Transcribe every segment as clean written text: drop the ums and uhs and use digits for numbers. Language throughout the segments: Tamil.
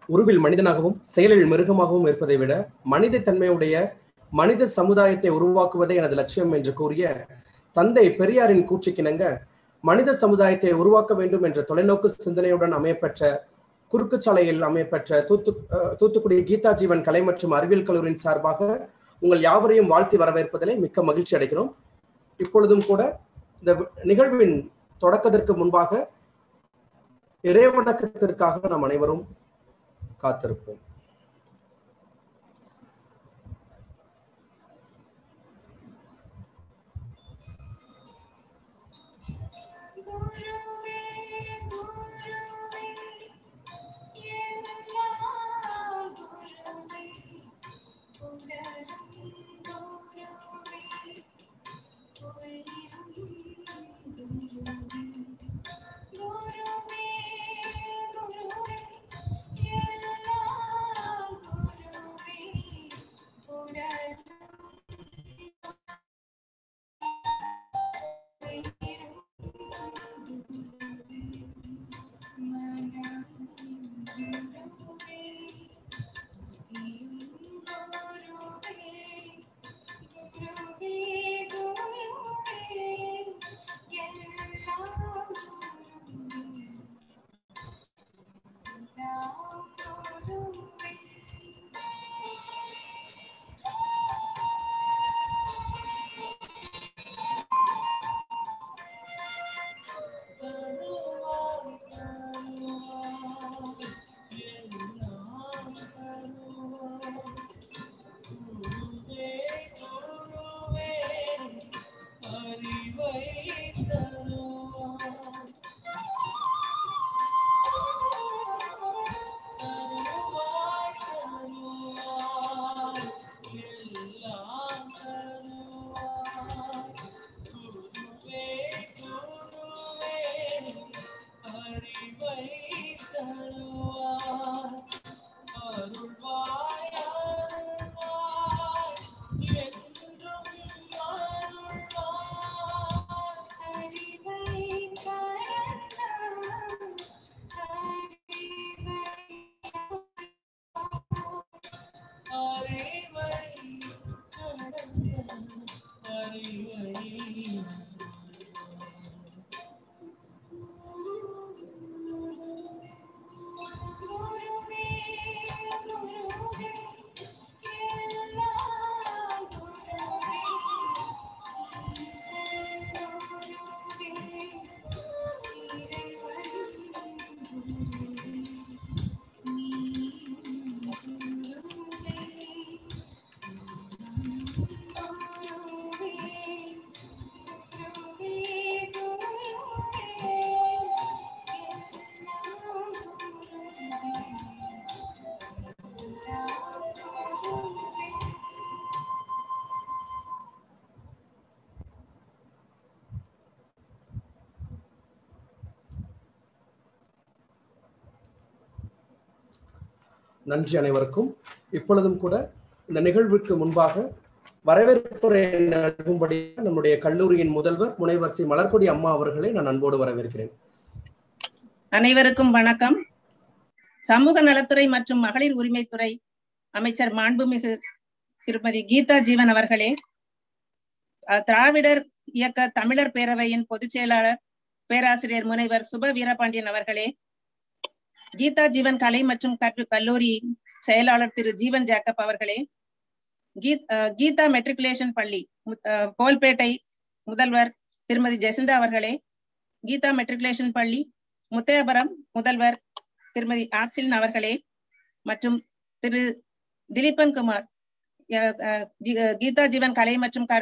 உருவில் மனிதனாகவும் செயலில் மிருகமாகவும் இருப்பதை விட மனித தன்மையுடைய மனித சமுதாயத்தை உருவாக்குவதே எனது லட்சியம் என்று கூறிய தந்தை பெரியாரின் கூற்றுக்கிணங்க மனித சமுதாயத்தை உருவாக்க வேண்டும் என்ற தொலைநோக்கு சிந்தனையுடன் அமையப்பெற்ற குறுக்குச்சாலையில் அமையப்பெற்ற தூத்துக்குடி கீதா ஜீவன் கலை மற்றும் அறிவியல் கல்லூரியின் சார்பாக உங்கள் யாவரையும் வாழ்த்தி வரவேற்பதிலே மிக்க மகிழ்ச்சி அடைகிறோம். இப்பொழுதும் கூட இந்த நிகழ்வின் தொடக்கத்திற்கு முன்பாக இறைவணக்கத்திற்காக நாம் அனைவரும் காத்திருப்போம். நன்றி அனைவருக்கும். இப்பொழுதும் கூட இந்த நிகழ்வுக்கு முன்பாக வரவேற்புரை நல்கும்படி நம்முடைய கல்லூரியின் முதல்வர் முனைவர் சி மலர்கொடி அம்மா அவர்களை நான் அன்போடு வரவேற்கிறேன். அனைவருக்கும் வணக்கம். சமூக நலத்துறை மற்றும் மகளிர் உரிமைத்துறை அமைச்சர் மாண்புமிகு திருமதி கீதா ஜீவன் அவர்களே, திராவிடர் இயக்க தமிழர் பேரவையின் பொதுச் செயலாளர் பேராசிரியர் முனைவர் சுப வீரபாண்டியன் அவர்களே, கீதா ஜீவன் கலை மற்றும் கல்லூரி செயலாளர் திரு ஜீவன் ஜேக்கப் அவர்களே, கீதா மெட்ரிகுலேஷன் பள்ளி கோல்பேட்டை முதல்வர் திருமதி ஜெசிந்தா அவர்களே, கீதா மெட்ரிகுலேஷன் பள்ளி முத்தையபுரம் முதல்வர் திருமதி ஆக்சிலன் அவர்களே, மற்றும் திரு திலீபன் குமார் கீதா ஜீவன் கலை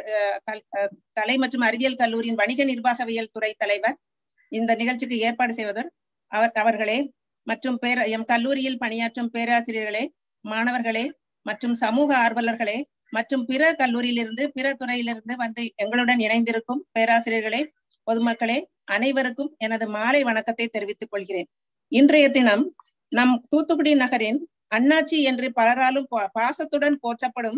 மற்றும் அறிவியல் கல்லூரியின் வணிக நிர்வாகவியல் துறை தலைவர், இந்த நிகழ்ச்சிக்கு ஏற்பாடு செய்வதர் அவர்களே, மற்றும் எம் கல்லூரியில் பணியாற்றும் பேராசிரியர்களே, மாணவர்களே மற்றும் சமூக ஆர்வலர்களே மற்றும் பிற கல்லூரியிலிருந்து பிற துறையிலிருந்து வந்து எங்களுடன் இணைந்திருக்கும் பேராசிரியர்களே, பொதுமக்களே அனைவருக்கும் எனது மாலை வணக்கத்தை தெரிவித்துக் கொள்கிறேன். இன்றைய தினம் நம் தூத்துக்குடி நகரின் அண்ணாச்சி என்று பலராலும் பாசத்துடன் போற்றப்படும்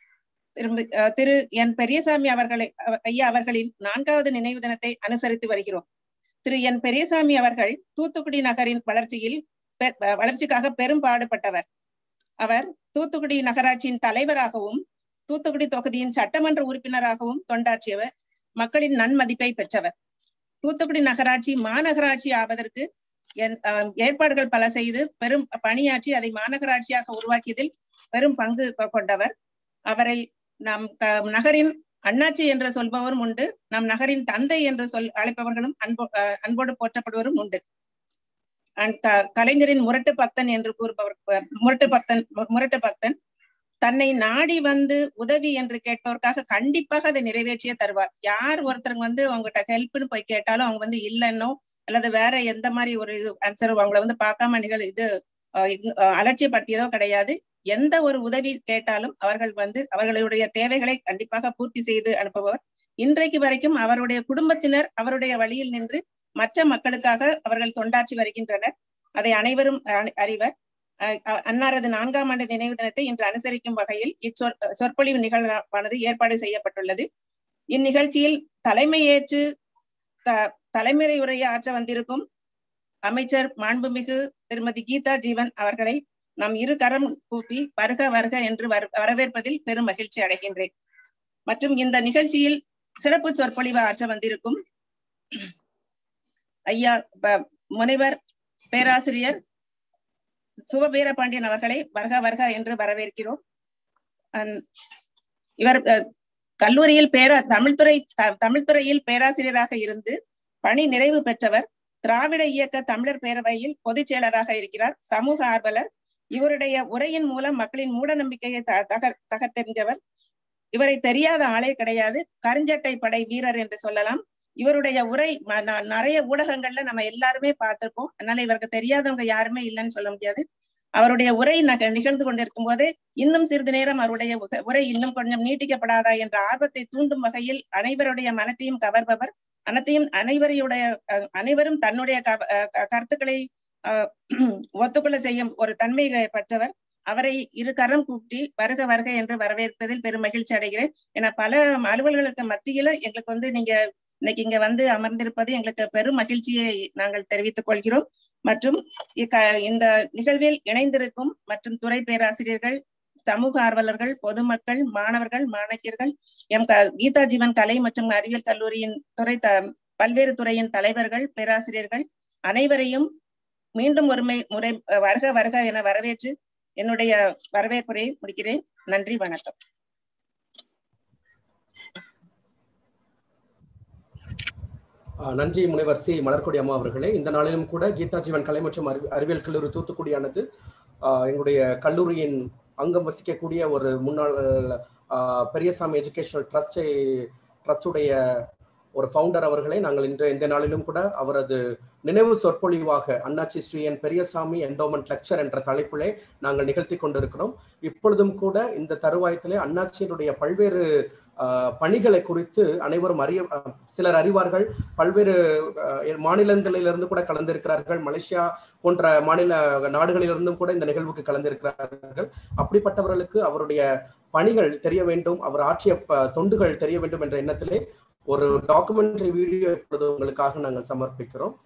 திரு என் பெரியசாமி ஐயா அவர்களின் 4வது நினைவு தினத்தை அனுசரித்து வருகிறோம். திரு என் பெரியசாமி அவர்கள் தூத்துக்குடி நகரின் வளர்ச்சியில் வளர்ச்சிக்காக பெரும் பாடுபட்டவர். அவர் தூத்துக்குடி நகராட்சியின் தலைவராகவும் தூத்துக்குடி தொகுதியின் சட்டமன்ற உறுப்பினராகவும் தொண்டாற்றியவர். மக்களின் நன்மதிப்பை பெற்றவர். தூத்துக்குடி நகராட்சி மாநகராட்சி ஆவதற்கு ஏற்பாடுகள் பல செய்து பெரும் பணியாற்றி அதை மாநகராட்சியாக உருவாக்கியதில் பெரும் பங்கு கொண்டவர். அவரை நம் நகரின் அண்ணாச்சி என்று சொல்பவரும் உண்டு, நம் நகரின் தந்தை என்று அழைப்பவர்களும் அன்போடு போற்றப்படுவரும் உண்டு. கலைஞரின் முரட்டு பக்தன் என்று கூறுபவர் முரட்டு பக்தன் தன்னை நாடி வந்து உதவி என்று கேட்பவருக்காக கண்டிப்பாக அதை நிறைவேற்றியே தருவார். யார் ஒருத்தருங்க அவங்ககிட்ட ஹெல்ப்னு போய் கேட்டாலும் அவங்க இல்லைன்னோ அல்லது வேற எந்த மாதிரி ஒரு ஆன்சர் அவங்கள பார்க்காம அலட்சியப்படுத்தியதோ கிடையாது. எந்த ஒரு உதவி கேட்டாலும் அவர்கள் அவர்களுடைய தேவைகளை கண்டிப்பாக பூர்த்தி செய்து அனுப்புபவர். இன்றைக்கு வரைக்கும் அவருடைய குடும்பத்தினர் அவருடைய வழியில் நின்று மற்ற மக்களுக்காக அவர்கள் தொண்டாற்றி வருகின்றனர். அதை அனைவரும் அறிவர். அன்னாரது 4ஆம் ஆண்டு நினைவு தினத்தை இன்று அனுசரிக்கும் வகையில் சொற்பொழிவு நிகழ்வானது ஏற்பாடு செய்யப்பட்டுள்ளது. இந்நிகழ்ச்சியில் தலைமையேற்று தலைமுறை உரையை ஆற்ற வந்திருக்கும் அமைச்சர் மாண்புமிகு திருமதி கீதா ஜீவன் அவர்களை நாம் இரு கரம் கூப்பி வருக வருக என்று வரவேற்பதில் பெரும் மகிழ்ச்சி அடைகின்றேன். மற்றும் இந்த நிகழ்ச்சியில் சிறப்பு சொற்பொழிவு ஆற்ற வந்திருக்கும் ஐயா முனைவர் பேராசிரியர் சுபவீரபாண்டியன் அவர்களை வருக வருக என்று வரவேற்கிறோம். இவர் கல்லூரியில் தமிழ்துறையில் பேராசிரியராக இருந்து பணி நிறைவு பெற்றவர். திராவிட இயக்க தமிழர் பேரவையில் பொதுச் செயலராக இருக்கிறார். சமூக ஆர்வலர். இவருடைய உரையின் மூலம் மக்களின் மூட நம்பிக்கையை தகர்த்தெறிஞ்சவர். இவரை தெரியாத ஆளே கிடையாது. கருஞ்சட்டை படை வீரர் என்று சொல்லலாம். இவருடைய உரை நிறைய ஊடகங்கள்ல நம்ம எல்லாருமே பார்த்திருப்போம். அதனால இவருக்கு தெரியாதவங்க யாருமே இல்லைன்னு சொல்ல முடியாது. அவருடைய உரை நிகழ்ந்து கொண்டிருக்கும் போது இன்னும் சிறிது நேரம் அவருடைய உரை இன்னும் கொஞ்சம் நீட்டிக்கப்படாதா என்ற ஆர்வத்தை தூண்டும் வகையில் அனைவருடைய மனத்தையும் கவர்பவர். அனைவரும் தன்னுடைய கருத்துக்களை ஒத்துக்கொள்ள செய்யும் ஒரு தன்மை பெற்றவர். அவரை இரு கரம் கூட்டி வருக வருக என்று வரவேற்பதில் பெரும் மகிழ்ச்சி அடைகிறேன். என பல அலுவல்களுக்கு மத்தியில எங்களுக்கு நீங்க இன்னைக்கு இங்க அமர்ந்திருப்பது எங்களுக்கு பெரும் மகிழ்ச்சியை நாங்கள் தெரிவித்துக் கொள்கிறோம். மற்றும் இந்த நிகழ்வில் இணைந்திருக்கும் மற்றும் துறை பேராசிரியர்கள், சமூக ஆர்வலர்கள், பொதுமக்கள், மாணவர்கள், மாணக்கியர்கள், கீதா ஜீவன் கலை மற்றும் அறிவியல் கல்லூரியின் பல்வேறு துறையின் தலைவர்கள், பேராசிரியர்கள் அனைவரையும் மீண்டும் ஒரு முறை வருக வருக என வரவேற்று என்னுடைய வரவேற்புரையை முடிக்கிறேன். நன்றி, வணக்கம். நன்றி முனைவர் சி மலர்கொடி அம்மா அவர்களே. இந்த நாளிலும் கூட கீதா ஜீவன் கலை மற்றும் அறிவியல் கல்லூரி தூத்துக்குடியானது எங்களுடைய கல்லூரியின் அங்கம் வசிக்கக்கூடிய ஒரு முன்னாள் பெரியசாமி எஜுகேஷனல் ட்ரஸ்டுடைய ஒரு ஃபவுண்டர் அவர்களை நாங்கள் இந்த நாளிலும் கூட அவரது நினைவு சொற்பொழிவாக அண்ணாச்சி Shri N Periyasamy endowment lecture என்ற தலைப்பிலே நாங்கள் நிகழ்த்தி கொண்டிருக்கிறோம். இப்பொழுதும் கூட இந்த தருவாயத்திலே அண்ணாச்சியினுடைய பல்வேறு பணிகளை குறித்து அனைவரும் சிலர் அறிவார்கள். பல்வேறு மாநிலங்களிலிருந்து கூட கலந்திருக்கிறார்கள். மலேசியா போன்ற மாநில நாடுகளிலிருந்தும் கூட இந்த நிகழ்வுக்கு கலந்திருக்கிறார்கள். அப்படிப்பட்டவர்களுக்கு அவருடைய பணிகள் தெரிய வேண்டும், அவர் ஆற்றிய தொண்டுகள் தெரிய வேண்டும் என்ற எண்ணத்திலே ஒரு டாக்குமெண்ட்ரி வீடியோ இப்பொழுது உங்களுக்காக நாங்கள் சமர்ப்பிக்கிறோம்.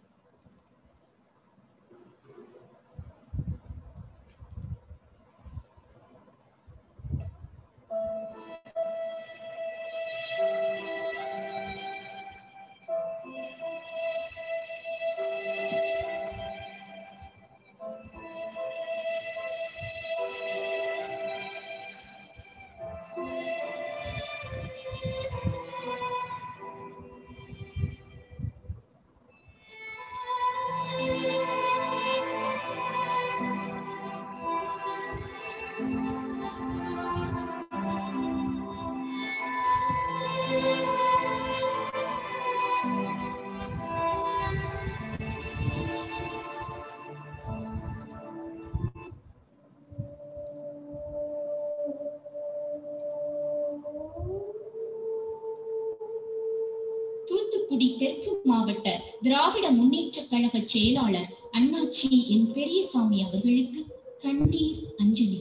தூத்துக்குடி தெற்கு மாவட்ட திராவிட முன்னேற்ற கழக செயலாளர் அண்ணாச்சி என் பெரியசாமி அவர்களுக்கு கண்ணீர் அஞ்சலி.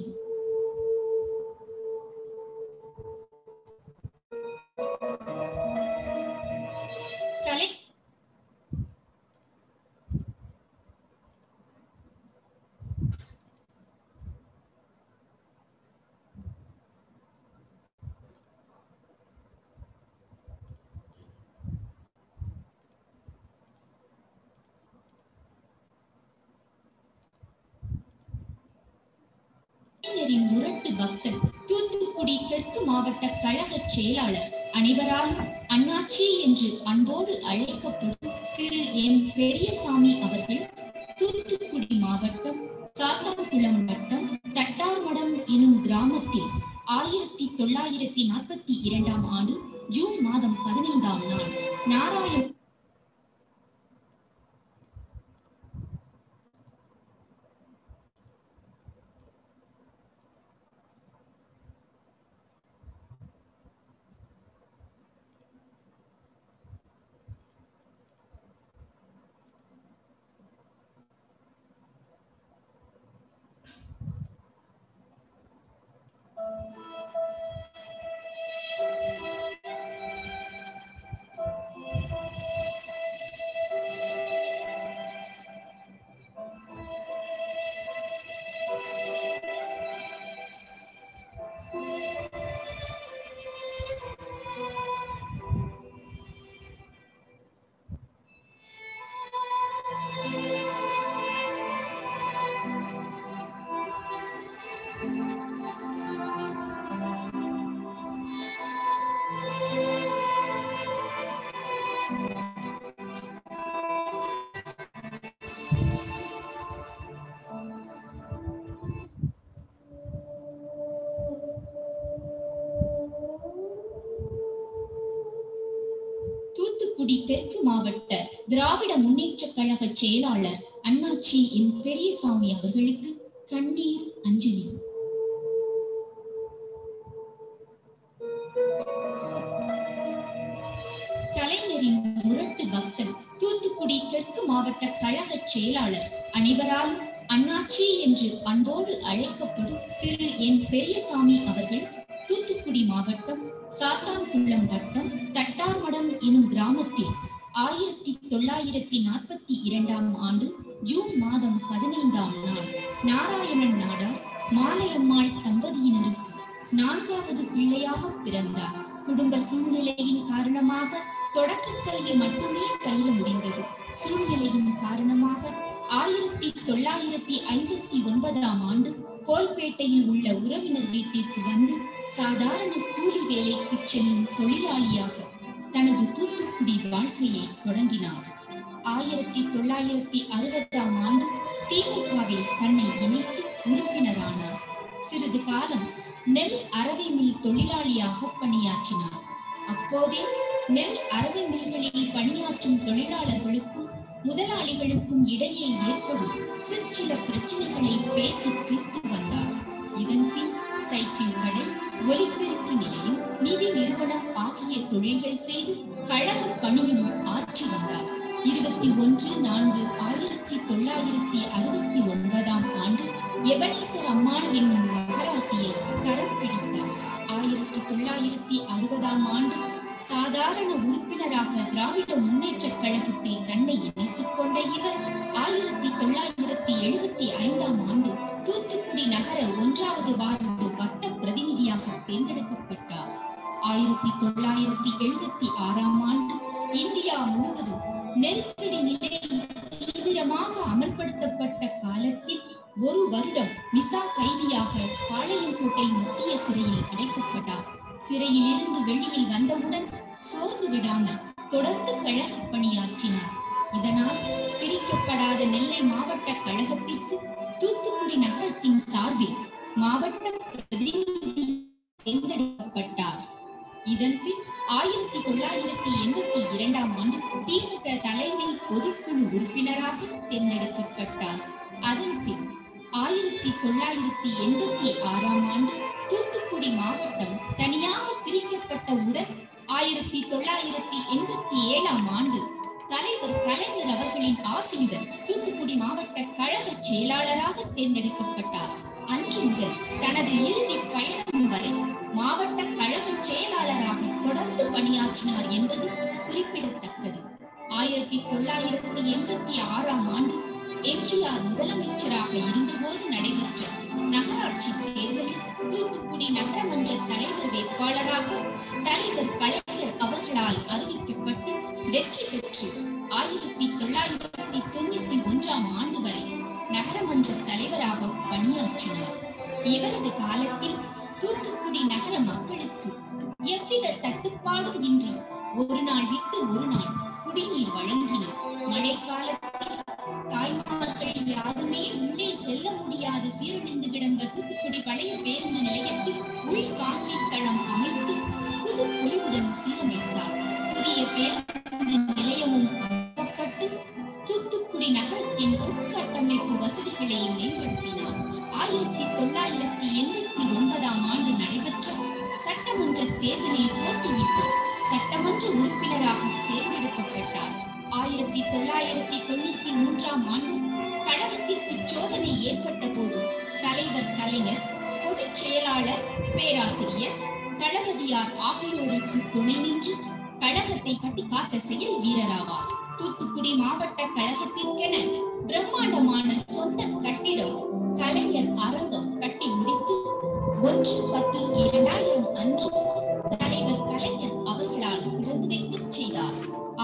கலைஞரின் முரட்டு பக்தன், தூத்துக்குடி தெற்கு மாவட்ட கழக செயலாளர், அனைவராலும் அண்ணாச்சி என்று அன்போடு அழைக்கப்படும் திரு என் பெரியசாமி அவர்கள் தூத்துக்குடி மாவட்டம் சாத்தான்குளம் வட்டம் தட்டார்மடம் எனும் கிராமத்தில் 1942 ஆண்டு ஜூன் மாதம் 15ஆம் நாள் நாராயண தூத்துக்குடி தெற்கு மாவட்ட திராவிட முன்னேற்ற கழக செயலாளர் அண்ணாச்சி என் பெரியசாமி அவர்களுக்கு கண்ணீர் அஞ்சலி. கலைஞரின் முரட்டு பக்தன், தூத்துக்குடி தெற்கு மாவட்ட கழக செயலாளர், அனைவராலும் அண்ணாச்சி என்று அன்போடு அழைக்கப்படும் திரு என் பெரியசாமி அவர்கள் தூத்துக்குடி மாவட்டம் சாத்தான்குளம் வட்டம் தட்டார்மடம் எனும் கிராமத்தில் 1942 ஆண்டு ஜூன் மாதம் 15ஆம் நாள் நாராயணன் நாடார் மாலையம்மாள் தம்பதியினருக்கு 4வது பிள்ளையாக பிறந்தார். குடும்ப சூழ்நிலையின் காரணமாக தொடக்க கல்வி மட்டுமே பயில முடிந்தது. சூழ்நிலையின் காரணமாக 1959ஆம் ஆண்டு கோல்பேட்டையில் உள்ள உறவினர் வீட்டிற்கு வந்து சாதாரண கூலி வேலைக்கு செல்லும் தொழிலாளியாக தனது தூத்துக்குடி வாழ்க்கையை தொடங்கினார். 1960ஆம் ஆண்டு திமுகவில் தன்னை இணைத்து உறுப்பினரானார். சிறிது காலம் நெல் அரவை மில் தொழிலாளியாக பணியாற்றினார். அப்போதே நெல் அரவை மில்களில் பணியாற்றும் தொழிலாளர்களுக்கும் முதலாளிகளுக்கும் இடையே ஏற்படும் சிற்சில பிரச்சனைகளை பேசி தீர்த்து வந்தார். இதன் பின் சைக்கிள் கடை, ஒலிபெருக்கி நிலையம், நிதி நிறுவனம் ஆகிய தொழில்கள் செய்து கழக பணியும் ஆற்றி வந்தார். 21/4/1969ஆம் ஆண்டு எபனேசர் அம்மாள் என்னும் மகராசியை கரம் பிடித்தார். 1960ஆம் ஆண்டு சாதாரண உறுப்பினராக திராவிட முன்னேற்ற கழகத்தில் தன்னை இணைத்துக் கொண்ட இவர் 1975ஆம் ஆண்டு தூத்துக்குடி நகர 1வது வார்டு வட்ட பிரதிநிதியாக தேர்ந்தெடுக்கப்பட்டார். 1976ஆம் ஆண்டு இந்தியா முழுவதும் நெருக்கடி நிலை தீவிரமாக அமல்படுத்தப்பட்ட காலத்தில் 1 வருடம் விசா கைதியாக பாளையங்கோட்டை மத்திய சிறையில் அடைக்கப்பட்டார். சிறையில் இருந்து வெளியில் வந்தவுடன் சோர்ந்து விடாமல் தொடர்ந்து கழக பணியாற்றினார். இதனால் பிரிக்கப்படாத நெல்லை மாவட்ட கழகத்திற்கு தூத்துக்குடி நகரத்தின் சார்பில் மாவட்ட பிரதிநிதி தேர்ந்தெடுக்கப்பட்டார். இதன் பின் 1982ஆம் ஆண்டு திமுக தலைமை பொதுக்குழு உறுப்பினராக தேர்ந்தெடுக்கப்பட்டார். அதன் பின் 1986ஆம் ஆண்டு தூத்துக்குடி மாவட்டம் தனியாக பிரிக்கப்பட்டவுடன் 1987ஆம் ஆண்டு தலைவர் கலைஞர் அவர்களின் ஆசியுடன் தூத்துக்குடி மாவட்ட கழக செயலாளராக தேர்ந்தெடுக்கப்பட்டார். அன்று முதல் தனது இறுதி பயணம் வரை மாவட்ட கழக செயலாளராக தொடர்ந்து பணியாற்றினார் என்பது குறிப்பிடத்தக்கது. 1986ஆம் ஆண்டு எம்ஜிஆர் முதலமைச்சராக இருந்தபோது நடைபெற்ற நகராட்சி தேர்தலில் தூத்துக்குடி நகரமன்ற தலைவர் வேட்பாளராக தலைவர் கலைஞர் அவர்களால் அறிவிக்கப்பட்டு வெற்றி பெற்று 1991ஆம் ஆண்டு வரை நகரமன்ற தலைவராக பணியாற்றினார். இவரது காலத்தில் தூத்துக்குடி நகர மக்களுக்கு எவ்வித தட்டுப்பாடும் இன்றி ஒரு நாள் விட்டு ஒரு நாள் குடிநீர் வழங்கினார். மழைக்காலத்தில் தாய்மார்கள் யாருமே உள்ளே செல்ல முடியாது சீரழிந்து கிடந்த தூத்துக்குடி பழைய பேருந்து நிலையத்தில் உள் கான்கிரீட் தளம் அமைத்து புது பொலிவுடன் சீரமைத்தார். புதிய பேருந்து நிலையமும் அமைக்கப்பட்டு தூத்துக்குடி நகரத்தின் உட்கட்டமைப்பு வசதிகளை மேம்படுத்தினார். 1989ஆம் ஆண்டு நடைபெற்ற சட்டமன்ற தேர்தலில் போட்டியிட்டு சட்டமன்ற உறுப்பினராக தேர்ந்தெடுக்கப்பட்டார். 1993ஆம் ஆண்டு கழகத்திற்கு சோதனை ஏற்பட்ட போது தலைவர் கலைஞர், பொதுச் செயலாளர் பேராசிரியர் தளபதியார் ஆகியோருக்கு துணை நின்று கழகத்தை கட்டி காத்த செயல் வீரராவார். தூத்துக்குடி மாவட்ட கழகத்திற்கென பிரம்மாண்டமான சொந்த கட்டிடம் கலைஞர் அரங்கம் கட்டி முடித்து 1/10/2000 அன்று தலைவர் கலைஞர் அவர்களால் திறந்து வைக்க செய்தார்.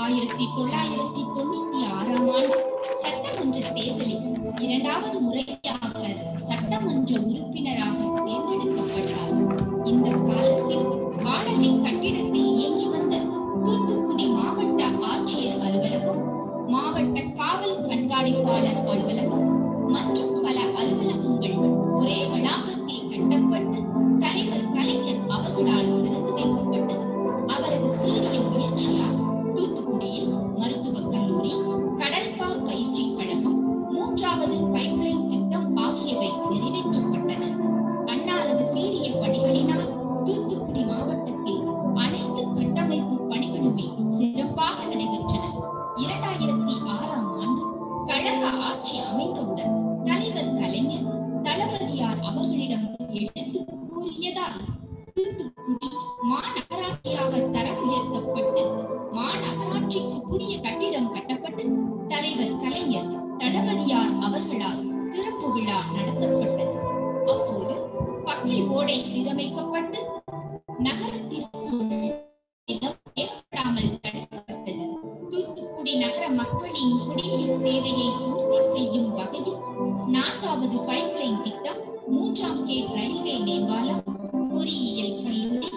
1996ஆம் ஆண்டு சட்டமன்ற தேர்தலில் 2வது முறையாக சட்டமன்ற உறுப்பினராக தேர்ந்தெடுக்கப்பட்டார். இந்த காலத்தில் வாடகை கட்டிடத்தில் இயங்கி வந்த தூத்துக்குடி மாவட்ட ஆட்சியர் அலுவலகம், மாவட்ட காவல் கண்காணிப்பாளர் அலுவலகம் மற்றும் பல அலுவலகங்கள் ஒரே வளாகத்தில் கட்டப்பட்டு தலைவர் கலைஞர் அவர்களால் திறந்து வைக்கப்பட்டது. அவரது சீரிய முயற்சியால் தூத்துக்குடியில் மருத்துவக் கல்லூரி, கடல்சார் பயிற்சி கழகம், 3வது பைப்லைன் திட்டம் ஆகியவை நிறைவேற்றப்பட்டன. அன்னாரது சீரிய பணிகளினால் தூத்துக்குடி மாவட்டத்தில் அனைத்து கட்டமைப்பு பணிகளுமே சிறப்பாக நடைபெற்றன. 2006ஆம் ஆண்டு கழக ஆட்சி அமைந்தவுடன் தலைவர் கலைஞர் தளபதியார் அவர்களிடம் எடுத்து கூறியதால் தூத்துக்குடி மாநகராட்சியாக தரம் உயர்த்தப்பட்டு மாநகராட்சிக்கு புதிய கட்டிடம் கட்டப்பட்டு தலைவர் கலைஞர் தளபதியார் அவர்களால் திறப்பு விழா நடத்தப்பட்டது. அப்போது பக்கில் ஓடை சீரமைக்கப்பட்டு நகரத்திற்குள் ஏற்படாமல் தடுக்கப்பட்டது. தூத்துக்குடி நகர மக்களின் குடிநீர் தேவையை பூர்த்தி செய்யும் வகையில் 4வது பைப்லைன் திட்டம், 3ஆம் கேட் ரயில்வே மேம்பாலம், பொறியியல் கல்லூரி,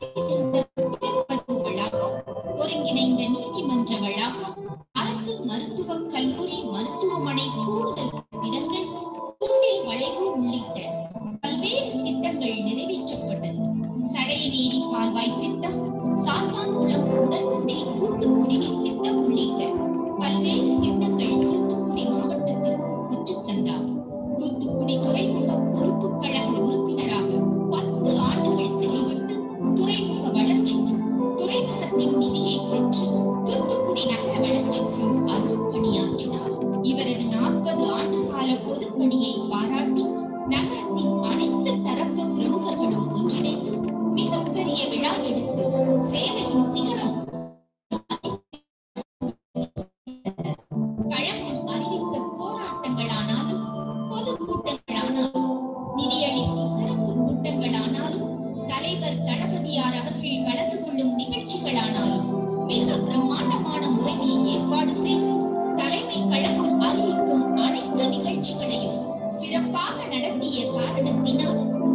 வளாகம், ஒருங்கிணைந்த நீதிமன்ற வளாகம், அரசு மருத்துவக் கல்லூரி, மருத்துவமனை கூடுதல் கட்டிடங்கள், தூண்டில் வளைவு உள்ளிட்ட பல்வேறு திட்டங்கள் நிறைவேற்றப்பட்டது. சடையநேரி கால்வாய் திட்டம், சாத்தான்குளம் உடன்குடி கூட்டு குடிநீர் திட்டம் உள்ளிட்ட பல்வேறு திட்டங்கள் தூத்துக்குடி மாவட்டத்திற்கு பெற்றுத் தந்தார். தூத்துக்குடி துறைமுக பொறுப்பு கழக உறுப்பினராக 10 ஆண்டுகள் செயல்பட்டு துறைமுக வளர்ச்சிக்கு துறைமுகத்தின் நிதியை பெற்று தூத்துக்குடி நகர வளர்ச்சிக்கு அரும்பணியாற்றினார். இவரது 40 ஆண்டு கால பொதுப்பணியை பாராட்டி நகரத்தின் அனைத்து தரப்பு பிரமுகர்களும் ஒன்றிணைந்து மிகப்பெரிய விழா எடுத்து சேவையின் சிகரம் கழகம் அறிவித்த போராட்டங்களானாலும் பொதுக்கூட்டங்களானாலும் நிதியளிப்பு சிறப்பு கூட்டங்களானாலும் தலைவர் தளபதியார் அவர்கள் கலந்து கொள்ளும் நிகழ்ச்சிகளானாலும் மிக பிரம்மாண்டமான முறையில் ஏற்பாடு செய்து தலைமை கழகம் அறிவிக்கும் அனைத்து நிகழ்ச்சிகளையும் சிறப்பாக நடத்திய காரணத்தினால்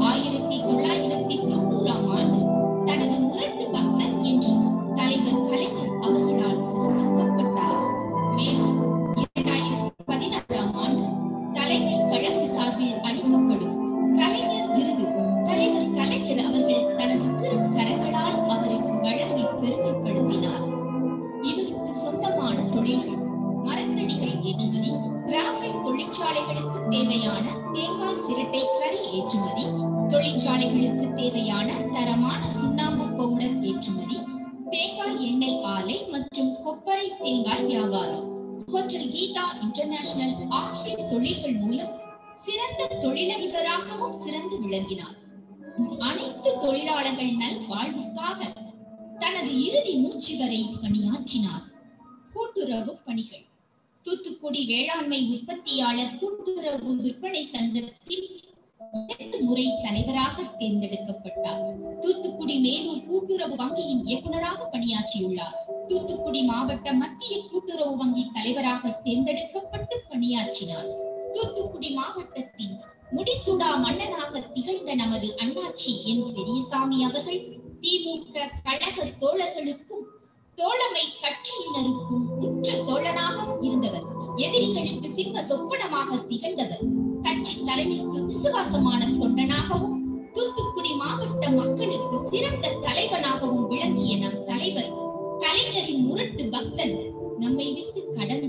1990ஆம் ஆண்டு தனது முரட்டு பக்தன் என்று தலைவர் கலைஞர் அவர்களால் சிறப்பிக்கப்பட்டார். மேலும் 2016ஆம் ஆண்டு தலைமை கழகம் சார்பில் அளிக்கப்படும் கலைஞர் விருது தலைவர் கலைஞர் அவர்கள் தனது திருக்கரங்களால் அவருக்கு வழங்கி பெருமைப்படுத்தினார். இவருக்கு சொந்தமான தொழில்கள் மரத்தடிகள் ஏற்றுமதி, கிராஃபைட் தொழிற்சாலைகளுக்கு தேவையான தேங்காய் சிரட்டை கறி ஏற்றுமதி, தொழிற்சாலைகளுக்கு தேவையான தரமான சுண்ணாம்பு பவுடர் ஏற்றுமதி, தேங்காய் எண்ணெய் ஆலை மற்றும் கொப்பரை தேங்காய் வியாபாரம், ஹோட்டல் கீதா இன்டர்நேஷனல் ஆகிய தொழில்கள் மூலம் சிறந்த தொழிலதிபராகவும் சிறந்து விளங்கினார். அனைத்து தொழிலாளர்கள் நல் வாழ்வுக்காக தனது இறுதி மூச்சு வரை பணியாற்றினார். கூட்டுறவு பணிகள். தூத்துக்குடி வேளாண்மை உற்பத்தியாளர் கூட்டுறவு விற்பனை சங்கத்தில் 2 முறை தலைவராக தேர்ந்தெடுக்கப்பட்டார். தூத்துக்குடி மேலூர் கூட்டுறவு வங்கியின் இயக்குநராக பணியாற்றியுள்ளார். தூத்துக்குடி மாவட்ட மத்திய கூட்டுறவு வங்கி தலைவராக தேர்ந்தெடுக்கப்பட்டு பணியாற்றினார். தூத்துக்குடி மாவட்டத்தின் முடிசூடா மன்னனாக திகழ்ந்த நமது அண்ணாச்சி என் பெரியசாமி அவர்கள் திமுக கழக தோழர்களுக்கும் தோழமை கட்சியினருக்கும் உற்ற தோழனாக இருந்தவர். எதிரிகளுக்கு சிம்ம சொப்பனமாக திகழ்ந்தவர். கட்சி தலைமைக்கு விசுவாசமான தொண்டனாகவும் தூத்துக்குடி மாவட்ட மக்களுக்கு சிறந்த தலைவனாகவும் விளங்கிய நம் தலைவர் கலைஞரின் முரட்டு பக்தன் நம்மை விட்டு கடந்த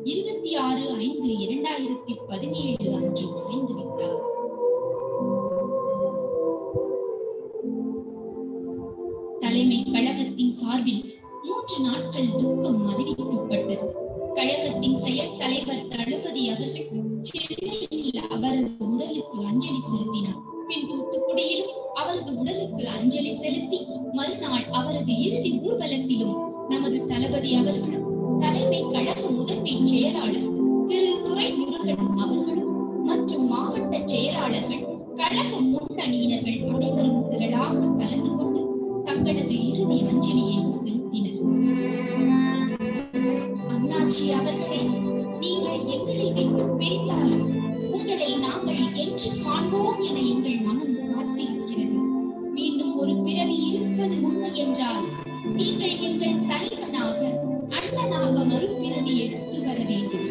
26/5/2017 அன்று மறைந்து விட்டார். தலைமை கழகத்தின் சார்பில் 3 நாட்கள் துக்கம் அறிவிக்கப்பட்டது. கழகத்தின் செயல் தலைவர் தளபதி அவர்கள் சென்னையில் அவரது உடலுக்கு அஞ்சலி செலுத்தினார். பின் தூத்துக்குடியிலும் அவரது உடலுக்கு அஞ்சலி செலுத்தி மறுநாள் அவரது இறுதி ஊர்வலத்திலும் நமது தளபதி அவர்களும் தலைமை கழக முதன்மை செயலாளர் திரு துரைமுருகன் அவர்களும் மற்றும் மாவட்ட செயலாளர்கள் கழக முன்னணியினர்கள் அனைவரும் திரளாக கலந்து கொண்டு தங்களது இறுதி அஞ்சலியை செலுத்தினர். அண்ணாச்சி அவர்களே, நீங்கள் எங்களை விட்டு பிரிந்தாலும் உங்களை நாங்கள் என்று காண்போம் என எங்கள் மனம் காத்திருக்கிறது. மீண்டும் ஒரு பிறவி இருப்பது உண்மை என்றால் நீங்கள் எங்கள் தலைவனாக அண்ணனாக மறுபிறவி எடுத்து வர வேண்டும்.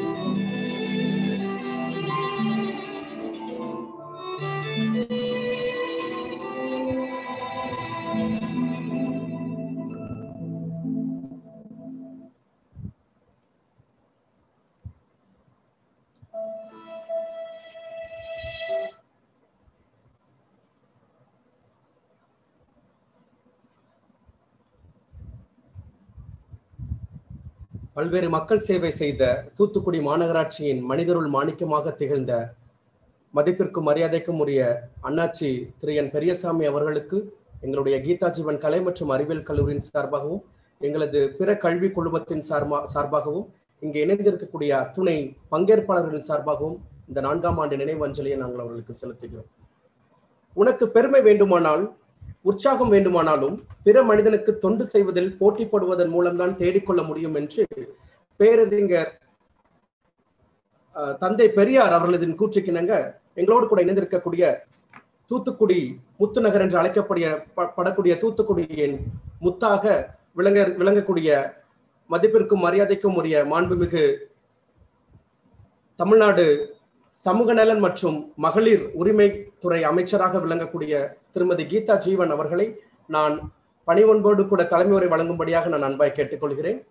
பல்வேறு மக்கள் சேவை செய்த தூத்துக்குடி மாநகராட்சியின் மனிதருள் மாணிக்கமாக திகழ்ந்த மதிப்பிற்கும் மரியாதைக்கும் உரிய அண்ணாச்சி திரு என் பெரியசாமி அவர்களுக்கு எங்களுடைய கீதா ஜீவன் கலை மற்றும் அறிவியல் கல்லூரியின் சார்பாகவும் எங்களது பிற கல்வி குழுமத்தின் சார்பாகவும் இங்கே இணைந்திருக்கக்கூடிய துணை பங்கேற்பாளர்களின் சார்பாகவும் இந்த 4ஆம் ஆண்டு நினைவஞ்சலியை நாங்கள் அவர்களுக்கு செலுத்துகிறோம். உனக்கு பெருமை வேண்டுமானால், உற்சாகம் வேண்டுமானாலும் பிற மனிதனுக்கு தொண்டு செய்வதில் போட்டிப்படுவதன் மூலம்தான் தேடிக்கொள்ள முடியும் என்று பேரறிஞர் தந்தை பெரியார் அவர்களது கூற்றுக்கிணங்க எங்களோடு கூட இணைந்திருக்கக்கூடிய தூத்துக்குடி முத்துநகர் என்று அழைக்கப்படக்கூடிய தூத்துக்குடியின் முத்தாக விளங்கக்கூடிய மதிப்பிற்கும் மரியாதைக்கும் உரிய மாண்புமிகு தமிழ்நாடு சமூக நலன் மற்றும் மகளிர் உரிமை துறை அமைச்சராக விளங்கக்கூடிய திருமதி கீதா ஜீவன் அவர்களை நான் பணிவன்போடு கூட தலைமை உரை வழங்கும்படியாக நான் அன்பாய் கேட்டுக்கொள்கிறேன்.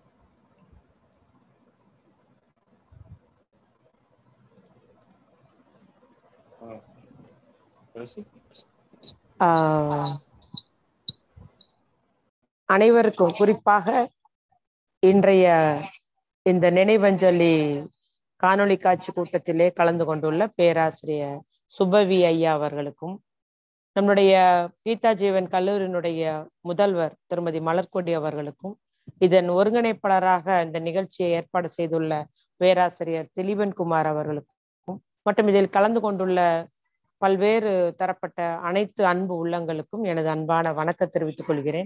அனைவருக்கும் குறிப்பாக இன்றைய இந்த நினைவஞ்சலி காணொளி காட்சி கூட்டத்திலே கலந்து கொண்டுள்ள பேராசிரியர் சுபவி ஐயா அவர்களுக்கும், நம்முடைய கீதா ஜீவன் கல்லூரியினுடைய முதல்வர் திருமதி மலர்கொடி அவர்களுக்கும், இதன் ஒருங்கிணைப்பாளராக இந்த நிகழ்ச்சியை ஏற்பாடு செய்துள்ள பேராசிரியர் திலீபன் குமார் அவர்களுக்கும் மற்றும் இதில் கலந்து கொண்டுள்ள பல்வேறு தரப்பட்ட அனைத்து அன்பு உள்ளங்களுக்கும் எனது அன்பான வணக்கம் தெரிவித்துக் கொள்கிறேன்.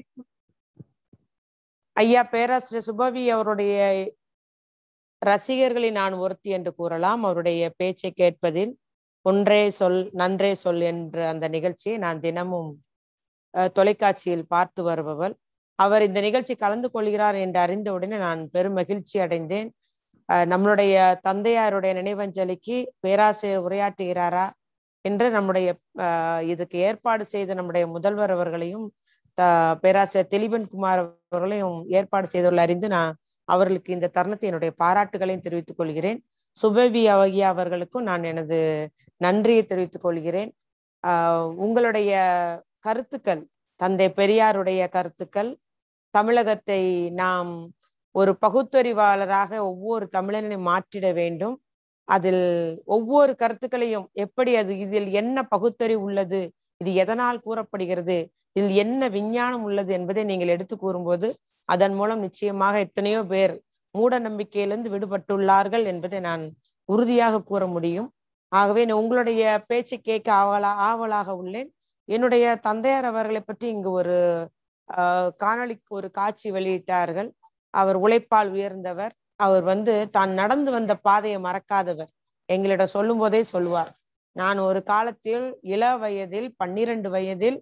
ஐயா பேராசிரியர் சுபவி அவருடைய ரசிகர்களை நான் ஒருத்தி என்று கூறலாம். அவருடைய பேச்சை கேட்பதில் ஒன்றே சொல் நன்றே சொல் என்ற அந்த நிகழ்ச்சியை நான் தினமும் தொலைக்காட்சியில் பார்த்து வருபவள். அவர் இந்த நிகழ்ச்சி கலந்து கொள்கிறார் என்று அறிந்தவுடனே நான் பெரும் மகிழ்ச்சி அடைந்தேன். நம்மளுடைய தந்தையாருடைய நினைவஞ்சலிக்கு பேராசிரியர் உரையாற்றுகிறாரா என்று நம்முடைய இதுக்கு ஏற்பாடு செய்த நம்முடைய முதல்வர் அவர்களையும் பேராசிரியர் திலீபன் குமார் அவர்களையும் ஏற்பாடு செய்துள்ள அறிந்து நான் அவர்களுக்கு இந்த தருணத்தை என்னுடைய பாராட்டுகளையும் தெரிவித்துக் கொள்கிறேன். சுபவி ஐயா அவர்களுக்கும் நான் எனது நன்றியை தெரிவித்துக் கொள்கிறேன். உங்களுடைய கருத்துக்கள், தந்தை பெரியாருடைய கருத்துக்கள், தமிழகத்தை நாம் ஒரு பகுத்தறிவாளராக ஒவ்வொரு தமிழனை மாற்றிட வேண்டும். அதில் ஒவ்வொரு கருத்துக்களையும் எப்படி இதில் என்ன பகுத்தறிவு உள்ளது, இது எதனால் கூறப்படுகிறது, இதில் என்ன விஞ்ஞானம் உள்ளது என்பதை நீங்கள் எடுத்து கூறும்போது அதன் மூலம் நிச்சயமாக எத்தனையோ பேர் மூட நம்பிக்கையிலிருந்து விடுபட்டுள்ளார்கள் என்பதை நான் உறுதியாக கூற முடியும். ஆகவே உங்களுடைய பேச்சை கேட்க ஆவலாக உள்ளேன். என்னுடைய தந்தையார் அவர்களை பற்றி இங்கு ஒரு காட்சி வெளியிட்டார்கள். அவர் உழைப்பால் உயர்ந்தவர். அவர் தான் நடந்து வந்த பாதையை மறக்காதவர். எங்களிடம் சொல்லும் போதே சொல்லுவார், நான் ஒரு காலத்தில் இள வயதில் 12 வயதில்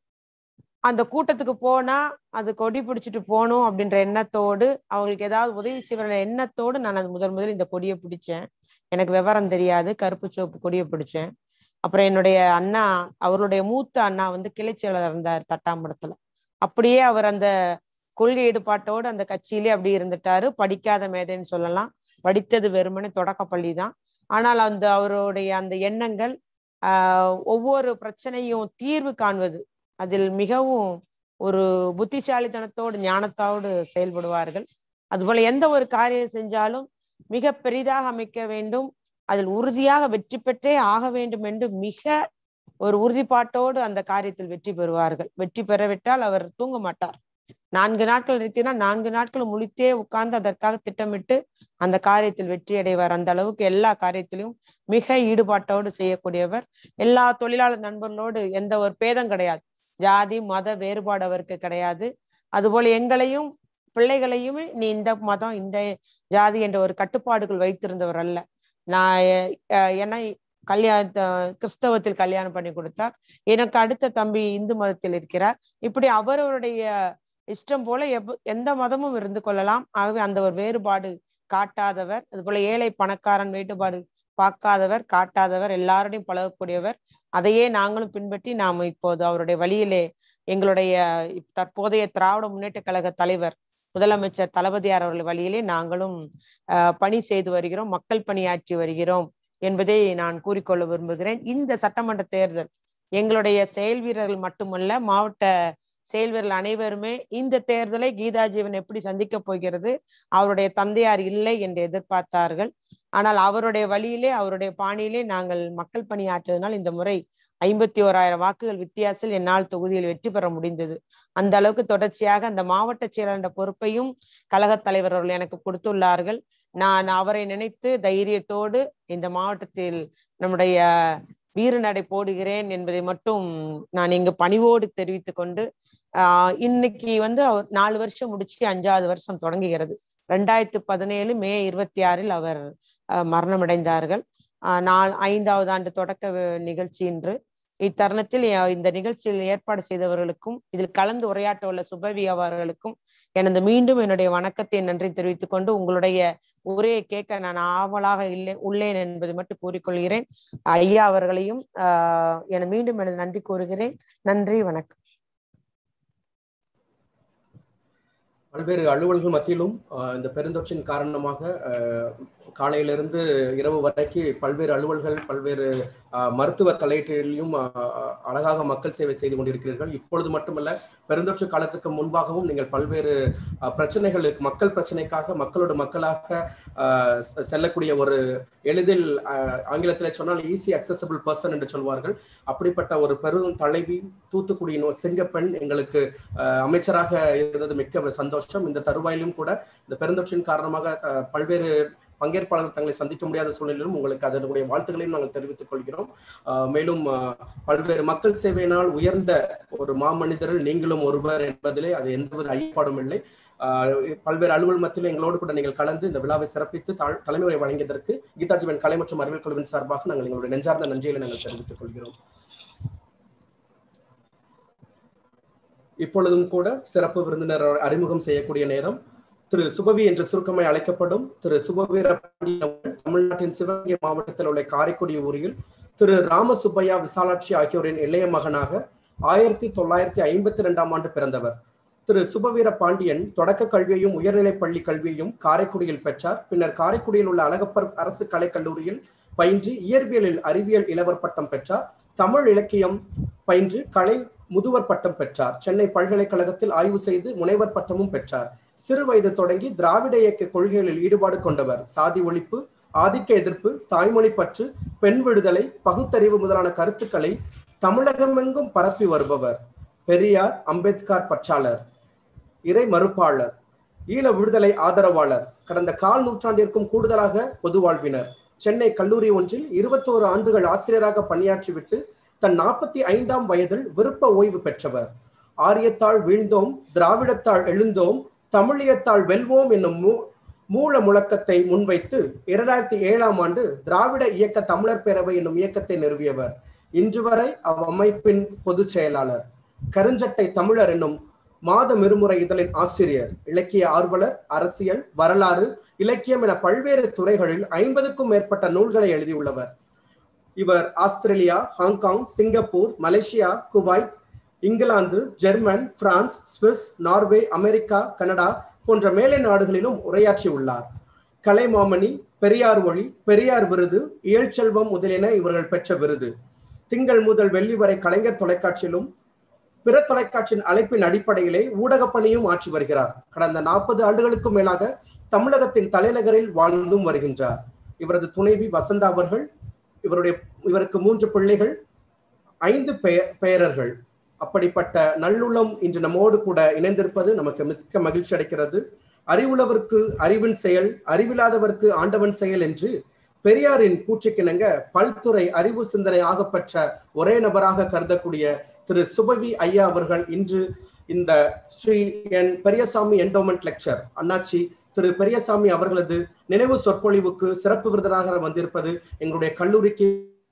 அந்த கூட்டத்துக்கு போனா அது கொடி பிடிச்சிட்டு போகணும் அப்படின்ற எண்ணத்தோடு, அவங்களுக்கு ஏதாவது உதவி செய்வன எண்ணத்தோடு நான் அது முதல் இந்த கொடியை பிடிச்சேன். எனக்கு விவரம் தெரியாது, கருப்பு சிவப்பு கொடியை பிடிச்சேன். அப்புறம் என்னுடைய அண்ணா, அவருடைய மூத்த அண்ணா வந்து கிளை செயலர் இருந்தார் தட்டாம்பரத்துல. அப்படியே அவர் அந்த கொள்கை ஈடுபாட்டோடு அந்த கட்சியிலே அப்படி இருந்துட்டாரு. படிக்காத மேதைன்னு சொல்லலாம், படித்தது வெறுமனே தொடக்கப்பள்ளி தான். ஆனால் அந்த அவருடைய அந்த எண்ணங்கள் ஒவ்வொரு பிரச்சனையும் தீர்வு காண்பது, அதில் மிகவும் ஒரு புத்திசாலித்தனத்தோடு ஞானத்தோடு செயல்படுவார்கள். அதுபோல எந்த ஒரு காரியம் செஞ்சாலும் மிக பெரிதாக அமைக்க வேண்டும், அதில் உறுதியாக வெற்றி பெற்றே ஆக வேண்டும் என்று மிக ஒரு உறுதிப்பாட்டோடு அந்த காரியத்தில் வெற்றி பெறுவார்கள். வெற்றி பெறவிட்டால் அவர் தூங்க மாட்டார். 4 நாட்கள் நிறுத்தினா 4 நாட்கள் முழித்தே உட்கார்ந்து அதற்காக திட்டமிட்டு அந்த காரியத்தில் வெற்றி அடைவார். அந்த அளவுக்கு எல்லா காரியத்திலும் மிக ஈடுபாட்டோடு செய்யக்கூடியவர். எல்லா தொழிலாளர் நண்பர்களோடு எந்த ஒரு பேதம் கிடையாது, ஜாதி மத வேறுபாடு அவருக்கு கிடையாது. அதுபோல எங்களையும் பிள்ளைகளையுமே நீ இந்த மதம் இந்த ஜாதி என்ற ஒரு கட்டுப்பாடுகள் வைத்திருந்தவர் அல்ல. நான் என்ன கிறிஸ்தவத்தில் கல்யாணம் பண்ணி கொடுத்தார். எனக்கு அடுத்த தம்பி இந்து மதத்தில் இருக்கிறார். இப்படி அவரவருடைய இஷ்டம் போல எந்த மதமும் இருந்து கொள்ளலாம். ஆகவே அந்த ஒரு வேறுபாடு காட்டாதவர், அது போல ஏழை பணக்காரன் வேறுபாடு பார்க்காதவர், காட்டாதவர், எல்லாரோடையும் பழகக்கூடியவர். அதையே நாங்களும் பின்பற்றி நாம் இப்போது அவருடைய வழியிலே எங்களுடைய தற்போதைய திராவிட முன்னேற்ற கழக தலைவர் முதலமைச்சர் தளபதியார் அவர்கள் வழியிலே நாங்களும் பணி செய்து வருகிறோம், மக்கள் பணியாற்றி வருகிறோம் என்பதை நான் கூறிக்கொள்ள விரும்புகிறேன். இந்த சட்டமன்ற தேர்தல் எங்களுடைய செயல் வீரர்கள் மட்டுமல்ல, மாவட்ட செயல் வீரர்கள் அனைவருமே இந்த தேர்தலை கீதா ஜீவன் எப்படி சந்திக்க போகிறது, அவருடைய தந்தையார் இல்லை என்று எதிர்பார்த்தார்கள். ஆனால் அவருடைய வழியிலே அவருடைய பாணியிலே நாங்கள் மக்கள் பணியாற்றதுனால் இந்த முறை 51,000 வாக்குகள் வித்தியாசத்தில் என்னால் தொகுதியில் வெற்றி பெற முடிந்தது. அந்த அளவுக்கு தொடர்ச்சியாக அந்த மாவட்ட செயலாளர் பொறுப்பையும் கழக தலைவர் அவர்கள் எனக்கு கொடுத்துள்ளார்கள். நான் அவரை நினைத்து தைரியத்தோடு இந்த மாவட்டத்தில் நம்முடைய வீறு நடை போடுகிறேன் என்பதை மட்டும் நான் இங்கு பணிவோடு தெரிவித்துக் கொண்டு, இன்னைக்கு வந்து அவர் 4 வருஷம் முடிச்சு 5வது வருஷம் தொடங்குகிறது. 2017 மே 26 அவர் மரணமடைந்தார்கள். 5வது ஆண்டு தொடக்க நிகழ்ச்சி இன்று. இத்தருணத்தில் இந்த நிகழ்ச்சியில் ஏற்பாடு செய்தவர்களுக்கும் இதில் கலந்து உரையாற்ற உள்ள சுபவி அவர்களுக்கும் எனது மீண்டும் என்னுடைய வணக்கத்தை நன்றி தெரிவித்துக் கொண்டு, உங்களுடைய உரையை கேட்க நான் ஆவலாக உள்ளேன் என்பதை மட்டும் கூறிக்கொள்கிறேன். ஐயா அவர்களையும் மீண்டும் எனது நன்றி கூறுகிறேன். நன்றி, வணக்கம். பல்வேறு அலுவல்கள் மத்தியிலும் இந்த பெருந்தொற்றின் காரணமாக காலையிலிருந்து இரவு வரைக்கும் பல்வேறு அலுவல்கள், பல்வேறு மருத்துவ தலையீட்டிலும் அழகாக மக்கள் சேவை செய்து கொண்டிருக்கிறீர்கள். இப்பொழுது மட்டுமல்ல, பெருந்தொற்று காலத்துக்கு முன்பாகவும் நீங்கள் பல்வேறு பிரச்சனைகளுக்கு, மக்கள் பிரச்சனைக்காக மக்களோட மக்களாக செல்லக்கூடிய ஒரு எளிதில் ஆங்கிலத்தில் சொன்னால் ஈஸி அக்சசபிள் பர்சன் என்று சொல்வார்கள். அப்படிப்பட்ட ஒரு பெரும் தலைவி, தூத்துக்குடியின் செங்கப்பெண் எங்களுக்கு அமைச்சராக இருந்தது மிக்க சந்தோஷம். இந்த தருவாயிலும் கூட இந்த பெருந்தொற்றின் காரணமாக பல்வேறு பங்கேற்பாளர்கள் தங்களை சந்திக்க முடியாத சூழ்நிலையிலும் உங்களுக்கு அதனுடைய வாழ்த்துக்களையும் நாங்கள் தெரிவித்துக் கொள்கிறோம். மேலும் பல்வேறு மக்கள் சேவையினால் உயர்ந்த ஒரு மாமனிதரில் நீங்களும் ஒருவர் என்பதிலே அது எந்தவித ஐயப்பாடும் இல்லை. பல்வேறு அலுவல் மத்தியில் எங்களோடு கூட நீங்கள் கலந்து இந்த விழாவை சிறப்பித்து தலைமை உரை வழங்கியதற்கு கீதா ஜீவன் கலை மற்றும் அறிவியல் குழுவின் சார்பாக நாங்கள் எங்களுடைய நெஞ்சார்ந்த நன்றிகளை நாங்கள் தெரிவித்துக் கொள்கிறோம். இப்பொழுதும் கூட சிறப்பு விருந்தினர் அறிமுகம் செய்யக்கூடிய நேரம். திரு சுபவி என்ற சுருக்கமாய் அழைக்கப்படும் திரு சுபவீர பாண்டியன் தமிழ்நாட்டின் சிவகங்கை மாவட்டத்தில் உள்ள காரைக்குடி ஊரில் திரு ராமசுப்பையா விசாலாட்சி ஆகியோரின் இளைய மகனாக 1952 ஆண்டு பிறந்தவர். திரு சுபவீர பாண்டியன் தொடக்க கல்வியையும் உயர்நிலை பள்ளி கல்வியையும் காரைக்குடியில் பெற்றார். பின்னர் காரைக்குடியில் உள்ள அழகப்பர் அரசு கலைக்கல்லூரியில் பயின்று இயற்பியலில் அறிவியல் இளவர் பட்டம் பெற்றார். தமிழ் இலக்கியம் பயின்று கலை முதுவர் பட்டம் பெற்றார். சென்னை பல்கலைக்கழகத்தில் ஆய்வு செய்து முனைவர் பட்டமும் பெற்றார். சிறு வயது தொடங்கி திராவிட இயக்க கொள்கைகளில் ஈடுபாடு கொண்டவர். சாதி ஒழிப்பு, ஆதிக்க எதிர்ப்பு, தாய்மொழி பற்று, பெண் விடுதலை, பகுத்தறிவு முதலான கருத்துக்களை தமிழகமெங்கும் பரப்பி வருபவர். பெரியார், அம்பேத்கர் பற்றாளர், இறை மறுப்பாளர், ஈழ விடுதலை ஆதரவாளர். கடந்த 1/4 நூற்றாண்டிற்கும் கூடுதலாக பொது வாழ்வினர். சென்னை கல்லூரி ஒன்றில் 21 ஆண்டுகள் ஆசிரியராக பணியாற்றிவிட்டு தன் 45ஆம் வயதில் விருப்ப ஓய்வு பெற்றவர். ஆரியத்தால் வீழ்ந்தோம், திராவிடத்தால் எழுந்தோம், தமிழியத்தால் வெல்வோம் என்னும் மூல முழக்கத்தை முன்வைத்து 2007ஆம் ஆண்டு திராவிட இயக்க தமிழர் பேரவை என்னும் இயக்கத்தை நிறுவியவர். இன்று வரை அவ்வமைப்பின் பொதுச் செயலாளர். கருஞ்சட்டை தமிழர் என்னும் மாத இருமுறை இதழின் ஆசிரியர், இலக்கிய ஆர்வலர், அரசியல், வரலாறு, இலக்கியம் என பல்வேறு துறைகளில் 50க்கும் மேற்பட்ட நூல்களை எழுதியுள்ளவர். இவர் Australia, Hong Kong, Singapore, Malaysia, Kuwait, England, German, France, Swiss, Norway, America, Canada போன்ற மேலை நாடுகளிலும் உரையாற்றியுள்ளார். கலைமாமணி, பெரியார் ஒளி, பெரியார் விருது, இயல்செல்வம் முதலியன இவர்கள் பெற்ற விருது. திங்கள் முதல் வெள்ளி வரை கலைஞர் தொலைக்காட்சியிலும் பிற தொலைக்காட்சியின் அழைப்பின் அடிப்படையிலே ஊடக பணியும் ஆற்றி வருகிறார். கடந்த 40 ஆண்டுகளுக்கும் மேலாக தமிழகத்தின் தலைநகரில் வாழ்ந்தும் வருகின்றார். இவரது துணைவி வசந்தா அவர்கள், இவருக்கு 3 பிள்ளைகள், 5 பெயரர்கள். அப்படிப்பட்ட நல்லுள்ளம் இன்று நம்மோடு கூட இணைந்திருப்பது நமக்கு மிக்க மகிழ்ச்சி அளிக்கிறது. அறிவுள்ளவருக்கு அறிவின் செயல், அறிவில்லாதவருக்கு ஆண்டவன் செயல் என்று பெரியாரின் கூற்றுக்கிணங்க பல்துறை அறிவு சிந்தனை ஆகப்பெற்ற ஒரே நபராக கருதக்கூடிய திரு சுபவி ஐயா அவர்கள் இன்று இந்த Shri N Periyasamy endowment lecture அண்ணாச்சி திரு பெரியசாமி அவர்களது நினைவு சொற்பொழிவுக்கு சிறப்பு விருந்தினராக வந்திருப்பது எங்களுடைய கல்லூரிக்கு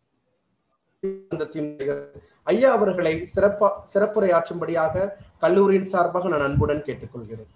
ஐயா அவர்களை சிறப்புரையாற்றும்படியாக கல்லூரியின் சார்பாக நான் அன்புடன் கேட்டுக்கொள்கிறேன்.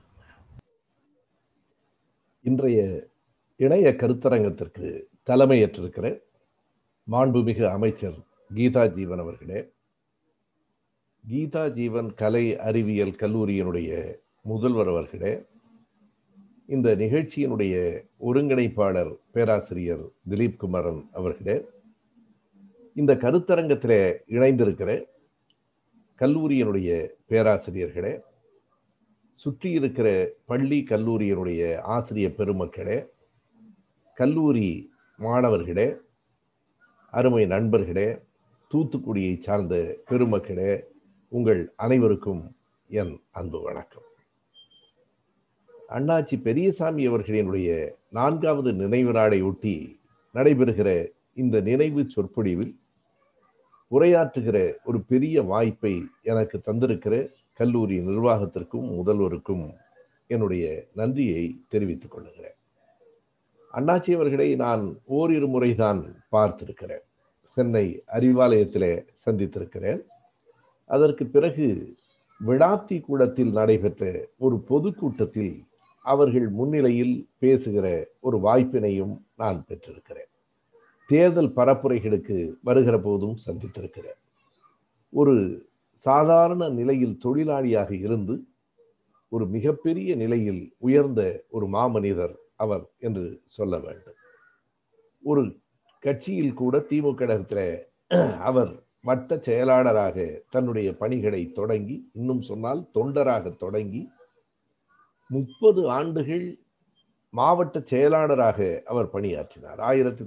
இன்றைய இணைய கருத்தரங்கத்திற்கு தலைமையேற்றிருக்கிற மாண்புமிகு அமைச்சர் கீதா ஜீவன் அவர்களே, கீதா ஜீவன் கலை அறிவியல் கல்லூரியினுடைய முதல்வர் அவர்களே, இந்த நிகழ்ச்சியினுடைய ஒருங்கிணைப்பாளர் பேராசிரியர் திலீப் குமாரன் அவர்களே, இந்த கருத்தரங்கத்திலே இணைந்திருக்கிற கல்லூரியினுடைய பேராசிரியர்களே, சுற்றி இருக்கிற பள்ளி கல்லூரியினுடைய ஆசிரியர் பெருமக்களே, கல்லூரி மாணவர்களே, அருமை நண்பர்களே, தூத்துக்குடியை சார்ந்த பெருமக்களே, உங்கள் அனைவருக்கும் என் அன்பு வணக்கம். அண்ணாச்சி பெரியசாமி அவர்களினுடைய 4வது நினைவு நாளை ஒட்டி நடைபெறுகிற இந்த நினைவு சொற்பொழிவில் உரையாற்றுகிற ஒரு பெரிய வாய்ப்பை எனக்கு தந்திருக்கிற கல்லூரி நிர்வாகத்திற்கும் முதல்வருக்கும் என்னுடைய நன்றியை தெரிவித்துக் கொள்ளுகிறேன். அண்ணாச்சி அவர்களை நான் ஓரிரு முறைதான் பார்த்திருக்கிறேன். சென்னை அறிவாலயத்திலே சந்தித்திருக்கிறேன். அதற்கு பிறகு விடாத்தி கூடத்தில் நடைபெற்ற ஒரு பொதுக்கூட்டத்தில் அவர்கள் முன்னிலையில் பேசுகிற ஒரு வாய்ப்பினையும் நான் பெற்றிருக்கிறேன். தேர்தல் பரப்புரைகளுக்கு வருகிற போதும் சந்தித்திருக்கிறேன். ஒரு சாதாரண நிலையில் தொழிலாளியாக இருந்து ஒரு மிகப்பெரிய நிலையில் உயர்ந்த ஒரு மாமனிதர் அவர் என்று சொல்ல வேண்டும். ஒரு கட்சியில் கூட திமுக அவர் வட்ட செயலாளராக தன்னுடைய பணிகளை தொடங்கி, இன்னும் சொன்னால் தொண்டராக தொடங்கி 30 ஆண்டுகள் மாவட்ட செயலாளராக அவர் பணியாற்றினார்.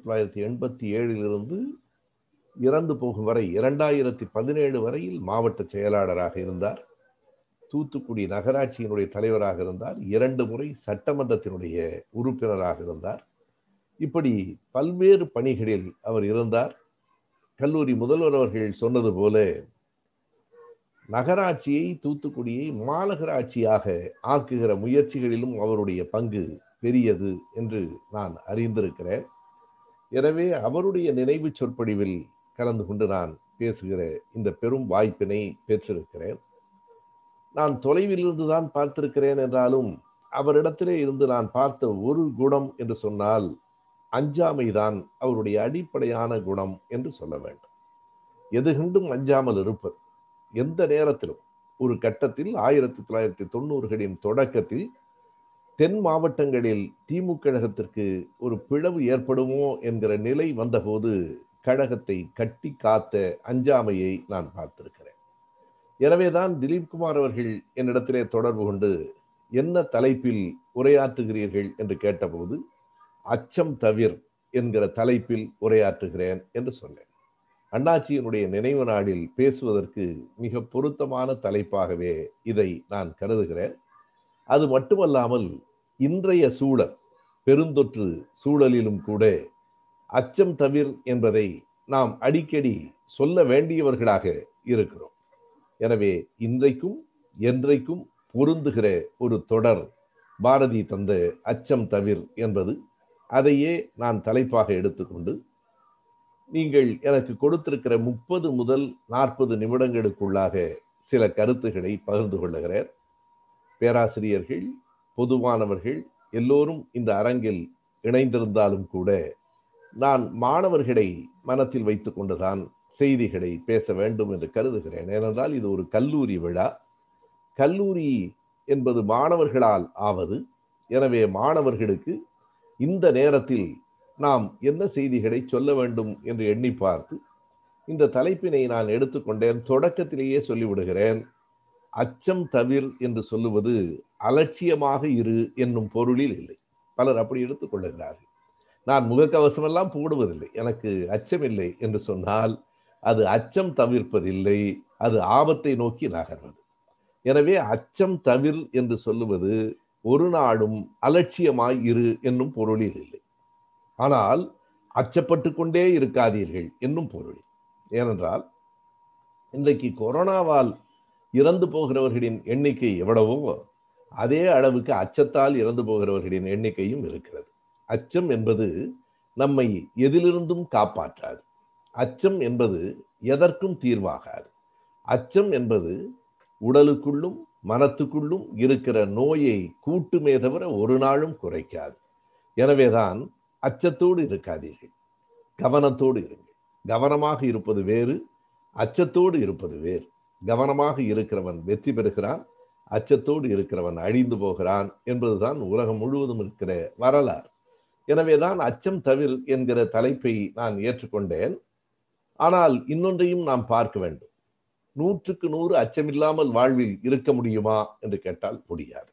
1987 இறந்து போகும் வரை 2017 வரையில் மாவட்ட செயலாளராக இருந்தார். தூத்துக்குடி நகராட்சியினுடைய தலைவராக இருந்தார். 2 முறை சட்டமன்றத்தினுடைய உறுப்பினராக இருந்தார். இப்படி பல்வேறு பணிகளில் அவர் இருந்தார். கல்லூரி முதல்வர் அவர்கள் சொன்னது போல நகராட்சியை, தூத்துக்குடியை மாநகராட்சியாக ஆக்குகிற முயற்சிகளிலும் அவருடைய பங்கு பெரியது என்று நான் அறிந்திருக்கிறேன். எனவே அவருடைய நினைவு சொற்பொழிவில் கலந்து கொண்டு நான் பேசுகிற இந்த பெரும் வாய்ப்பினை பெற்றிருக்கிறேன். நான் தொலைவில் இருந்துதான் பார்த்திருக்கிறேன் என்றாலும் அவரிடத்திலே இருந்து நான் பார்த்த ஒரு குணம் என்று சொன்னால் அஞ்சாமைதான் அவருடைய அடிப்படையான குணம் என்று சொல்ல வேண்டும். எது கண்டும் அஞ்சாமல் இருப்பது. எந்த நேரத்திலும் ஒரு கட்டத்தில் 1990களின் தொடக்கத்தில் தென் மாவட்டங்களில் திமுக கழகத்திற்கு ஒரு பிளவு ஏற்படுமோ என்கிற நிலை வந்தபோது கழகத்தை கட்டி காத்த அஞ்சாமையை நான் பார்த்திருக்கிறேன். எனவேதான் திலீப் குமார் அவர்கள் என்னிடத்திலே தொடர்பு கொண்டு என்ன தலைப்பில் உரையாற்றுகிறீர்கள் என்று கேட்டபோது அச்சம் தவிர் என்கிற தலைப்பில் உரையாற்றுகிறேன் என்று சொன்னேன். அண்ணாச்சியினுடைய நினைவு நாளில் பேசுவதற்கு மிக பொருத்தமான தலைப்பாகவே இதை நான் கருதுகிறேன். அது மட்டுமல்லாமல் இன்றைய சூழல், பெருந்தொற்று சூழலிலும் கூட அச்சம் தவிர் என்பதை நாம் அடிக்கடி சொல்ல வேண்டியவர்களாக இருக்கிறோம். எனவே இன்றைக்கும் என்றைக்கும் பொருந்துகிற ஒரு தொடர் பாரதி தந்த அச்சம் தவிர் என்பது. அதையே நான் தலைப்பாக எடுத்துக்கொண்டு நீங்கள் எனக்கு கொடுத்திருக்கிற 30 முதல் 40 நிமிடங்களுக்குள்ளாக சில கருத்துக்களை பகிர்ந்து கொள்ளுகிறேன். பேராசிரியர்கள், பொதுவானவர்கள் எல்லோரும் இந்த அரங்கில் இணைந்திருந்தாலும் கூட நான் மாணவர்களை மனத்தில் வைத்துக் கொண்டுதான் செய்திகளை பேச வேண்டும் என்று கருதுகிறேன். ஏனென்றால் இது ஒரு கல்லூரி விழா. கல்லூரி என்பது மாணவர்களால் ஆவது. எனவே மாணவர்களுக்கு இந்த நேரத்தில் நாம் என்ன செய்திகளை சொல்ல வேண்டும் என்று எண்ணி பார்த்து இந்த தலைப்பினை நான் எடுத்துக்கொண்டேன். தொடக்கத்திலேயே சொல்லிவிடுகிறேன், அச்சம் தவிர் என்று சொல்லுவது அலட்சியமாக இரு என்னும் பொருளில் இல்லை. பலர் அப்படி எடுத்துக் கொள்ளுகிறார்கள். நான் முகக்கவசம் எல்லாம் போடுவதில்லை, எனக்கு அச்சம் இல்லை என்று சொன்னால் அது அச்சம் தவிர்ப்பதில்லை, அது ஆபத்தை நோக்கி நகர்வது. எனவே அச்சம் தவிர் என்று சொல்லுவது ஒரு நாளும் அலட்சியமாய் இரு என்னும் பொருளில் இல்லை. ஆனால் அச்சப்பட்டு கொண்டே இருக்காதீர்கள் என்னும் பொருள். ஏனென்றால் இன்றைக்கு கொரோனாவால் இறந்து போகிறவர்களின் எண்ணிக்கை எவ்வளவோ அதே அளவுக்கு அச்சத்தால் இறந்து போகிறவர்களின் எண்ணிக்கையும் இருக்கிறது. அச்சம் என்பது நம்மை எதிலிருந்தும் காப்பாற்றாது. அச்சம் என்பது எதற்கும் தீர்வாகாது. அச்சம் என்பது உடலுக்குள்ளும் மனத்துக்குள்ளும் இருக்கிற நோயை கூட்டுமே தவிர ஒரு நாளும் குறைக்காது. எனவேதான் அச்சத்தோடு இருக்காதீர்கள், கவனத்தோடு இருங்கள். கவனமாக இருப்பது வேறு, அச்சத்தோடு இருப்பது வேறு. கவனமாக இருக்கிறவன் வெற்றி பெறுகிறான், அச்சத்தோடு இருக்கிறவன் அழிந்து போகிறான் என்பதுதான் உலகம் முழுவதும் இருக்கிற வரலாறு. எனவேதான் அச்சம் தவிர் என்கிற தலைப்பை நான் ஏற்றுக்கொண்டேன். ஆனால் இன்னொன்றையும் நாம் பார்க்க வேண்டும். 100க்கு 100 அச்சமில்லாமல் வாழ்வில் இருக்க முடியுமா என்று கேட்டால் முடியாது.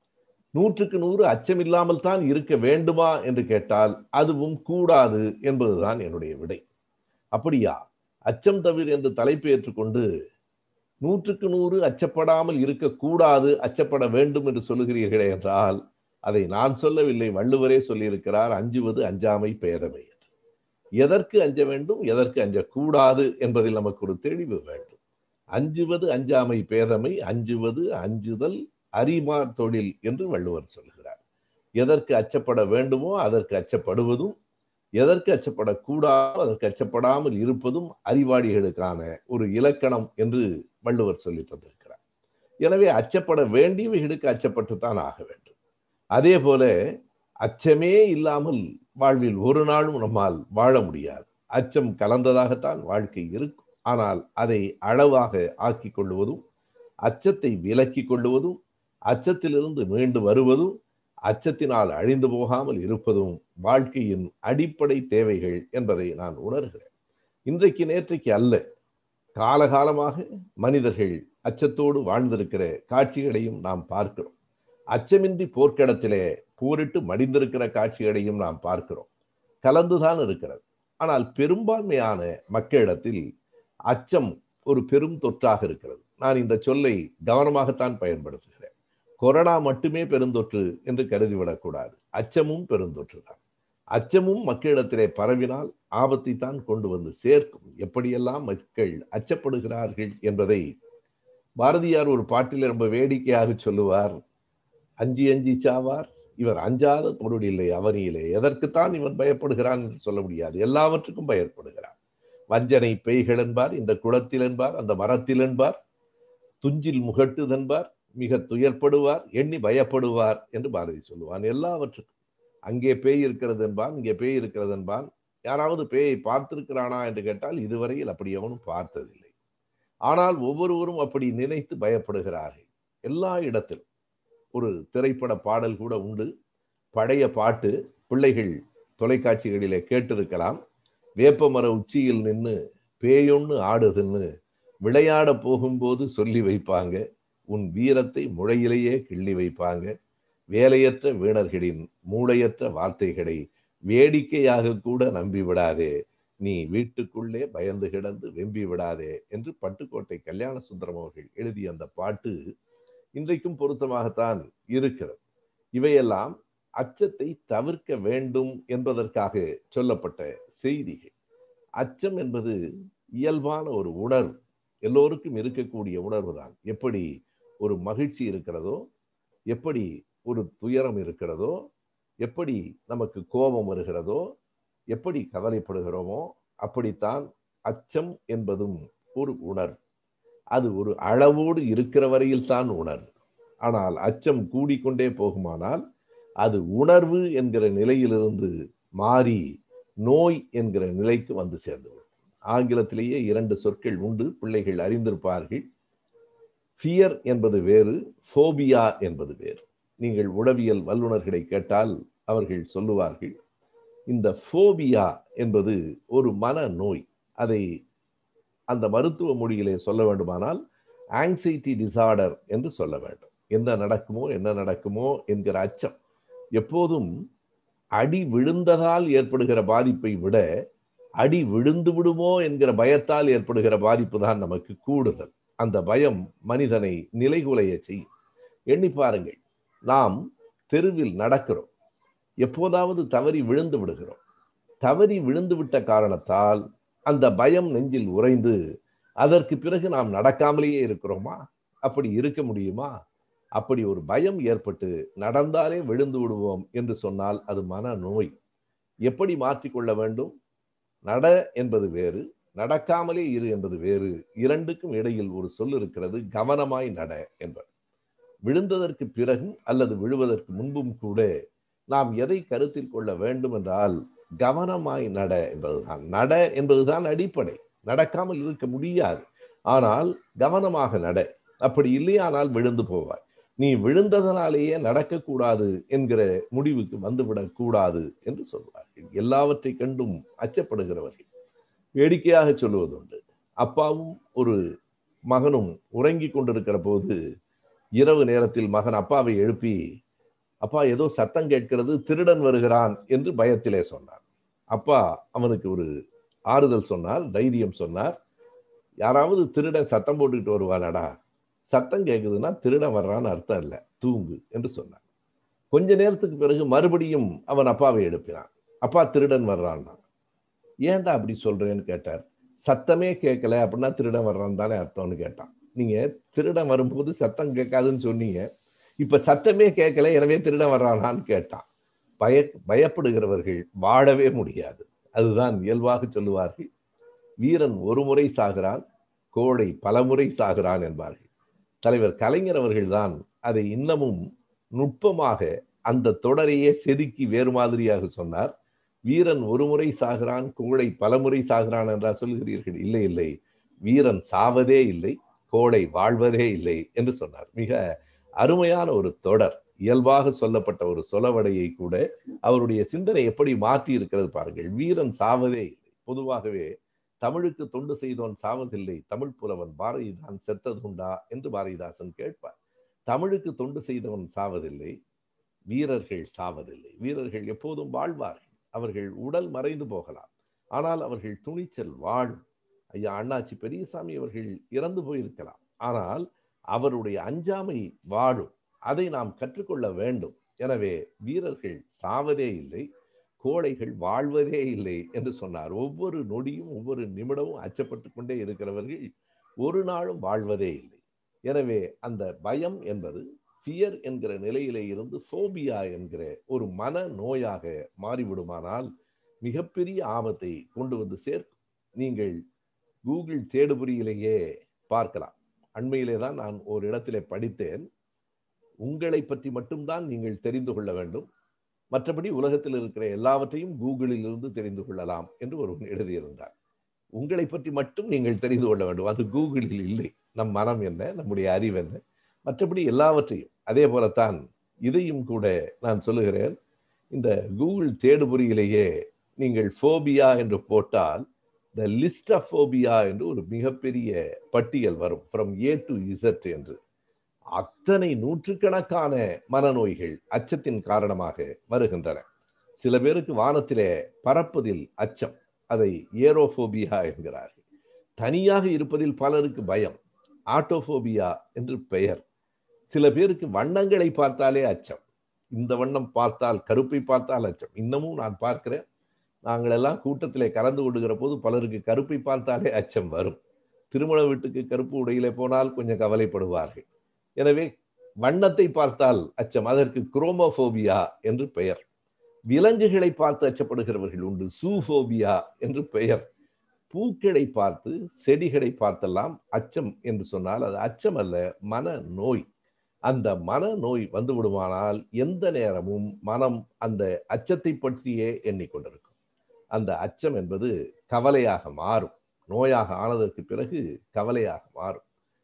100க்கு 100 அச்சமில்லாமல் தான் இருக்க வேண்டுமா என்று கேட்டால் அதுவும் கூடாது என்பதுதான் என்னுடைய விடை. அப்படியா, அச்சம் தவிர என்று தலைப்பு ஏற்றுக்கொண்டு 100க்கு 100 அச்சப்படாமல் இருக்கக்கூடாது, அச்சப்பட வேண்டும் என்று சொல்லுகிறீர்களே என்றால் அதை நான் சொல்லவில்லை, வள்ளுவரே சொல்லியிருக்கிறார், அஞ்சுவது அஞ்சாமை பேதமை என்று. எதற்கு அஞ்ச வேண்டும், எதற்கு அஞ்சக்கூடாது என்பதில் நமக்கு ஒரு தெளிவு வேண்டும். அஞ்சுவது அஞ்சாமை பேதமை, அஞ்சுவது அஞ்சுதல் அறிமார் தொழில் என்று வள்ளுவர் சொல்கிறார். எதற்கு அச்சப்பட வேண்டுமோ அதற்கு அச்சப்படுவதும், எதற்கு அச்சப்படக்கூடாதோ அதற்கு அச்சப்படாமல் இருப்பதும் அறிவாளிகளுக்கான ஒரு இலக்கணம் என்று வள்ளுவர் சொல்லி தந்திருக்கிறார். எனவே அச்சப்பட வேண்டியவைகளுக்கு அச்சப்பட்டுத்தான் ஆக வேண்டும். அதே போல அச்சமே இல்லாமல் வாழ்வில் ஒரு நாளும் நம்மால் வாழ முடியாது. அச்சம் கலந்ததாகத்தான் வாழ்க்கை இருக்கும். ஆனால் அதை அளவாக ஆக்கி கொள்வதும், அச்சத்தை விலக்கி கொள்வதும், அச்சத்திலிருந்து மீண்டு வருவதும், அச்சத்தினால் அழிந்து போகாமல் இருப்பதும் வாழ்க்கையின் அடிப்படை தேவைகள் என்பதை நான் உணர்கிறேன். இன்றைக்கு நேற்றைக்கு அல்ல, காலகாலமாக மனிதர்கள் அச்சத்தோடு வாழ்ந்திருக்கிற காட்சிகளையும் நாம் பார்க்கிறோம். அச்சமின்றி போர்க்களத்திலே போரிட்டு மடிந்திருக்கிற காட்சிகளையும் நாம் பார்க்கிறோம். கலந்துதான் இருக்கிறது. ஆனால் பெரும்பான்மையான மக்களிடத்தில் அச்சம் ஒரு பெரும் தொற்றாக இருக்கிறது. நான் இந்த சொல்லை கவனமாகத்தான் பயன்படுத்துகிறேன். கொரோனா மட்டுமே பெருந்தொற்று என்று கருதிவிடக்கூடாது. அச்சமும் பெருந்தொற்று தான். அச்சமும் மக்களிடத்திலே பரவினால் ஆபத்தை தான் கொண்டு வந்து சேர்க்கும். எப்படியெல்லாம் மக்கள் அச்சப்படுகிறார்கள் என்பதை பாரதியார் ஒரு பாட்டில் ரொம்ப வேடிக்கையாக சொல்லுவார். அஞ்சி அஞ்சி சாவார், இவர் அஞ்சாத பொருள் இல்லை அவனியிலே, எதற்குத்தான் இவன் பயப்படுகிறான் என்று சொல்ல முடியாது, எல்லாவற்றுக்கும் பயப்படுகிறான். வஞ்சனை பெய்கள் என்பார், இந்த குளத்தில் என்பார், அந்த மரத்தில் என்பார், துஞ்சில் முகட்டுதென்பார், மிக துயர்ப்படுவார், எண்ணி பயப்படுவார் என்று பாரதி சொல்லுவான். எல்லாவற்றுக்கும் அங்கே பேய் இருக்கிறது என்பான், இங்கே பேய் இருக்கிறது என்பான். யாராவது பேயை பார்த்திருக்கிறானா என்று கேட்டால் இதுவரையில் அப்படி எவனும் பார்த்ததில்லை. ஆனால் ஒவ்வொருவரும் அப்படி நினைத்து பயப்படுகிறார்கள். எல்லா இடத்திலும் ஒரு திரைப்பட பாடல் கூட உண்டு. பழைய பாட்டு, பிள்ளைகள் தொலைக்காட்சிகளிலே கேட்டிருக்கலாம். வேப்பமர உச்சியில் நின்று பேயொன்னு ஆடுதுன்னு விளையாட போகும்போது சொல்லி வைப்பாங்க, உன் வீரத்தை முளையிலேயே கிள்ளி வைப்பாங்க. வேலையற்ற வீணர்களின் மூளையற்ற வார்த்தைகளை வேடிக்கையாக கூட நம்பி விடாதே, நீ வீட்டுக்குள்ளே பயந்து கிடந்து வெம்பி விடாதே என்று பட்டுக்கோட்டை கல்யாண சுந்தரம் அவர்கள் எழுதிய அந்த பாட்டு இன்றைக்கும் பொருத்தமாகத்தான் இருக்கிறது. இவையெல்லாம் அச்சத்தை தவிர்க்க வேண்டும் என்பதற்காக சொல்லப்பட்ட செய்திகள். அச்சம் என்பது இயல்பான ஒரு உணர்வு, எல்லோருக்கும் இருக்கக்கூடிய உணர்வு தான். எப்படி ஒரு மகிழ்ச்சி இருக்கிறதோ, எப்படி ஒரு துயரம் இருக்கிறதோ, எப்படி நமக்கு கோபம் வருகிறதோ, எப்படி கவலைப்படுகிறோமோ, அப்படித்தான் அச்சம் என்பதும் ஒரு உணர்வு. அது ஒரு அளவோடு இருக்கிற வரையில் தான் உணர்வு. ஆனால் அச்சம் கூடிக்கொண்டே போகுமானால் அது உணர்வு என்கிற நிலையிலிருந்து மாறி நோய் என்கிற நிலைக்கு வந்து சேர்ந்துவிடும். ஆங்கிலத்திலேயே 2 சொற்கள் உண்டு, பிள்ளைகள் அறிந்திருப்பார்கள். ஃபியர் என்பது வேறு, ஃபோபியா என்பது வேறு. நீங்கள் உளவியல் வல்லுநர்களை கேட்டால் அவர்கள் சொல்லுவார்கள், இந்த ஃபோபியா என்பது ஒரு மனநோய். அதை அந்த மருத்துவ மொழியிலே சொல்ல வேண்டுமானால் ஆங்ஸைட்டி டிசார்டர் என்று சொல்ல வேண்டும். என்ன நடக்குமோ என்கிற அச்சம். எப்போதும் அடி விழுந்ததால் ஏற்படுகிற பாதிப்பை விட அடி விழுந்து விடுமோ என்கிற பயத்தால் ஏற்படுகிற பாதிப்பு தான் நமக்கு கூடுதல். அந்த பயம் மனிதனை நிலைகுலைய செய்யும். எண்ணி பாருங்கள், நாம் தெருவில் நடக்கிறோம், எப்போதாவது தவறி விழுந்து விடுகிறோம். தவறி விழுந்து விட்ட காரணத்தால் அந்த பயம் நெஞ்சில் உறைந்து அதற்கு பிறகு நாம் நடக்காமலேயே இருக்கிறோமா? அப்படி இருக்க முடியுமா? அப்படி ஒரு பயம் ஏற்பட்டு நடந்தாலே விழுந்து விடுவோம் என்று சொன்னால் அது மனநோய். எப்படி மாற்றிக்கொள்ள வேண்டும்? நட என்பது வேறு, நடக்காமலே இரு என்பது வேறு. இரண்டுக்கும் இடையில் ஒரு சொல் இருக்கிறது, கவனமாய் நட என்பது. விழுந்ததற்கு பிறகும் அல்லது விழுவதற்கு முன்பும் கூட நாம் எதை கருத்தில் கொள்ள வேண்டும் என்றால் கவனமாய் நட என்பதுதான். நட என்பதுதான் அடிப்படை. நடக்காமல் இருக்க முடியாது, ஆனால் கவனமாக நட. அப்படி இல்லையானால் விழுந்து போவாய். நீ விழுந்ததனாலேயே நடக்கக்கூடாது என்கிற முடிவுக்கு வந்துவிடக் கூடாது என்று சொல்வார்கள். எல்லாவற்றை கண்டும் அச்சப்படுகிறவர்கள். வேடிக்கையாக சொல்லுவதுண்டு, அப்பாவும் ஒரு மகனும் உறங்கி கொண்டிருக்கிற போது இரவு நேரத்தில் மகன் அப்பாவை எழுப்பி, அப்பா ஏதோ சத்தம் கேட்கிறது, திருடன் வருகிறான் என்று பயத்திலே சொன்னார். அப்பா அவனுக்கு ஒரு ஆறுதல் சொன்னார், தைரியம் சொன்னார். யாராவது திருடன் சத்தம் போட்டுக்கிட்டு வருவானடா, சத்தம் கேட்குதுன்னா திருடன் வர்றான்னு அர்த்தம் இல்லை, தூங்கு என்று சொன்னார். கொஞ்ச நேரத்துக்கு பிறகு மறுபடியும் அவன் அப்பாவை எழுப்பினான். அப்பா திருடன் வர்றான்னா. ஏன்டா அப்படி சொல்றேன்னு கேட்டார். சத்தமே கேட்கல அப்படின்னா திருடன் வர்றான்னு தானே அர்த்தம்னு கேட்டான். நீங்க திருடன் வரும்போது சத்தம் கேட்காதுன்னு சொன்னீங்க, இப்ப சத்தமே கேட்கல எனவே திருடன் வர்றானான்னு கேட்டான். பயப்படுகிறவர்கள் வாழவே முடியாது. அதுதான் இயல்பாக சொல்லுவார்கள், வீரன் ஒரு முறை சாகிறான், கோழை பல முறை சாகிறான் என்பார்கள். தலைவர் கலைஞர் அவர்கள்தான் அதை இன்னமும் நுட்பமாக அந்த தொடரையே செதுக்கி வேறு மாதிரியாக சொன்னார். வீரன் ஒரு முறை சாகிறான், கோழை பல முறை சாகிறான் என்றா சொல்கிறீர்கள்? இல்லை இல்லை, வீரன் சாவதே இல்லை, கோழை வாழ்வதே இல்லை என்று சொன்னார். மிக அருமையான ஒரு தொடர். இயல்பாக சொல்லப்பட்ட ஒரு சொலவடையை கூட அவருடைய சிந்தனை எப்படி மாற்றி இருக்கிறது பாருங்கள். வீரன் சாவதே இல்லை. பொதுவாகவே தமிழுக்கு தொண்டு செய்தோன் சாவதில்லை, தமிழ் புலவன் பாரதிதான் செத்ததுண்டா என்று பாரதிதாசன் கேட்பார். தமிழுக்கு தொண்டு செய்தவன் சாவதில்லை, வீரர்கள் சாவதில்லை. வீரர்கள் எப்போதும் வாழ்வார்கள். அவர்கள் உடல் மறைந்து போகலாம், ஆனால் அவர்கள் துணிச்சல் வாழும். ஐயா அண்ணாச்சி பெரியசாமி அவர்கள் இறந்து போயிருக்கலாம், ஆனால் அவருடைய அஞ்சாமை வாழும். அதை நாம் கற்றுக்கொள்ள வேண்டும். எனவே வீரர்கள் சாவதே இல்லை, கோழைகள் வாழ்வதே இல்லை என்று சொன்னார். ஒவ்வொரு நொடியும் ஒவ்வொரு நிமிடமும் அச்சப்பட்டு கொண்டே இருக்கிறவர்கள் ஒரு நாளும் வாழ்வதே இல்லை. எனவே அந்த பயம் என்பது ஃபியர் என்கிற நிலையிலே இருந்து ஃபோபியா என்கிற ஒரு மன நோயாக மாறிவிடுமானால் மிகப்பெரிய ஆபத்தை கொண்டு வந்து சேர்க்கும். நீங்கள் கூகுள் தேடுபொறியிலேயே பார்க்கலாம். அண்மையிலே தான் நான் ஒரு இடத்திலே படித்தேன், உங்களை பற்றி மட்டும்தான் நீங்கள் தெரிந்து கொள்ள வேண்டும், மற்றபடி உலகத்தில் இருக்கிற எல்லாவற்றையும் கூகுளில் இருந்து தெரிந்து கொள்ளலாம் என்று ஒருவன் எழுதியிருந்தார். உங்களை பற்றி மட்டும் நீங்கள் தெரிந்து கொள்ள வேண்டும், அது கூகுளில் இல்லை. நம் மனம் என்ன, நம்முடைய அறிவு என்ன, மற்றபடி எல்லாவற்றையும். அதே போலத்தான் இதையும் கூட நான் சொல்லுகிறேன். இந்த கூகுள் தேடுபொறியிலேயே நீங்கள் ஃபோபியா என்று போட்டால் த லிஸ்ட் ஆஃப் ஃபோபியா என்று ஒரு மிகப்பெரிய பட்டியல் வரும், ஃப்ரம் ஏ டு இசட் என்று. அத்தனை நூற்றுக்கணக்கான மனநோய்கள் அச்சத்தின் காரணமாக வருகின்றன. சில பேருக்கு வானத்திலே பறப்பதில் அச்சம், அதை ஏரோஃபோபியா என்கிறார்கள். தனியாக இருப்பதில் பலருக்கு பயம், ஆட்டோஃபோபியா என்று பெயர். சில பேருக்கு வண்ணங்களை பார்த்தாலே அச்சம். இந்த வண்ணம் பார்த்தால், கருப்பை பார்த்தால் அச்சம். இன்னமும் நான் பார்க்கிறேன், நாங்கள் எல்லாம் கூட்டத்திலே கலந்து கொள்ளுகிற போது பலருக்கு கருப்பை பார்த்தாலே அச்சம் வரும். திருமண வீட்டுக்கு கருப்பு உடையிலே போனால் கொஞ்சம் கவலைப்படுவார்கள். எனவே வண்ணத்தை பார்த்தால் அச்சம், அதற்கு குரோமோபோபியா என்று பெயர். விலங்குகளை பார்த்து அச்சப்படுகிறவர்கள் உண்டு, சூபோபியா என்று பெயர். பூக்களை பார்த்து செடிகளை பார்த்தெல்லாம் அச்சம் என்று சொன்னால் அது அச்சம் அல்ல, மன நோய். அந்த மன நோய் வந்து விடுமானால் எந்த நேரமும் மனம் அந்த அச்சத்தை பற்றியே எண்ணிக்கொண்டிருக்கும். அந்த அச்சம் என்பது கவலையாக மாறும். நோயாக ஆனதற்கு பிறகு கவலையாக மாறும்.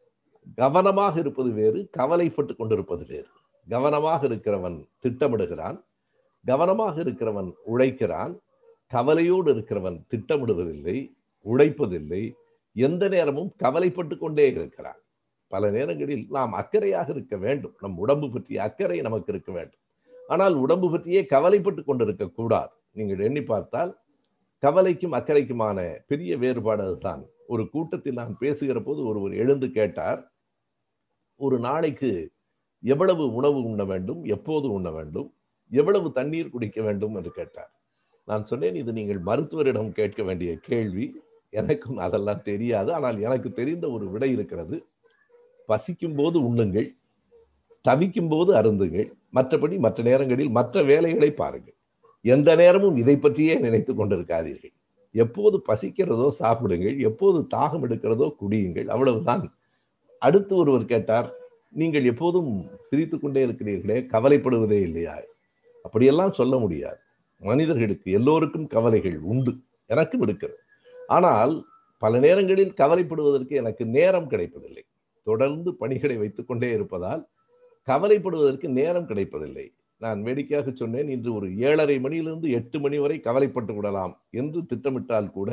கவனமாக இருப்பது வேறு, கவலைப்பட்டு கொண்டிருப்பது வேறு. கவனமாக இருக்கிறவன் திட்டமிடுகிறான், கவனமாக இருக்கிறவன் உழைக்கிறான். கவலையோடு இருக்கிறவன் திட்டமிடுவதில்லை, உழைப்பதில்லை, எந்த நேரமும் கவலைப்பட்டு கொண்டே இருக்கிறான். பல நேரங்களில் நாம் அக்கறையாக இருக்க வேண்டும், நம் உடம்பு பற்றிய அக்கறை நமக்கு இருக்க வேண்டும். ஆனால் உடம்பு பற்றியே கவலைப்பட்டு கொண்டிருக்க கூடாது. நீங்கள் எண்ணி பார்த்தால் கவலைக்கும் அக்கறைக்குமான பெரிய வேறுபாடு அதுதான். ஒரு கூட்டத்தில் நான் பேசுகிற போது ஒருவர் எழுந்து கேட்டார், ஒரு நாளைக்கு எவ்வளவு உணவு உண்ண வேண்டும், எப்போது உண்ண வேண்டும், எவ்வளவு தண்ணீர் குடிக்க வேண்டும் என்று கேட்டார். நான் சொன்னேன், இது நீங்கள் மருத்துவரிடம் கேட்க வேண்டிய கேள்வி, எனக்கும் அதெல்லாம் தெரியாது. ஆனால் எனக்கு தெரிந்த ஒரு விடை இருக்கிறது. பசிக்கும் போது உண்ணுங்கள், தவிக்கும் போது அருந்துங்கள், மற்றபடி மற்ற நேரங்களில் மற்ற வேலைகளை பாருங்கள். எந்த நேரமும் இதை பற்றியே நினைத்து கொண்டிருக்காதீர்கள். எப்போது பசிக்கிறதோ சாப்பிடுங்கள், எப்போது தாகம் எடுக்கிறதோ குடியுங்கள், அவ்வளவுதான். அடுத்து ஒருவர் கேட்டார், நீங்கள் எப்போதும் சிரித்து கொண்டே இருக்கிறீர்களே, கவலைப்படுவதே இல்லையா? அப்படியெல்லாம் சொல்ல முடியாது. மனிதர்களுக்கு எல்லோருக்கும் கவலைகள் உண்டு, எனக்கும் இருக்கிறது. ஆனால் பல நேரங்களில் கவலைப்படுவதற்கு எனக்கு நேரம் கிடைப்பதில்லை. தொடர்ந்து பணிகளை வைத்துக் கொண்டே இருப்பதால் கவலைப்படுவதற்கு நேரம் கிடைப்பதில்லை. நான் வேடிக்கையாக சொன்னேன், இன்று ஒரு 7:30 மணியிலிருந்து 8 மணி வரை கவலைப்பட்டு விடலாம் என்று திட்டமிட்டால் கூட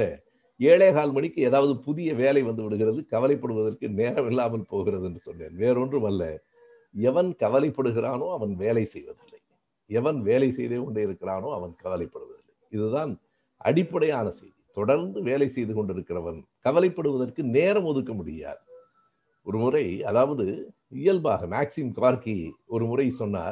7:15 மணிக்கு ஏதாவது புதிய வேலை வந்து விடுகிறது, கவலைப்படுவதற்கு நேரம் இல்லாமல் போகிறது என்று சொன்னேன். வேறொன்றும் அல்ல, எவன் கவலைப்படுகிறானோ அவன் வேலை செய்வதில்லை, எவன் வேலை செய்தே கொண்டே இருக்கிறானோ அவன் கவலைப்படுவதில்லை. இதுதான் அடிப்படையான செய்தி. தொடர்ந்து வேலை செய்து கொண்டிருக்கிறவன் கவலைப்படுவதற்கு நேரம் ஒதுக்க முடியாது. ஒரு முறை, அதாவது இயல்பாக மேக்சிம் கார்கி ஒரு முறை சொன்னார்,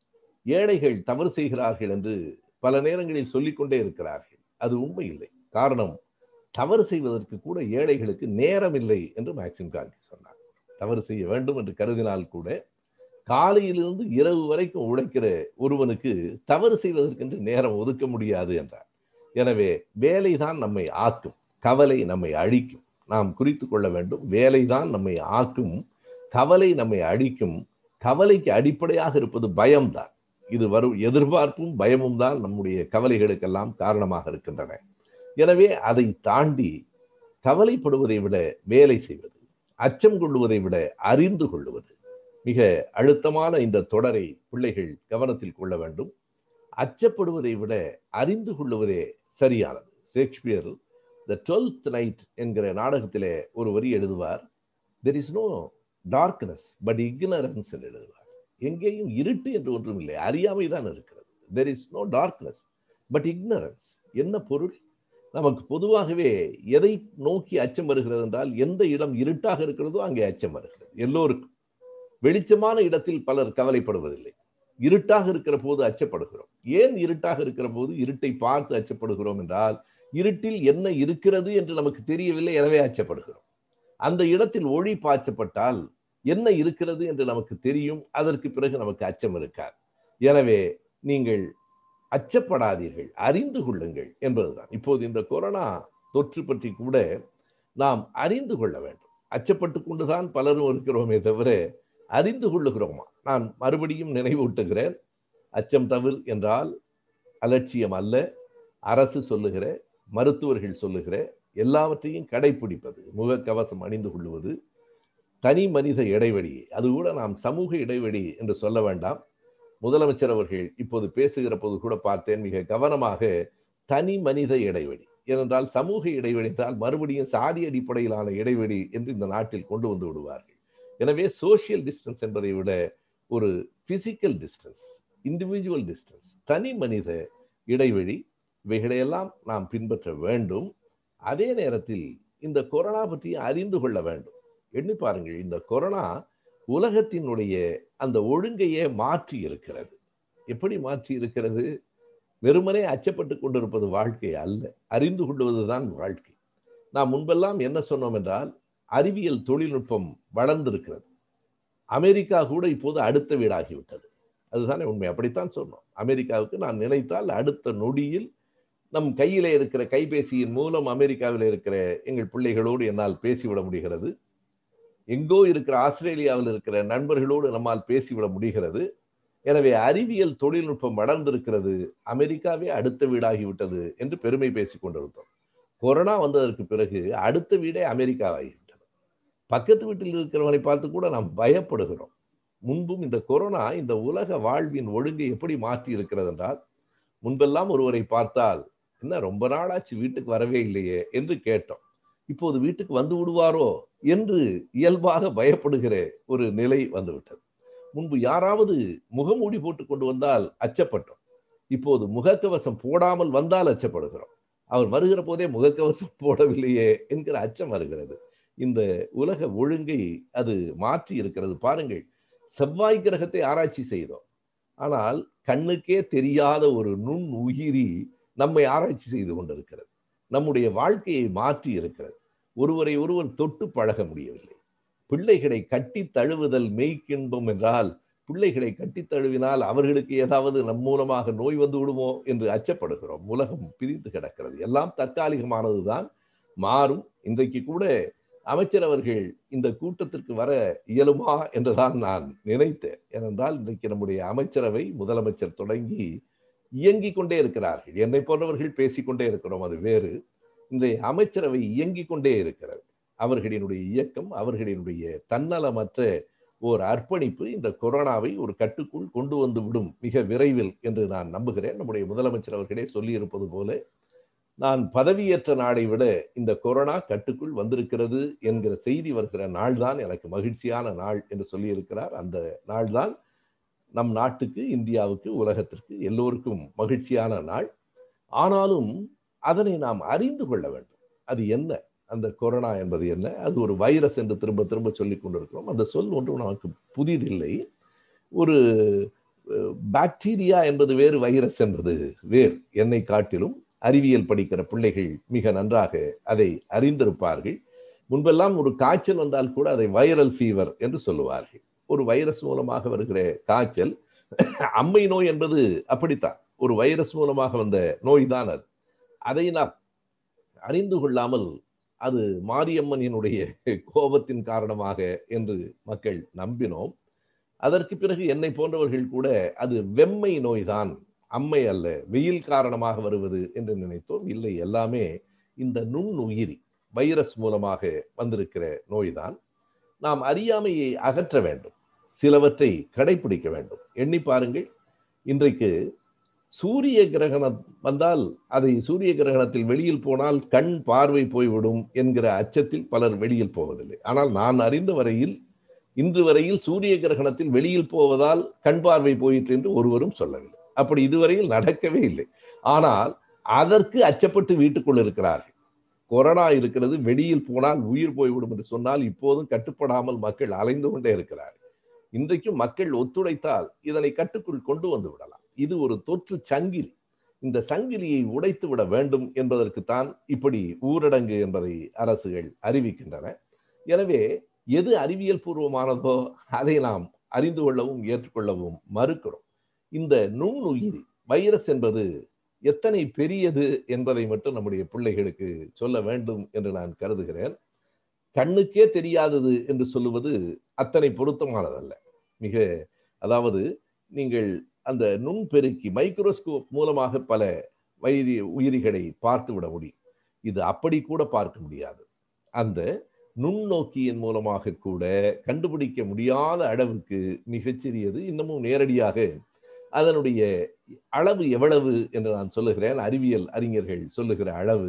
ஏழைகள் தவறு செய்கிறார்கள் என்று பல நேரங்களில் சொல்லிக்கொண்டே இருக்கிறார்கள். அது உண்மை இல்லை. காரணம், தவறு செய்வதற்கு கூட ஏழைகளுக்கு நேரம் இல்லை என்று மேக்சிம் கார்கி சொன்னார். தவறு செய்ய வேண்டும் என்று கருதினால் கூட காலையிலிருந்து இரவு வரைக்கும் உழைக்கிற ஒருவனுக்கு தவறு செய்வதற்கென்று நேரம் ஒதுக்க முடியாது என்றார். எனவே வேலைதான் நம்மை ஆக்கும், கவலை நம்மை அழிக்கும். நாம் குறித்து கொள்ள வேண்டும், வேலைதான் நம்மை ஆக்கும், கவலை நம்மை அழிக்கும். கவலைக்கு அடிப்படையாக இருப்பது பயம்தான். இது வரும் எதிர்பார்ப்பும் பயமும் தான் நம்முடைய கவலைகளுக்கெல்லாம் காரணமாக இருக்கின்றன. எனவே அதை தாண்டி கவலைப்படுவதை விட வேலை செய்வது, அச்சம் கொள்வதை விட அறிந்து கொள்வது மிக அழுத்தமான இந்த தொடரை பிள்ளைகள் கவனத்தில் கொள்ள வேண்டும். அச்சப்படுவதை விட அறிந்து கொள்வதே சரியானது. ஷேக்ஸ்பியர் த 12th நைட் என்கிற நாடகத்திலே ஒரு வரி எழுதுவார், there is no darkness but ignorance என்று எழுதுவார். எங்கேயும் இருட்டு என்று ஒன்றும் இல்லை, அறியாமை தான் இருக்கிறது. there is no darkness but ignorance. என்ன பொருள்? நமக்கு பொதுவாகவே எதை நோக்கி அச்சம் வருகிறது என்றால், எந்த இடம் இருட்டாக இருக்கிறதோ அங்கே அச்சம் வருகிறது. எல்லோருக்கும் வெளிச்சமான இடத்தில் பலர் கவலைப்படுவதில்லை, இருட்டாக இருக்கிற போது அச்சப்படுகிறோம். ஏன் இருட்டாக இருக்கிற போது இருட்டை பார்த்து அச்சப்படுகிறோம் என்றால், இருட்டில் என்ன இருக்கிறது என்று நமக்கு தெரியவில்லை, எனவே அச்சப்படுகிறோம். அந்த இடத்தில் ஒளி பாய்ச்சப்பட்டால் என்ன இருக்கிறது என்று நமக்கு தெரியும், அதற்கு பிறகு நமக்கு அச்சம் இருக்காது. எனவே நீங்கள் அச்சப்படாதீர்கள், அறிந்து கொள்ளுங்கள் என்பதுதான். இப்போது இந்த கொரோனா தொற்று பற்றி கூட நாம் அறிந்து கொள்ள வேண்டும். அச்சப்பட்டு கொண்டுதான் பலரும் இருக்கிறோமே தவிர அறிந்து கொள்ளுகிறோமா? நான் மறுபடியும் நினைவூட்டுகிறேன், அச்சம் தவிர என்றால் அலட்சியம் அல்ல. அரசு சொல்லுகிற, மருத்துவர்கள் சொல்லுகிற எல்லாவற்றையும் கடைபிடிப்பது, முகக்கவசம் அணிந்து கொள்வது, தனி மனித இடைவெளி, அது கூட நாம் சமூக இடைவெளி என்று சொல்ல வேண்டாம். முதலமைச்சர் அவர்கள் இப்போது பேசுகிற போது கூட பார்த்தேன், மிக கவனமாக தனி மனித இடைவெளி. ஏனென்றால் சமூக இடைவெளி என்றால் மறுபடியும் சாதி அடிப்படையிலான இடைவெளி என்று இந்த நாட்டில் கொண்டு வந்து விடுவார்கள். எனவே சோசியல் டிஸ்டன்ஸ் என்பதை விட ஒரு பிசிக்கல் டிஸ்டன்ஸ், இண்டிவிஜுவல் டிஸ்டன்ஸ், தனி மனித இடைவெளி, இவைகளையெல்லாம் நாம் பின்பற்ற வேண்டும். அதே நேரத்தில் இந்த கொரோனா பற்றி அறிந்து கொள்ள வேண்டும். எண்ணி பாருங்கள், இந்த கொரோனா உலகத்தினுடைய அந்த ஒழுங்கையே மாற்றி இருக்கிறது. எப்படி மாற்றி இருக்கிறது? வெறுமனே அச்சப்பட்டு கொண்டிருப்பது வாழ்க்கை அல்ல, அறிந்து கொள்வதுதான் வாழ்க்கை. நாம் முன்பெல்லாம் என்ன சொன்னோம் என்றால், அறிவியல் தொழில்நுட்பம் வளர்ந்திருக்கிறது. அமெரிக்கா கூட இப்போது அடுத்த வீடாகிவிட்டது. அதுதானே உண்மை. அப்படித்தான் சொன்னோம். அமெரிக்காவுக்கு நான் நினைத்தால் அடுத்த நொடியில் நம் கையிலே இருக்கிற கைபேசியின் மூலம் அமெரிக்காவில் இருக்கிற எங்கள் பிள்ளைகளோடு என்னால் பேசிவிட முடிகிறது. எங்கோ இருக்கிற ஆஸ்திரேலியாவில் இருக்கிற நண்பர்களோடு நம்மால் பேசிவிட முடிகிறது. எனவே அறிவியல் தொழில்நுட்பம் வளர்ந்திருக்கிறது. அமெரிக்காவே அடுத்த வீடாகிவிட்டது என்று பெருமை பேசிக் கொண்டிருந்தோம். கொரோனா வந்ததற்கு பிறகு அடுத்த வீடே அமெரிக்காவாகிவிட்டது. பக்கத்து வீட்டில் இருக்கிறவனை பார்த்து கூட நாம் பயப்படுகிறோம். முன்பும் இந்த கொரோனா இந்த உலக வாழ்வின் ஒழுங்கை எப்படி மாற்றி இருக்கிறது என்றால், முன்பெல்லாம் ஒருவரை பார்த்தால் என்ன ரொம்ப நாளாச்சு வீட்டுக்கு வரவே இல்லையே என்று கேட்டோம். இப்போது வீட்டுக்கு வந்து விடுவாரோ என்று இயல்பாக பயப்படுகிற ஒரு நிலை வந்துவிட்டது. முன்பு யாராவது முகமூடி போட்டு கொண்டு வந்தால் அச்சப்பட்டோம். இப்போது முகக்கவசம் போடாமல் வந்தால் அச்சப்படுகிறோம். அவர் வருகிற போதே முகக்கவசம் போடவில்லையே என்கிற அச்சம் வருகிறது. இந்த உலக ஒழுங்கை அது மாற்றி இருக்கிறது. பாருங்கள், செவ்வாய் கிரகத்தை ஆராய்ச்சி செய்தோம். ஆனால் கண்ணுக்கே தெரியாத ஒரு நுண் உயிரி நம்மை ஆராய்ச்சி செய்து கொண்டிருக்கிறது. நம்முடைய வாழ்க்கையை மாற்றி இருக்கிறது. ஒருவரை ஒருவர் தொட்டு பழக முடியவில்லை. பிள்ளைகளை கட்டி தழுவுதல் மெய்க்கின்பம் என்றால், பிள்ளைகளை கட்டி தழுவினால் அவர்களுக்கு ஏதாவது நம் மூலமாக நோய் வந்து விடுமோ என்று அச்சப்படுகிறோம். உலகம் பிரிந்து கிடக்கிறது. எல்லாம் தற்காலிகமானதுதான், மாறும். இன்றைக்கு கூட அமைச்சர் அவர்கள் இந்த கூட்டத்திற்கு வர இயலுமா என்றுதான் நான் நினைத்தேன். ஏனென்றால் இன்றைக்கு நம்முடைய அமைச்சரவை முதலமைச்சர் தொடங்கி இயங்கிக் கொண்டே இருக்கிறார்கள். என்னை போன்றவர்கள் பேசிக்கொண்டே இருக்கிறோம், அது வேறு. இன்றைய அமைச்சரவை இயங்கிக் கொண்டே இருக்கிறது. அவர்களினுடைய இயக்கம், அவர்களினுடைய தன்னலமற்ற ஓர் அர்ப்பணிப்பு இந்த கொரோனாவை ஒரு கட்டுக்குள் கொண்டு வந்து விடும் மிக விரைவில் என்று நான் நம்புகிறேன். நம்முடைய முதலமைச்சர் அவர்களே சொல்லி இருப்பது போல, நான் பதவியேற்ற நாளை விட இந்த கொரோனா கட்டுக்குள் வந்திருக்கிறது என்கிற செய்தி வருகிற நாள்தான் எனக்கு மகிழ்ச்சியான நாள் என்று சொல்லியிருக்கிறார். அந்த நாள்தான் நம் நாட்டுக்கு, இந்தியாவுக்கு, உலகத்திற்கு எல்லோருக்கும் மகிழ்ச்சியான நாள். ஆனாலும் அதனை நாம் அறிந்து கொள்ள வேண்டும். அது என்ன, அந்த கொரோனா என்பது என்ன? அது ஒரு வைரஸ் என்று திரும்ப திரும்ப சொல்லிக் கொண்டிருக்கிறோம். அந்த சொல் ஒன்றும் நமக்கு புதிதில்லை. ஒரு பாக்டீரியா என்பது வேறு, வைரஸ் என்பது வேறு. என்னை காட்டிலும் அறிவியல் படிக்கிற பிள்ளைகள் மிக நன்றாக அதை அறிந்திருப்பார்கள். முன்பெல்லாம் ஒரு காய்ச்சல் வந்தால் கூட அதை வைரல் ஃபீவர் என்று சொல்லுவார்கள். ஒரு வைரஸ் மூலமாக வருகிற காய்ச்சல். அம்மை நோய் என்பது அப்படித்தான், ஒரு வைரஸ் மூலமாக வந்த நோய் தான் அது. அதை நாம் அறிந்து கொள்ளாமல் அது மாரியம்மனினுடைய கோபத்தின் காரணமாக என்று மக்கள் நம்பினோம். அதற்கு பிறகு என்னை போன்றவர்கள் கூட அது வெம்மை நோய்தான், அம்மை அல்ல, வெயில் காரணமாக வருவது என்று நினைத்தோம். இல்லை, எல்லாமே இந்த நுண்ணுயிரி வைரஸ் மூலமாக வந்திருக்கிற நோய்தான். நாம் அறியாமையை அகற்ற வேண்டும், சிலவற்றை கடைபிடிக்க வேண்டும். எண்ணி பாருங்கள், இன்றைக்கு சூரிய கிரகணம் வந்தால், அதை சூரிய கிரகணத்தில் வெளியில் போனால் கண் பார்வை போய்விடும் என்கிற அச்சத்தில் பலர் வெளியில் போவதில்லை. ஆனால் நான் அறிந்த வரையில், இன்று வரையில் சூரிய கிரகணத்தில் வெளியில் போவதால் கண் பார்வை போயிற்று என்று ஒருவரும் சொல்லவில்லை. அப்படி இதுவரையில் நடக்கவே இல்லை. ஆனால் அதற்கு அச்சப்பட்டு வீட்டுக்குள் இருக்கிறார்கள். கொரோனா இருக்கிறது, வெளியில் போனால் உயிர் போய்விடும் என்று சொன்னால் இப்போதும் கட்டுப்படாமல் மக்கள் அலைந்து கொண்டே இருக்கிறார்கள். இன்றைக்கும் மக்கள் ஒத்துழைத்தால் இதனை கட்டுக்குள் கொண்டு வந்து விடலாம். இது ஒரு தொற்று சங்கிலி. இந்த சங்கிலியை உடைத்து விட வேண்டும் என்பதற்குத்தான் இப்படி ஊரடங்கு என்பதை அரசுகள் அறிவிக்கின்றன. எனவே எது அறிவியல் பூர்வமானதோ அதை நாம் அறிந்து கொள்ளவும் ஏற்றுக்கொள்ளவும் மறுக்கிறோம். இந்த நுண்ணுயிரி வைரஸ் என்பது எத்தனை பெரியது என்பதை மட்டும் நம்முடைய பிள்ளைகளுக்கு சொல்ல வேண்டும் என்று நான் கருதுகிறேன். கண்ணுக்கே தெரியாதது என்று சொல்லுவது அத்தனை பொருத்தமானதல்ல. மிக, அதாவது நீங்கள் அந்த நுண்பெருக்கி மைக்ரோஸ்கோப் மூலமாக பல உயிரிகளை பார்த்து விட முடியும். இது அப்படி கூட பார்க்க முடியாது. அந்த நுண்ணோக்கியின் மூலமாக கூட கண்டுபிடிக்க முடியாத அளவுக்கு மிகச்சிறியது. இன்னமும் நேரடியாக அதனுடைய அளவு எவ்வளவு என்று நான் சொல்லுகிறேன். அறிவியல் அறிஞர்கள் சொல்லுகிற அளவு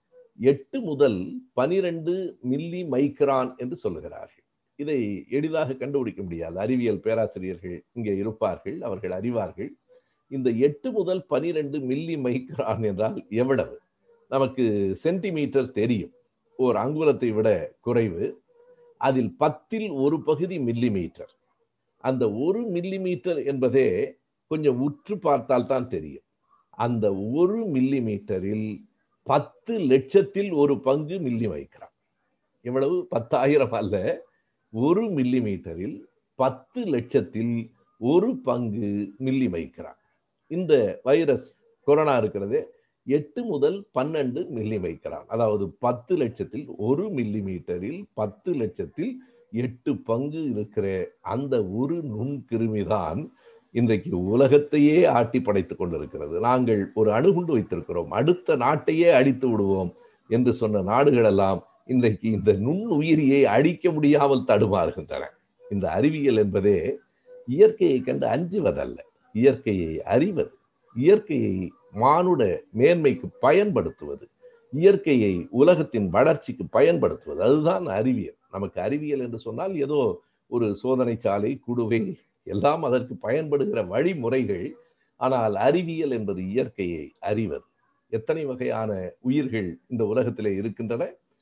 8 முதல் 12 மில்லி மைக்ரான் என்று சொல்லுகிறார்கள். இதை எளிதாக கண்டுபிடிக்க முடியாது. அறிவியல் பேராசிரியர்கள் இங்கே இருப்பார்கள், அவர்கள் அறிவார்கள். இந்த 8 முதல் 12 மில்லி மைக்ரான் என்றால் எவ்வளவு? நமக்கு சென்டிமீட்டர் தெரியும், ஓர் அங்குலத்தை விட குறைவு. அதில் 10ல் ஒரு பகுதி மில்லிமீட்டர். அந்த 1 மில்லிமீட்டர் என்பதே கொஞ்சம் உற்று பார்த்தால் தான் தெரியும். அந்த 1 மில்லிமீட்டரில் 10 லட்சத்தில் ஒரு பங்கு மில்லி மைக்ரான். எவ்வளவு? 10,000 அல்ல, 1 மில்லிமீட்டரில் 10 லட்சத்தில் 1 பங்கு மில்லி மைக்ரான். இந்த வைரஸ் கொரோனா இருக்கிறதே 8 முதல் 12 மில்லி மைக்ரான். அதாவது 10 லட்சத்தில் 1 மில்லி மீட்டரில் 10 லட்சத்தில் 8 பங்கு இருக்கிற அந்த ஒரு நுண்கிருமிதான் இன்றைக்கு உலகத்தையே ஆட்டி படைத்துக் கொண்டிருக்கிறது. நாங்கள் ஒரு அணுகுண்டு வைத்திருக்கிறோம், அடுத்த நாட்டையே அழித்து விடுவோம் என்று சொன்ன நாடுகள் எல்லாம் இன்றைக்கு இந்த நுண்ணுயிரியை அழிக்க முடியாமல் தடுமாறுகின்றன. இந்த அறிவியல் என்பதே இயற்கையை கண்டு அஞ்சுவதல்ல, இயற்கையை அறிவது, இயற்கையை மானுட மேன்மைக்கு பயன்படுத்துவது, இயற்கையை உலகத்தின் வளர்ச்சிக்கு பயன்படுத்துவது, அதுதான் அறிவியல். நமக்கு அறிவியல் என்று சொன்னால் ஏதோ ஒரு சோதனை சாலை, குடுவை எல்லாம் அதற்கு பயன்படுகிற வழிமுறைகள். ஆனால் அறிவியல் என்பது இயற்கையை அறிவது. எத்தனை வகையான உயிர்கள் இந்த உலகத்திலே இருக்கின்றன?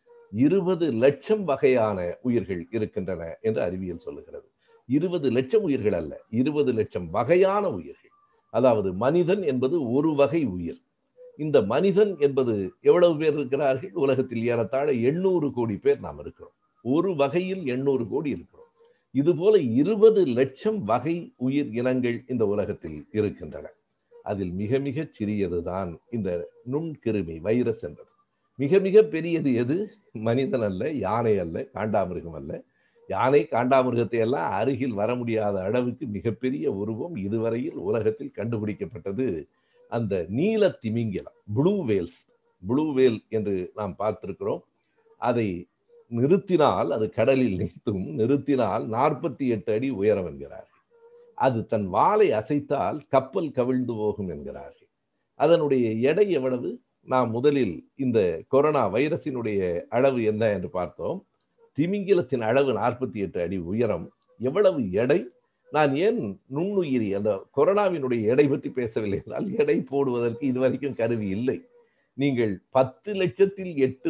20 லட்சம் வகையான உயிர்கள் இருக்கின்றன என்று அறிவியல் சொல்லுகிறது. 20 லட்சம் உயிர்கள் அல்ல, 20 லட்சம் வகையான உயிர்கள். அதாவது மனிதன் என்பது ஒரு வகை உயிர். இந்த மனிதன் என்பது எவ்வளவு பேர் இருக்கிறார்கள்? உலகத்தில் ஏறத்தாழ 800 கோடி பேர் நாம் இருக்கிறோம். ஒரு வகையில் 800 கோடி இருக்கிறோம். இதுபோல 20 லட்சம் வகை உயிர் இனங்கள் இந்த உலகத்தில் இருக்கின்றன. அதில் மிக மிக சிறியதுதான் இந்த நுண்கிருமி வைரஸ் என்பது. மிக மிக பெரியது எது? மனிதன் அல்ல, யானை அல்ல, காண்டாமிருகம் அல்ல. யானை காண்டாமிருகத்தை எல்லாம் அருகில் வர முடியாத அளவுக்கு மிகப்பெரிய உருவம் இதுவரையில் உலகத்தில் கண்டுபிடிக்கப்பட்டது அந்த நீல திமிங்கிலம், ப்ளூ வேல்ஸ். ப்ளூ வேல் என்று நாம் பார்த்திருக்கிறோம். அதை நிறுத்தினால் அது கடலில் நீத்தும், நிறுத்தினால் 48 அடி உயரம் என்கிறார்கள். அது தன் வாலை அசைத்தால் கப்பல் கவிழ்ந்து போகும் என்கிறார்கள். அதனுடைய எடை எவ்வளவு? நாம் முதலில் இந்த கொரோனா வைரஸினுடைய அளவு என்ன என்று பார்த்தோம். திமிங்கிலத்தின் அளவு 48 அடி உயரம். எவ்வளவு எடை? நான் ஏன் நுண்ணுயிரி அந்த கொரோனாவினுடைய எடை பற்றி பேசவில்லை என்றால், எடை போடுவதற்கு இதுவரைக்கும் கருவி இல்லை. நீங்கள் 10 லட்சத்தில்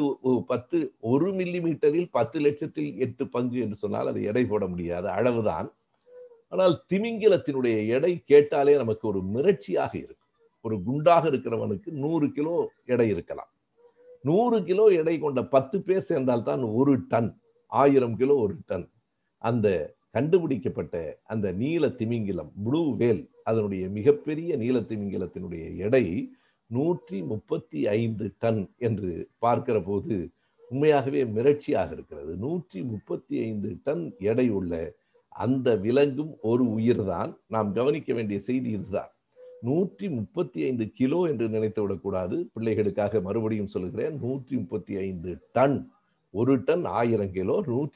8 1 மில்லி மீட்டரில் 10 லட்சத்தில் 8 பங்கு என்று சொன்னால் அது எடை போட முடியாத அளவுதான். ஆனால் திமிங்கிலத்தினுடைய எடை கேட்டாலே நமக்கு ஒரு மிரட்சியாக இருக்கும். ஒரு குண்டாக இருக்கிறவனுக்கு 100 கிலோ எடை இருக்கலாம். 100 கிலோ எடை கொண்ட 10 பேர் சேர்ந்தால் தான் 1 டன். 1000 kilo 1 ton. அந்த கண்டுபிடிக்கப்பட்ட அந்த நீல திமிங்கிலம், ப்ளூ வேல், அதனுடைய மிகப்பெரிய நீல திமிங்கிலத்தினுடைய எடை 135 டன் என்று பார்க்கிற போது உண்மையாகவே மிரட்சியாக இருக்கிறது. 135 டன் எடை உள்ள அந்த விலங்கும் ஒரு உயிர் தான். நாம் கவனிக்க வேண்டிய செய்தி இதுதான். 135 கிலோ என்று நினைத்து விடக்கூடாது. பிள்ளைகளுக்காக மறுபடியும் சொல்லுகிறேன், 135 டன். 1 டன் 1000 கிலோ,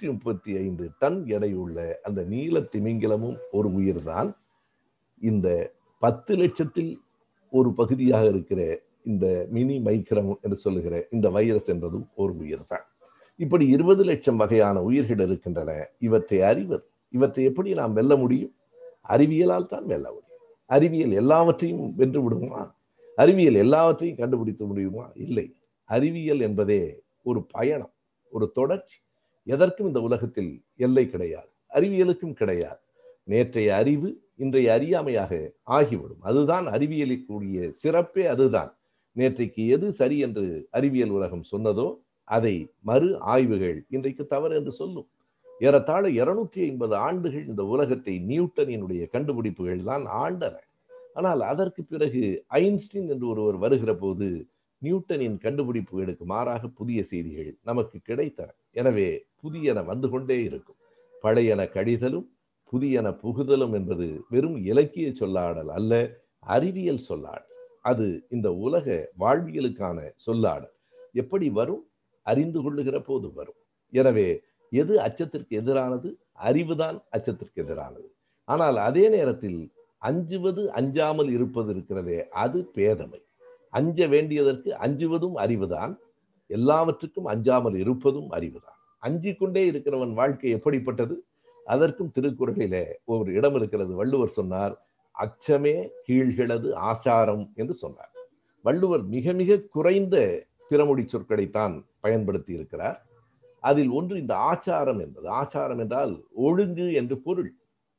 135 டன் எடை உள்ள அந்த நீல திமிங்கிலமும் ஒரு உயிர் தான். இந்த 10 லட்சத்தில் ஒரு பகுதியாக இருக்கிற இந்த மினி மைக்ரம் என்று சொல்லுகிற இந்த வைரஸ் என்பதும் ஒரு உயிர் தான். இப்படி 20 லட்சம் வகையான உயிர்கள் இருக்கின்றன. இவற்றை அறிவது, இவற்றை எப்படி நாம் வெல்ல முடியும்? அறிவியலால் தான் வெல்ல முடியும். அறிவியல் எல்லாவற்றையும் வென்று விடுமா? அறிவியல் எல்லாவற்றையும் கண்டுபிடித்து முடியுமா? இல்லை. அறிவியல் என்பதே ஒரு பயணம், ஒரு தொடர்ச்சி. எதற்கும் இந்த உலகத்தில் எல்லை கிடையாது, அறிவியலுக்கும் கிடையாது. நேற்றைய அறிவு இன்றைய அறியாமையாக ஆகிவிடும். அதுதான் அறிவியலுக்குரிய சிறப்பே. அதுதான் நேற்றைக்கு எது சரி என்று அறிவியல் உலகம் சொன்னதோ அதை மறு ஆய்வுகள் இன்றைக்கு தவறு என்று சொல்லும். ஏறத்தாழ 250 ஆண்டுகள் இந்த உலகத்தை நியூட்டனினுடைய கண்டுபிடிப்புகள் தான் ஆண்டன. ஆனால் அதற்கு பிறகு ஐன்ஸ்டீன் என்று ஒருவர் வருகிற போது நியூட்டனின் கண்டுபிடிப்புகளுக்கு மாறாக புதிய செய்திகள் நமக்கு கிடைத்தன. எனவே புதியன வந்து கொண்டே இருக்கும். பழையன கழிதலும் புதியன புகுதலும் என்பது வெறும் இலக்கிய சொல்லாடல் அல்ல, அறிவியல் சொல்லாடல். அது இந்த உலக வாழ்வியலுக்கான சொல்லாடல். எப்படி வரும்? அறிந்து கொள்ளுகிற போது வரும். எனவே எது அச்சத்திற்கு எதிரானது? அறிவுதான் அச்சத்திற்கு எதிரானது. ஆனால் அதே நேரத்தில் அஞ்சுவது அஞ்சாமல் இருப்பது இருக்கிறதே, அது பேதமை. அஞ்ச வேண்டியதற்கு அஞ்சுவதும் அறிவுதான், எல்லாவற்றுக்கும் அஞ்சாமல் இருப்பதும் அறிவுதான். அஞ்சிக்கொண்டே இருக்கிறவன் வாழ்க்கை எப்படிப்பட்டது? அதற்கும் திருக்குறளிலே ஒரு இடம் இருக்கிறது. வள்ளுவர் சொன்னார், அச்சமே கீழ்களது ஆசாரம் என்று சொன்னார். வள்ளுவர் மிக மிக குறைந்த பிறமொழி சொற்களைத்தான் பயன்படுத்தி இருக்கிறார். அதில் ஒன்று இந்த ஆச்சாரம் என்பது. ஆச்சாரம் என்றால் ஒழுங்கு என்று பொருள்.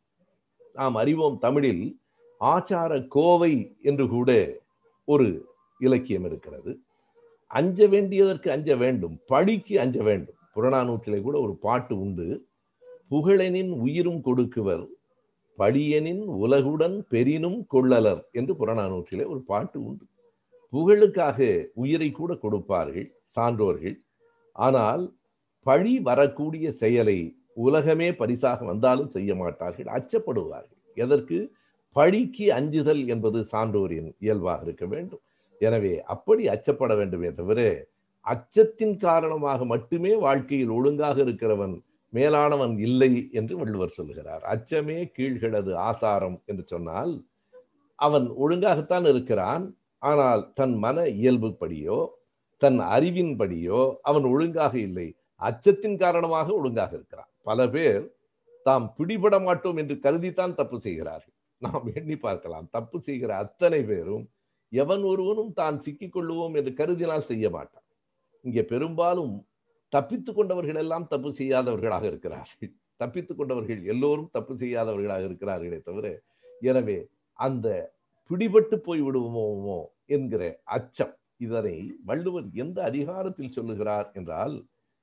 நாம் அறிவோம், தமிழில் ஆச்சார கோவை என்று கூட ஒரு இலக்கியம் இருக்கிறது. அஞ்ச வேண்டியதற்கு அஞ்ச வேண்டும், பழிக்கு அஞ்ச வேண்டும். புறநானூற்றிலே கூட ஒரு பாட்டு உண்டு. புகழெனின் உயிரும் கொடுக்குவர், பழியெனின் உலகுடன் பெரினும் கொள்ளலர் என்று புறநானூற்றிலே ஒரு பாட்டு உண்டு. புகழுக்காக உயிரை கூட கொடுப்பார்கள் சான்றோர்கள். ஆனால் பழி வரக்கூடிய செயலை உலகமே பரிசாக வந்தாலும் செய்ய மாட்டார்கள், அச்சப்படுவார்கள். எதற்கு? பழிக்கு அஞ்சுதல் என்பது சான்றோரின் இயல்பாக இருக்க வேண்டும். எனவே அப்படி அச்சப்பட வேண்டுமே தவிர அச்சத்தின் காரணமாக மட்டுமே வாழ்க்கையில் ஒழுங்காக இருக்கிறவன் மேலானவன் இல்லை என்று வள்ளுவர் சொல்லுகிறார். அச்சமே கீழ்களது ஆசாரம் என்று சொன்னால் அவன் ஒழுங்காகத்தான் இருக்கிறான், ஆனால் தன் மன இயல்புப்படியோ தன் அறிவின்படியோ அவன் ஒழுங்காக இல்லை, அச்சத்தின் காரணமாக ஒழுங்காக இருக்கிறான். பல பேர் தாம் பிடிபட மாட்டோம் என்று கருதித்தான் தப்பு செய்கிறார்கள். நாம் எண்ணி பார்க்கலாம், தப்பு செய்கிற அத்தனை பேரும் எவன் ஒருவனும் தான் சிக்கிக் கொள்ளுவோம் என்று கருதினால் செய்ய மாட்டான். இங்கே பெரும்பாலும் தப்பித்துக் கொண்டவர்கள் எல்லாம் தப்பு செய்யாதவர்களாக இருக்கிறார்கள். தப்பித்துக் கொண்டவர்கள் எல்லோரும் தப்பு செய்யாதவர்களாக இருக்கிறார்களே தவிர, எனவே அந்த பிடிபட்டு போய் விடுவோமோ என்கிற அச்சம், இதனை வள்ளுவர் எந்த அதிகாரத்தில் சொல்லுகிறார் என்றால்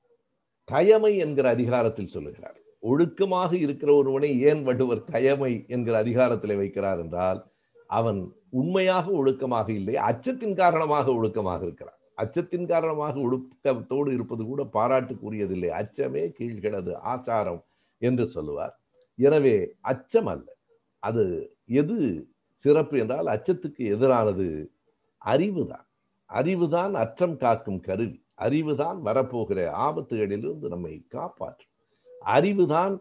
கயமை என்கிற அதிகாரத்தில் சொல்லுகிறார். ஒழுக்கமாக இருக்கிற ஒருவனை ஏன் வள்ளுவர் கயமை என்கிற அதிகாரத்திலே வைக்கிறார் என்றால் அவன் உண்மையாக ஒழுக்கமாக இல்லை, அச்சத்தின் காரணமாக ஒழுக்கமாக இருக்கிறான். அச்சத்தின் காரணமாக ஒழுக்கத்தோடு இருப்பது கூட பாராட்டுக்குரியதில்லை. அச்சமே கீழ்களது ஆசாரம் என்று சொல்லுவார். எனவே அச்சம் அல்ல, அது எது சிறப்பு என்றால் அச்சத்துக்கு எதிரானது அறிவுதான். அறிவுதான் அச்சம் காக்கும் கருவி. அறிவுதான் வரப்போகிற ஆபத்துகளிலிருந்து நம்மை காப்பாற்றும். அறிவுதான்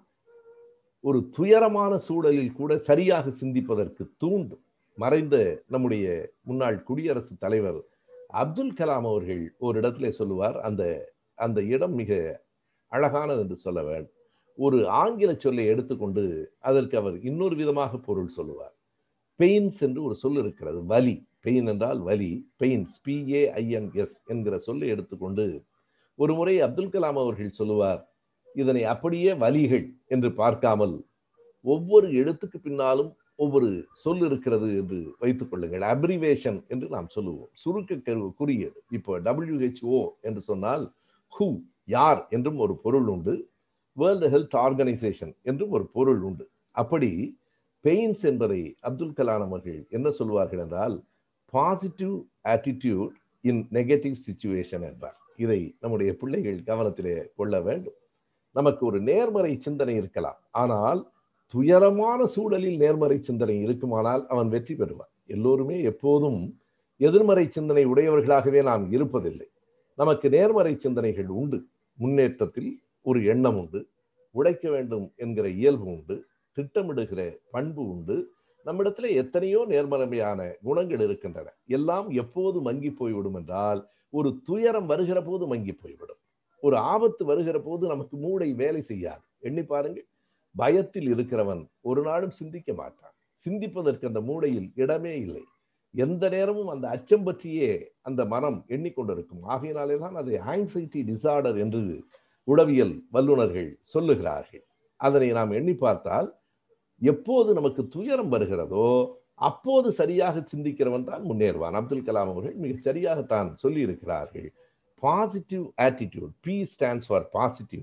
ஒரு துயரமான சூழலில் கூட சரியாக சிந்திப்பதற்கு தூண்டும். மறைந்த நம்முடைய முன்னாள் குடியரசுத் தலைவர் அப்துல் கலாம் அவர்கள் ஒரு இடத்திலே சொல்லுவார், அந்த இடம் மிக அழகானது என்று சொல்ல வேண்டும். ஒரு ஆங்கில சொல்லை எடுத்துக்கொண்டு அதற்கு அவர் இன்னொரு விதமாக பொருள் சொல்லுவார். பெயின்ஸ் என்று ஒரு சொல் இருக்கிறது, வலி. பெயின் என்றால் வலி, பெயின்ஸ், PAINS என்கிற சொல்லை எடுத்துக்கொண்டு ஒரு முறை அப்துல் கலாம் அவர்கள் சொல்லுவார், இதனை அப்படியே வலிகள் என்று பார்க்காமல் ஒவ்வொரு எழுத்துக்கு பின்னாலும் ஒவ்வொரு சொல் இருக்கிறது என்று வைத்துக் கொள்ளுங்கள். அப்ரிவேஷன் என்று நாம் சொல்லுவோம், சுருக்க குறியீடு. இப்போ WHO என்று சொன்னால் ஹூ, யார் என்றும் ஒரு பொருள் உண்டு, வேர்ல்டு ஹெல்த் ஆர்கனைசேஷன் என்றும் ஒரு பொருள் உண்டு. அப்படி பெயின்ஸ் என்பதை அப்துல் கலாம் அவர்கள் என்ன சொல்வார்கள் என்றால் positive attitude in negative situation என்பார். இதை நம்முடைய பிள்ளைகள் கவனத்திலே கொள்ள வேண்டும். நமக்கு ஒரு நேர்மறை சிந்தனை இருக்கலாம், ஆனால் துயரமான சூழலில் நேர்மறை சிந்தனை இருக்குமானால் அவன் வெற்றி பெறுவான். எல்லோருமே எப்போதும் எதிர்மறை சிந்தனை உடையவர்களாகவே நாம் இருப்பதில்லை. நமக்கு நேர்மறை சிந்தனைகள் உண்டு. முன்னேற்றத்தில் ஒரு எண்ணம் உண்டு, உழைக்க வேண்டும் என்கிற இயல்பு உண்டு, திட்டமிடுகிற பண்பு உண்டு. நம்மிடத்துல எத்தனையோ நேர்மறையான குணங்கள் இருக்கின்றன. எல்லாம் எப்போது மங்கி போய்விடும் என்றால் ஒரு துயரம் வருகிற போது மங்கி போய்விடும். ஒரு ஆபத்து வருகிற போது நமக்கு மூளை வேலை செய்யாது. எண்ணி பாருங்கள், பயத்தில் இருக்கிறவன் ஒரு நாளும் சிந்திக்க மாட்டான். சிந்திப்பதற்கு அந்த மூளையில் இடமே இல்லை. எந்த நேரமும் அந்த அச்சம் பற்றியே அந்த மனம் எண்ணிக்கொண்டிருக்கும். ஆகையினாலே தான் அதை ஆங்ஸைட்டி டிசார்டர் என்று உளவியல் வல்லுநர்கள் சொல்லுகிறார்கள். அதனை நாம் எண்ணி பார்த்தால் எப்போது நமக்கு துயரம் வருகிறதோ அப்போது சரியாக சிந்திக்கிறவன் தான் முன்னேறுவான். அப்துல் கலாம் அவர்கள் மிக சரியாகத்தான் சொல்லி இருக்கிறார்கள். Positive attitude, P stands for positive,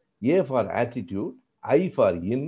A for attitude, I for in,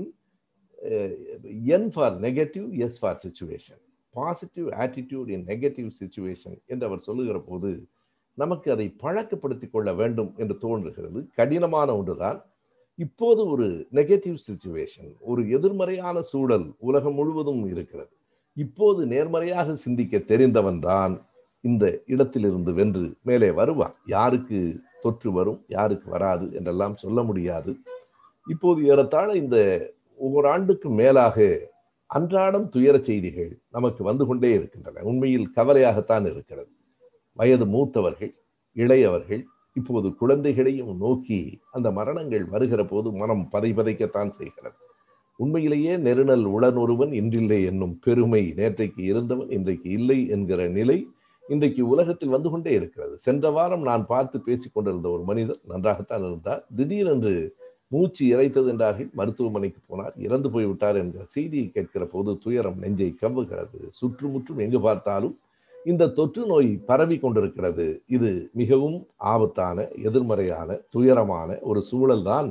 N for negative, S for situation. Positive attitude in negative situation என்று அவர் சொல்லுகிற போது நமக்கு அதை பழக்கப்படுத்திக் கொள்ள வேண்டும் என்று தோன்றுகிறது. கடினமான ஒன்றுதான். இப்போது ஒரு நெகட்டிவ் சிச்சுவேஷன், ஒரு எதிர்மறையான சூழல் உலகம் முழுவதும் இருக்கிறது. இப்போது நேர்மறையாக சிந்திக்க தெரிந்தவன் தான் இந்த இடத்திலிருந்து வென்று மேலே வருவான். யாருக்கு தொற்று வரும், யாருக்கு வராது என்றெல்லாம் சொல்ல முடியாது. இப்போது ஏறத்தாழ இந்த ஒவ்வொரு ஆண்டுக்கு மேலாக அன்றாடம் துயர செய்திகள் நமக்கு வந்து கொண்டே இருக்கின்றன. உண்மையில் கவலையாகத்தான் இருக்கிறது. வயது மூத்தவர்கள், இளையவர்கள், இப்போது குழந்தைகளையும் நோக்கி அந்த மரணங்கள் வருகிற போது மனம் பதைக்கத்தான் செய்கிறது. உண்மையிலேயே நெருநல் உளனொருவன் இன்றில்லை என்னும் பெருமை நேற்றைக்கு இருந்தவன் இன்றைக்கு இல்லை என்கிற நிலை இன்றைக்கு உலகத்தில் வந்து கொண்டே இருக்கிறது. சென்ற வாரம் நான் பார்த்து பேசிக் கொண்டிருந்த ஒரு மனிதர் நன்றாகத்தான் இருந்தார். திடீரென்று மூச்சு இறைத்தது என்றார்கள். மருத்துவமனைக்கு போனார், இறந்து போய்விட்டார் என்கிற செய்தியை கேட்கிற போது துயரம் நெஞ்சை கவ்வுகிறது. சுற்றுமுற்றும் எங்கு பார்த்தாலும் இந்த தொற்று நோய் பரவி கொண்டிருக்கிறது. இது மிகவும் ஆபத்தான, எதிர்மறையான, துயரமான ஒரு சூழல் தான்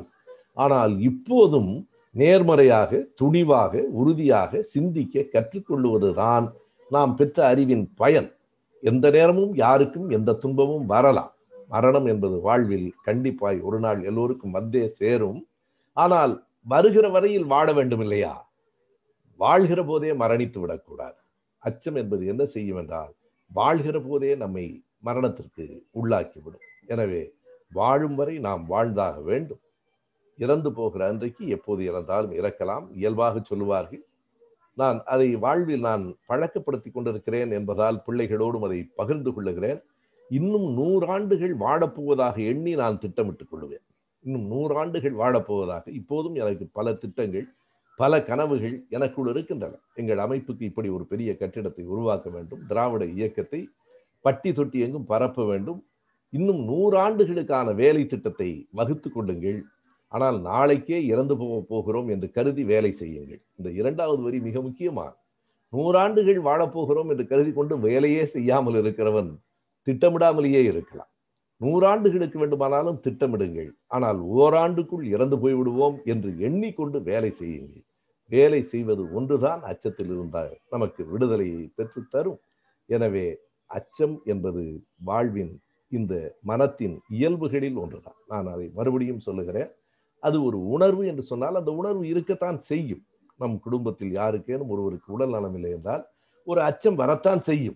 ஆனால் இப்போதும் நேர்மறையாக, துணிவாக, உறுதியாக சிந்திக்க கற்றுக்கொள்வதுதான் நாம் பெற்ற அறிவின் பயன். எந்த நேரமும் யாருக்கும் எந்த துன்பமும் வரலாம். மரணம் என்பது வாழ்வில் கண்டிப்பாய் ஒரு நாள் எல்லோருக்கும் வந்தே சேரும். ஆனால் வருகிற வரையில் வாழ வேண்டும் இல்லையா? வாழ்கிற போதே மரணித்து விடக்கூடாது. அச்சம் என்பது என்ன செய்யும் என்றால், வாழ்கிற போதே நம்மை மரணத்திற்கு உள்ளாக்கிவிடும். எனவே வாழும் வரை நாம் வாழ்ந்தாக வேண்டும். இறந்து போகிற அன்றைக்கு எப்போது இறந்தாலும் இறக்கலாம், இயல்பாக சொல்லுவார்கள். நான் அதை வாழ்வில் நான் பழக்கப்படுத்தி கொண்டிருக்கிறேன் என்பதால் பிள்ளைகளோடும் அதை பகிர்ந்து கொள்ளுகிறேன். இன்னும் 100 ஆண்டுகள் வாழப்போவதாக எண்ணி நான் திட்டமிட்டுக் கொள்வேன். இன்னும் 100 ஆண்டுகள் வாழப்போவதாக. இப்போதும் எனக்கு பல திட்டங்கள், பல கனவுகள் எனக்குள் இருக்கின்றன. எங்கள் அமைப்புக்கு இப்படி ஒரு பெரிய கட்டிடத்தை உருவாக்க வேண்டும், திராவிட இயக்கத்தை பட்டி தொட்டி எங்கும் பரப்ப வேண்டும். இன்னும் 100 ஆண்டுகளுக்கான வேலை திட்டத்தை வகுத்து கொள்ளுங்கள். ஆனால் நாளைக்கே இறந்து போகிறோம் என்று கருதி வேலை செய்யுங்கள். இந்த 2வது வரி மிக முக்கியமான. 100 ஆண்டுகள் வாழப்போகிறோம் என்று கருதி கொண்டு வேலையே செய்யாமல் இருக்கிறவன் திட்டமிடாமலேயே இருக்கலாம். 100 ஆண்டுகளுக்கு வேண்டுமானாலும் திட்டமிடுங்கள். ஆனால் ஓராண்டுக்குள் இறந்து போய்விடுவோம் என்று எண்ணிக்கொண்டு வேலை செய்யுங்கள். வேலை செய்வது ஒன்றுதான் அச்சத்தில் இருந்தால் நமக்கு விடுதலையை பெற்று தரும். எனவே அச்சம் என்பது வாழ்வின் இந்த மனத்தின் இயல்புகளில் ஒன்றுதான். நான் அதை மறுபடியும் சொல்லுகிறேன். அது ஒரு உணர்வு என்று சொன்னால் அந்த உணர்வு இருக்கத்தான் செய்யும். நம் குடும்பத்தில் யாருக்கேனும் ஒருவருக்கு உடல் நலம் இல்லை என்றால் ஒரு அச்சம் வரத்தான் செய்யும்.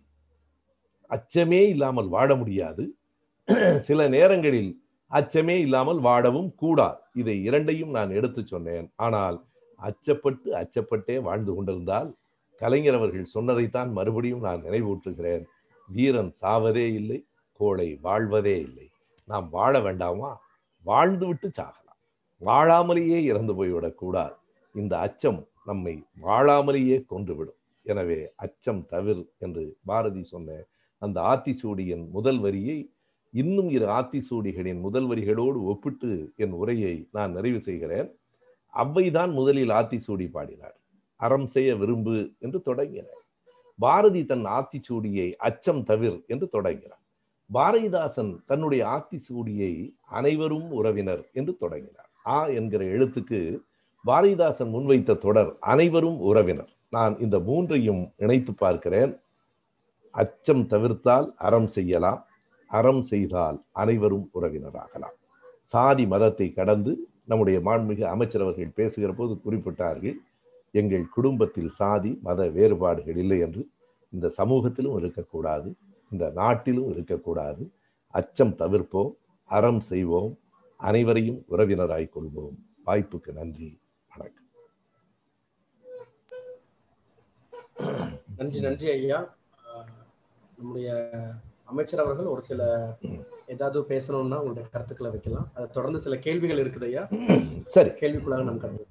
அச்சமே இல்லாமல் வாழ முடியாது. சில நேரங்களில் அச்சமே இல்லாமல் வாழவும் கூடாது. இதை 2ஐயும் நான் எடுத்து சொன்னேன். ஆனால் அச்சப்பட்டே வாழ்ந்து கொண்டிருந்தால், கலைஞர் அவர்கள் சொன்னதைத்தான் மறுபடியும் நான் நினைவூட்டுகிறேன். வீரன் சாவதே இல்லை, கோழை வாழ்வதே இல்லை. நாம் வாழ வேண்டாமா? வாழ்ந்து விட்டு சாகலாம். வாழாமலேயே இறந்து போய்விடக்கூடாது. இந்த அச்சம் நம்மை வாழாமலேயே கொன்றுவிடும். எனவே அச்சம் தவிர என்று பாரதி சொன்ன அந்த ஆத்திசூடியின் முதல் வரியை இன்னும் 2 ஆத்திசூடிகளின் முதல் வரிகளோடு ஒப்பிட்டு என் உரையை நான் நிறைவு செய்கிறேன். அவ்வைதான் முதலில் ஆத்திசூடி பாடினார். அறம் செய்ய விரும்பு என்று தொடங்கினார். பாரதி தன் ஆத்திசூடியை அச்சம் தவிர என்று தொடங்கினார். பாரதிதாசன் தன்னுடைய ஆத்திசூடியை அனைவரும் உறவினர் என்று தொடங்கினார். ஆ என்கிற எழுத்துக்கு பாரதிதாசன் முன்வைத்த தொடர் அனைவரும் உறவினர். நான் இந்த 3ஐயும் இணைத்து பார்க்கிறேன். அச்சம் தவிர்த்தால் அறம் செய்யலாம், அறம் செய்தால் அனைவரும் உறவினராகலாம். சாதி மதத்தை கடந்து நம்முடைய மாண்புமிகு அமைச்சர் அவர்கள் பேசுகிற போது குறிப்பிட்டார்கள், எங்கள் குடும்பத்தில் சாதி மத வேறுபாடுகள் இல்லை என்று. இந்த சமூகத்திலும் இருக்கக்கூடாது, இந்த நாட்டிலும் இருக்கக்கூடாது. அச்சம் தவிர்ப்போம், அறம் செய்வோம், அனைவரையும் உறவினராய் கொள்வோம். வாய்ப்புக்கு நன்றி, வணக்கம். நன்றி ஐயா. நம்முடைய அமைச்சர் அவர்கள் ஒரு சில ஏதாவது பேசணும்னா உங்களுடைய கருத்துக்களை வைக்கலாம். அதை தொடர்ந்து சில கேள்விகள் இருக்குது ஐயா. சரி, கேள்விக்குள்ளாக நாம் கடந்து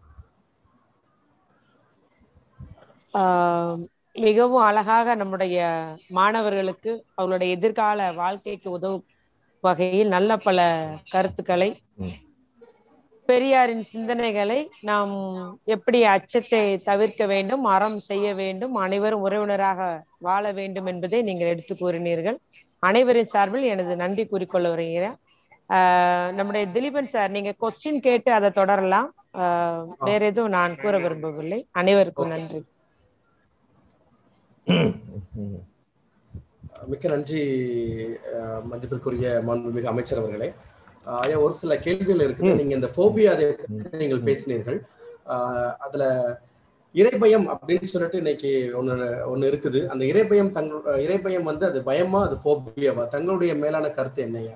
மிகவும் அழகாக நம்முடைய மாணவர்களுக்கு அவர்களுடைய எதிர்கால வாழ்க்கைக்கு உதவும் வகையில் நல்ல பல கருத்துக்களை, பெரியாரின் சிந்தனைகளை, நாம் எப்படி அச்சத்தை தவிர்க்க வேண்டும், அறம் செய்ய வேண்டும், அனைவரும் உறவினராக வாழ வேண்டும் என்பதை நீங்கள் எடுத்து கூறினீர்கள். அனைவரின் சார்பில் எனது நன்றி கூறிக்கொள்ள வருகிறேன். நம்முடைய திலீபன் சார், நீங்க கொஸ்டின் கேட்டு அதை தொடரலாம். வேற எதுவும் நான் கூற விரும்பவில்லை. அனைவருக்கும் நன்றி. மிக்க நன்றி மதிப்பிற்குரிய மாண்புமிகு அமைச்சர் அவர்களே. ஐயா, ஒரு சில கேள்விகள் இருக்குது. நீங்க இந்த போபியா அதை நீங்கள் பேசினீர்கள். அதுல இறைபயம் அப்படின்னு சொல்லிட்டு இன்னைக்கு ஒண்ணு இருக்குது. அந்த இறைபயம் வந்து அது பயமா, அது போபியாவா? தங்களுடைய மேலான கருத்து என்னையா?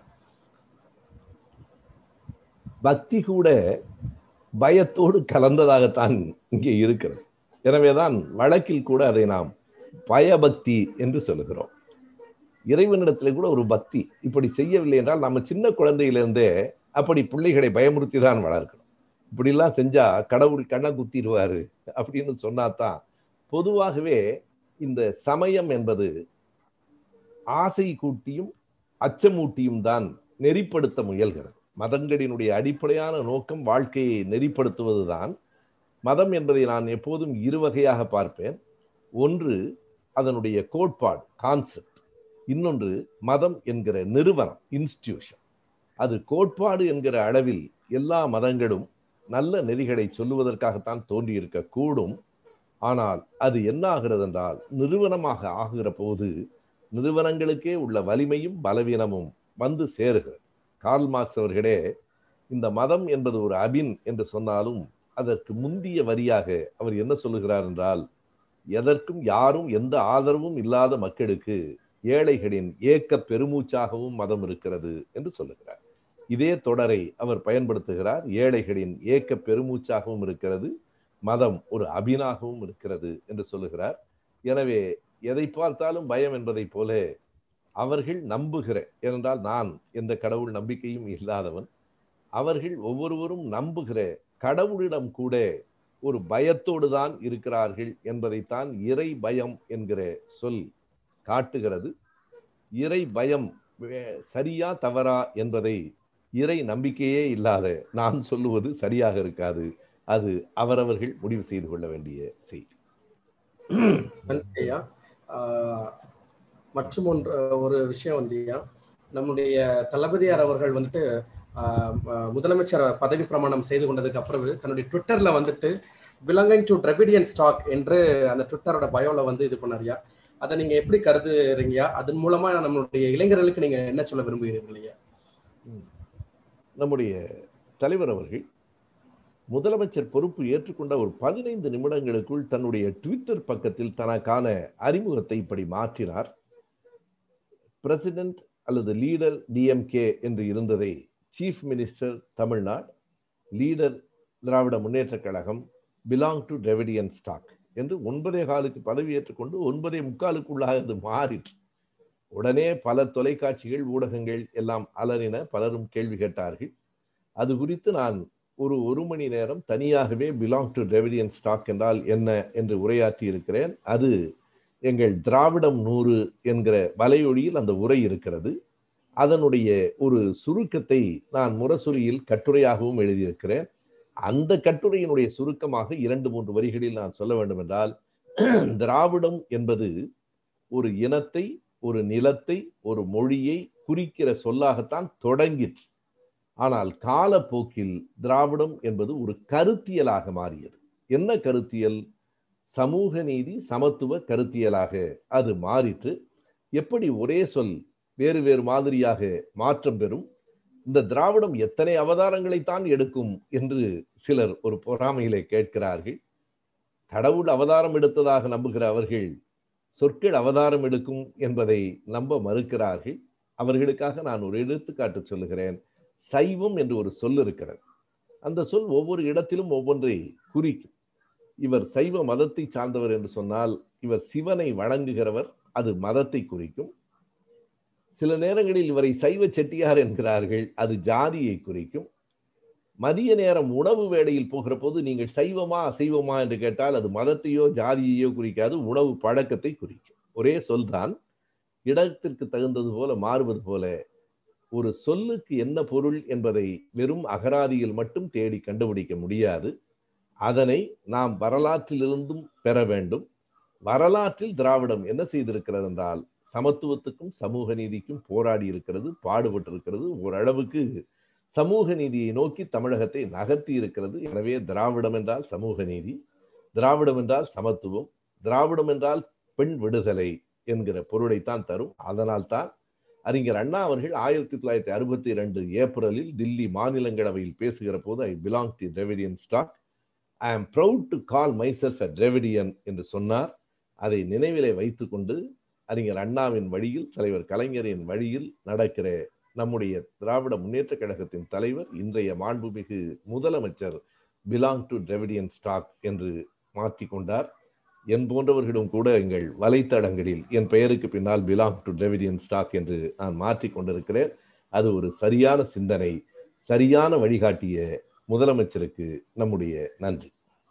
பக்தி கூட பயத்தோடு கலந்ததாகத்தான் இங்கே இருக்கிறது. எனவேதான் வழக்கில் கூட அதை நாம் பயபக்தி என்று சொல்லுகிறோம். இறைவனிடத்துல கூட ஒரு பக்தி. இப்படி செய்யவில்லை என்றால் நம்ம சின்ன குழந்தையிலிருந்தே அப்படி பிள்ளைகளை பயமுறுத்தி தான் வளர்க்கணும். இப்படிலாம் செஞ்சா கடவுள் கண்ணை குத்திடுவாரு அப்படின்னு சொன்னாதான். பொதுவாகவே இந்த சமயம் என்பது ஆசை கூட்டியும் அச்சமூட்டியும் தான் நெறிப்படுத்த முயல்கிறது. மதங்களினுடைய அடிப்படையான நோக்கம் வாழ்க்கையை நெறிப்படுத்துவதுதான். மதம் என்பதை நான் எப்போதும் 2 வகையாக பார்ப்பேன். ஒன்று அதனுடைய கோட்பாடு, கான்செப்ட். இன்னொன்று மதம் என்கிற நிறுவனம், இன்ஸ்டிடியூஷன். அது கோட்பாடு என்கிற அளவில் எல்லா மதங்களும் நல்ல நெறிகளை சொல்லுவதற்காகத்தான் தோன்றியிருக்க கூடும். ஆனால் அது என்ன ஆகிறது என்றால், நிறுவனமாக ஆகிற போது நிறுவனங்களுக்கே உள்ள வலிமையும் பலவீனமும் வந்து சேருகிறது. கார்ல் மார்க்ஸ் அவர்களே இந்த மதம் என்பது ஒரு அபின் என்று சொன்னாலும் அதற்கு முந்திய வரியாக அவர் என்ன சொல்லுகிறார் என்றால், எதற்கும் யாரும் எந்த ஆதரவும் இல்லாத மக்களுக்கு ஏழைகளின் ஏக்க பெருமூச்சாகவும் மதம் இருக்கிறது என்று சொல்லுகிறார். இதே தொடரை அவர் பயன்படுத்துகிறார். ஏழைகளின் ஏக்க பெருமூச்சாகவும் இருக்கிறது, மதம் ஒரு அபினாகவும் இருக்கிறது என்று சொல்லுகிறார். எனவே எதை பார்த்தாலும் பயம் என்பதை போல அவர்கள் நம்புகிற, ஏனென்றால் நான் எந்த கடவுள் நம்பிக்கையும் இல்லாதவன், அவர்கள் ஒவ்வொருவரும் நம்புகிற கடவுளிடம் கூட ஒரு பயத்தோடு தான் இருக்கிறார்கள் என்பதைத்தான் இறை பயம் என்கிற சொல் காட்டுகிறது. இறை பயம் சரியா தவறா என்பதை இறை நம்பிக்கையே இல்லாத நான் சொல்லுவது சரியாக இருக்காது. அது அவரவர்கள் முடிவு செய்து கொள்ள வேண்டிய செய்தி. மற்றும் ஒரு விஷயம் வந்துயா, நம்முடைய தளபதியார் அவர்கள் வந்துட்டு முதலமைச்சர் பதவி பிரமாணம் செய்து கொண்டதுக்கு அப்புறம் தன்னுடைய ட்விட்டர்ல வந்துட்டு பிலாங்கிங் டு டிராவிடியன் ஸ்டாக் என்று அந்த ட்விட்டரோட பயோல வந்து இது பண்ணாரியா. அதை நீங்க எப்படி கருதுறீங்கயா? அதன் மூலமா நம்மளுடைய இளைஞர்களுக்கு நீங்க என்ன சொல்ல விரும்புகிறீர்களையா? நம்முடைய தலைவர் அவர்கள் முதலமைச்சர் பொறுப்பு ஏற்றுக்கொண்ட ஒரு 15 நிமிடங்களுக்குள் தன்னுடைய ட்விட்டர் பக்கத்தில் தனக்கான அறிமுகத்தை இப்படி மாற்றினார். பிரசிடென்ட் அல்லது லீடர் டிஎம்கே என்று இருந்ததை chief minister Tamil Nadu, leader Dravida Munnetra Kazhagam, belong to Dravidian stock என்று 9:15 பதவி ஏற்றுக்கொண்டு 9:45 அது மாறிற்று. உடனே பல தொலைக்காட்சிகள், ஊடகங்கள் எல்லாம் அலறின, பலரும் கேள்வி கேட்டார்கள். அது குறித்து நான் ஒரு மணி நேரம் தனியாகவே பிலாங் டு டிராவிடியன் ஸ்டாக் என்றால் என்ன என்று உரையாற்றி இருக்கிறேன். அது எங்கள் திராவிடம் 100 என்கிற வலையொலியில் அந்த உரை இருக்கிறது. அதனுடைய ஒரு சுருக்கத்தை நான் முரசொலியில் கட்டுரையாகவும் எழுதியிருக்கிறேன். அந்த கட்டுரையினுடைய சுருக்கமாக 2-3 வரிகளில் நான் சொல்ல வேண்டும் என்றால், திராவிடம் என்பது ஒரு இனத்தை, ஒரு நிலத்தை, ஒரு மொழியை குறிக்கிற சொல்லாகத்தான் தொடங்கிற்று. ஆனால் காலப்போக்கில் திராவிடம் என்பது ஒரு கருத்தியலாக மாறியது. என்ன கருத்தியல்? சமூக நீதி, சமத்துவ கருத்தியலாக அது மாறிற்று. எப்படி ஒரே சொல் வேறு வேறு மாதிரியாக மாற்றம் பெறும்? இந்த திராவிடம் எத்தனை அவதாரங்களைத்தான் எடுக்கும் என்று சிலர் ஒரு பொறாமையிலே கேட்கிறார்கள். கடவுள் அவதாரம் எடுத்ததாக நம்புகிற அவர்கள் சொற்கள் அவதாரம் எடுக்கும் என்பதை நம்ப மறுக்கிறார்கள். அவர்களுக்காக நான் ஒரு எடுத்துக்காட்டு சொல்லுகிறேன். சைவம் என்று ஒரு சொல் இருக்கிறது. அந்த சொல் ஒவ்வொரு இடத்திலும் ஒவ்வொன்றை குறிக்கும். இவர் சைவ மதத்தை சார்ந்தவர் என்று சொன்னால் இவர் சிவனை வணங்குகிறவர், அது மதத்தை குறிக்கும். சில நேரங்களில் இவரை சைவ செட்டியார் என்கிறார்கள், அது ஜாதியை குறிக்கும். மதிய நேரம் உணவு வேளையில் போகிற போது நீங்கள் சைவமா அசைவமா என்று கேட்டால் அது மதத்தையோ ஜாதியையோ குறிக்காது, உணவு பழக்கத்தை குறிக்கும். ஒரே சொல்தான், இடத்திற்கு தகுந்தது போல மாறுவது போல ஒரு சொல்லுக்கு என்ன பொருள் என்பதை வெறும் அகராதியில் மட்டும் தேடி கண்டுபிடிக்க முடியாது. அதனை நாம் வரலாற்றிலிருந்தும் பெற வேண்டும். வரலாற்றில் திராவிடம் என்ன செய்திருக்கிறது என்றால், சமத்துவத்துக்கும் சமூக நீதிக்கும் போராடி இருக்கிறது, பாடுபட்டிருக்கிறது. ஓரளவுக்கு சமூக நீதியை நோக்கி தமிழகத்தை நகர்த்தி இருக்கிறது. எனவே திராவிடம் என்றால் சமூக நீதி, திராவிடம் என்றால் சமத்துவம், திராவிடம் என்றால் பெண் விடுதலை என்கிற பொருளைத்தான் தரும். அதனால் தான் அறிஞர் அண்ணா அவர்கள் 1962 ஏப்ரலில் தில்லி மாநிலங்களவையில் பேசுகிற போது, I belong to Dravidian stock, I am proud to call myself a Dravidian என்று சொன்னார். அதை நினைவிலே வைத்துக்கொண்டு அறிஞர் அண்ணாவின் வழியில், தலைவர் கலைஞரின் வழியில் நடக்கிற நம்முடைய திராவிட முன்னேற்ற கழகத்தின் தலைவர், இன்றைய மாண்புமிகு முதலமைச்சர் பிலாங் டு டிராவிடியன் ஸ்டாக் என்று மாற்றிக்கொண்டார். என் போன்றவர்களும் கூட எங்கள் வலைத்தளங்களில் என் பெயருக்கு பின்னால் பிலாங் டு டிராவிடியன் ஸ்டாக் என்று நான் மாற்றி கொண்டிருக்கிறேன். அது ஒரு சரியான சிந்தனை, சரியான வழிகாட்டிய முதலமைச்சருக்கு நம்முடைய நன்றி.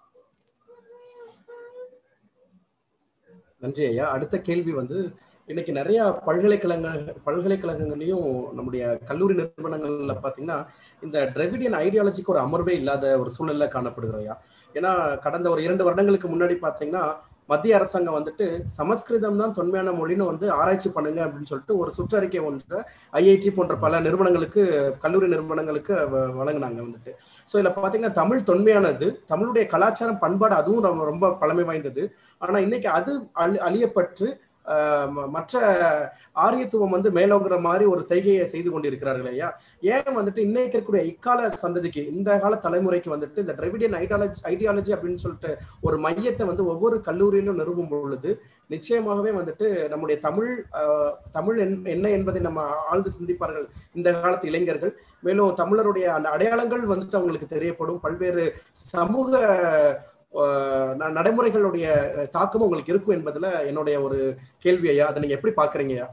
நன்றி ஐயா. அடுத்த கேள்வி வந்து, இன்னைக்கு நிறைய பல்கலைக்கழகங்களையும் நம்முடைய கல்லூரி நிறுவனங்கள்ல பாத்தீங்கன்னா இந்த டிராவிடியன் ஐடியாலஜிக்கு ஒரு அமர்வே இல்லாத ஒரு சூழ்நிலை காணப்படுகிறோம் ஐயா. ஏன்னா கடந்த ஒரு 2 வருடங்களுக்கு முன்னாடி பாத்தீங்கன்னா மத்திய அரசாங்கம் வந்துட்டு சமஸ்கிருதம் தான் தொன்மையான மொழின்னு வந்து ஆராய்ச்சி பண்ணுங்க அப்படின்னு சொல்லிட்டு ஒரு சுற்றறிக்கை ஒன்றை IIT போன்ற பல நிறுவனங்களுக்கு, கல்லூரி நிறுவனங்களுக்கு வழங்கினாங்க வந்துட்டு. ஸோ இதில் பார்த்தீங்கன்னா தமிழ் தொன்மையானது, தமிழுடைய கலாச்சாரம் பண்பாடு அதுவும் ரொம்ப பழமை வாய்ந்தது. ஆனா இன்னைக்கு அது அழியப்பட்டு மற்ற ஆரியத்துவம் வந்து மேலோங்கிற மாதிரி ஒரு செய்கையை செய்து கொண்டிருக்கிறார்கள் ஐயா. ஏன் வந்துட்டு இன்னைக்கு இருக்கக்கூடிய இக்கால சந்ததிக்கு, இந்த கால தலைமுறைக்கு வந்துட்டு இந்த டிராவிடியன் ஐடியாலஜி அப்படின்னு சொல்லிட்டு ஒரு மையத்தை வந்து ஒவ்வொரு கல்லூரியிலும் நிறுவும் பொழுது நிச்சயமாகவே வந்துட்டு நம்முடைய தமிழ் என்ன என்பதை நம்ம ஆழ்ந்து சிந்திப்பார்கள் இந்த காலத்து இளைஞர்கள். மேலும் தமிழருடைய அந்த அடையாளங்கள் வந்துட்டு அவங்களுக்கு தெரியப்படும். பல்வேறு சமூக நடைமுறைகளுடைய தாக்கமும் உங்களுக்கு இருக்கும் என்பதுல என்னுடைய ஒரு கேள்வி ஐயா. அதை நீங்க எப்படி பாக்குறீங்கய்யா?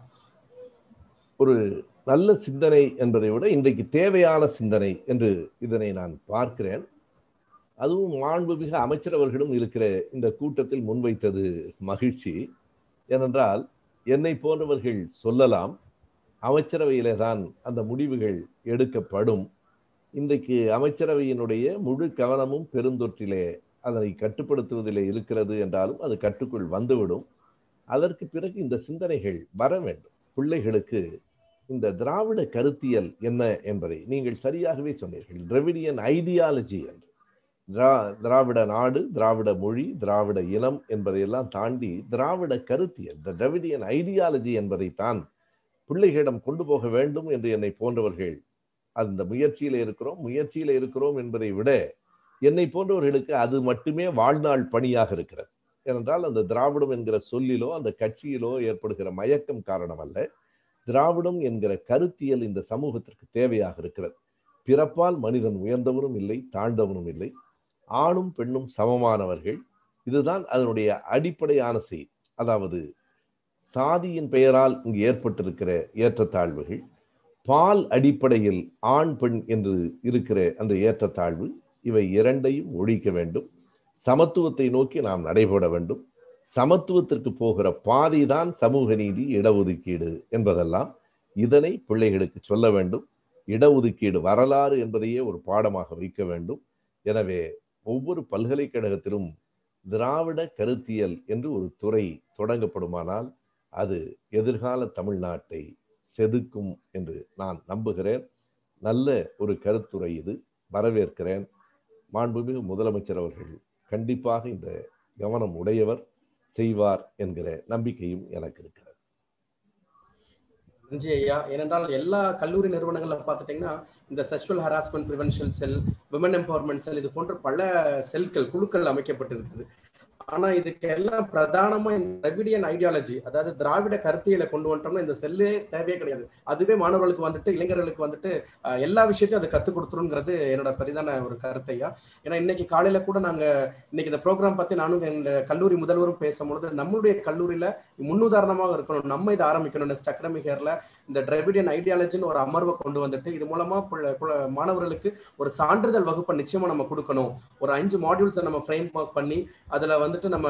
ஒரு நல்ல சிந்தனை என்பதை விட இன்றைக்கு தேவையான சிந்தனை என்று இதனை நான் பார்க்கிறேன். அதுவும் மாண்புமிகு அமைச்சர் அவர்களும் இருக்கிற இந்த கூட்டத்தில் முன்வைத்தது மகிழ்ச்சி. ஏனென்றால் என்னை போன்றவர்கள் சொல்லலாம், அமைச்சரவையிலே தான் அந்த முடிவுகள் எடுக்கப்படும். இன்றைக்கு அமைச்சரவையினுடைய முழு கவனமும் பெருந்தொற்றிலே அதனை கட்டுப்படுத்துவதிலே இருக்கிறது என்றாலும் அது கட்டுக்குள் வந்துவிடும். அதற்கு பிறகு இந்த சிந்தனைகள் வர வேண்டும். பிள்ளைகளுக்கு இந்த திராவிட கருத்தியல் என்ன என்பதை நீங்கள் சரியாகவே சொன்னீர்கள். டிராவிடியன் ஐடியாலஜி என்று, திராவிட நாடு, திராவிட மொழி, திராவிட இனம் என்பதையெல்லாம் தாண்டி திராவிட கருத்தியல், த டிராவிடியன் ஐடியாலஜி என்பதைத்தான் பிள்ளைகளிடம் கொண்டு போக வேண்டும் என்று என்னை போன்றவர்கள் அந்த முயற்சியில இருக்கிறோம் என்பதை விட என்னை போன்றவர்களுக்கு அது மட்டுமே வாழ்நாள் பணியாக இருக்கிறது. ஏனென்றால் அந்த திராவிடம் என்கிற சொல்லிலோ அந்த கட்சியிலோ ஏற்படுகிற மயக்கம் காரணம் அல்ல. திராவிடம் என்கிற கருத்தியல் இந்த சமூகத்திற்கு தேவையாக இருக்கிறது. பிறப்பால் மனிதன் உயர்ந்தவனும் இல்லை, தாழ்ந்தவனும் இல்லை. ஆணும் பெண்ணும் சமமானவர்கள். இதுதான் அதனுடைய அடிப்படையான செய்தி. அதாவது சாதியின் பெயரால் இங்கு ஏற்பட்டிருக்கிற ஏற்றத்தாழ்வுகள், பால் அடிப்படையில் ஆண் பெண் என்று இருக்கிற அந்த ஏற்றத்தாழ்வு, இவை இரண்டையும் ஒழிக்க வேண்டும். சமத்துவத்தை நோக்கி நாம் நடைபெற வேண்டும். சமத்துவத்திற்கு போகிற பாதைதான் சமூக நீதி, இடஒதுக்கீடு என்பதெல்லாம் இதனை பிள்ளைகளுக்கு சொல்ல வேண்டும். இடஒதுக்கீடு வரலாறு என்பதையே ஒரு பாடமாக வைக்க வேண்டும். எனவே ஒவ்வொரு பல்கலைக்கழகத்திலும் திராவிட கருத்தியல் என்று ஒரு துறை தொடங்கப்படுமானால் அது எதிர்கால தமிழ்நாட்டை செதுக்கும் என்று நான் நம்புகிறேன். நல்ல ஒரு கருத்துரை இது, வரவேற்கிறேன். மாண்புமிகு முதலமைச்சர் அவர்கள் கண்டிப்பாக இந்த கவனம் உடையவர், செய்வார் என்கிற நம்பிக்கையும் எனக்கு இருக்கிறது. நன்றி ஐயா. ஏனென்றால் எல்லா கல்லூரி நிறுவனங்கள்ல பார்த்துட்டீங்கன்னா இந்த sexual harassment prevention cell, women empowerment cell, இது போன்ற பல குழுக்கள் அமைக்கப்பட்டிருக்குது. ஆனா இதுக்கு எல்லாம் பிரதானமா இந்த டிராவிடியன் ஐடியாலஜி, அதாவது திராவிட கருத்தியலை கொண்டு வந்துட்டோம்னா இந்த செல்லே தேவையே கிடையாது. அதுவே மாணவர்களுக்கு வந்துட்டு, இளைஞர்களுக்கு வந்துட்டு எல்லா விஷயத்தையும் அதை கற்றுக் கொடுத்துருங்கிறது என்னோட பெரிதான ஒரு கருத்தையா. ஏன்னா இன்னைக்கு காலையில கூட நாங்க இன்னைக்கு இந்த ப்ரோக்ராம் பத்தி நானும் எங்க கல்லூரி முதல்வரும் பேசும்பொழுது, நம்மளுடைய கல்லூரியில முன்னுதாரணமாக இருக்கணும், நம்ம இதை ஆரம்பிக்கணும். நெக்ஸ்ட் அகாடமிக் இயர்ல இந்த டிராவிடியன் ஐடியாலஜின்னு ஒரு அமர்வை கொண்டு வந்துட்டு இது மூலமா மாணவர்களுக்கு ஒரு சான்றிதழ் வகுப்பை நிச்சயமா நம்ம கொடுக்கணும். ஒரு 5 மாடியூல்ஸை நம்ம ஃப்ரேம் ஒர்க் பண்ணி அதுல வந்துட்டு நம்ம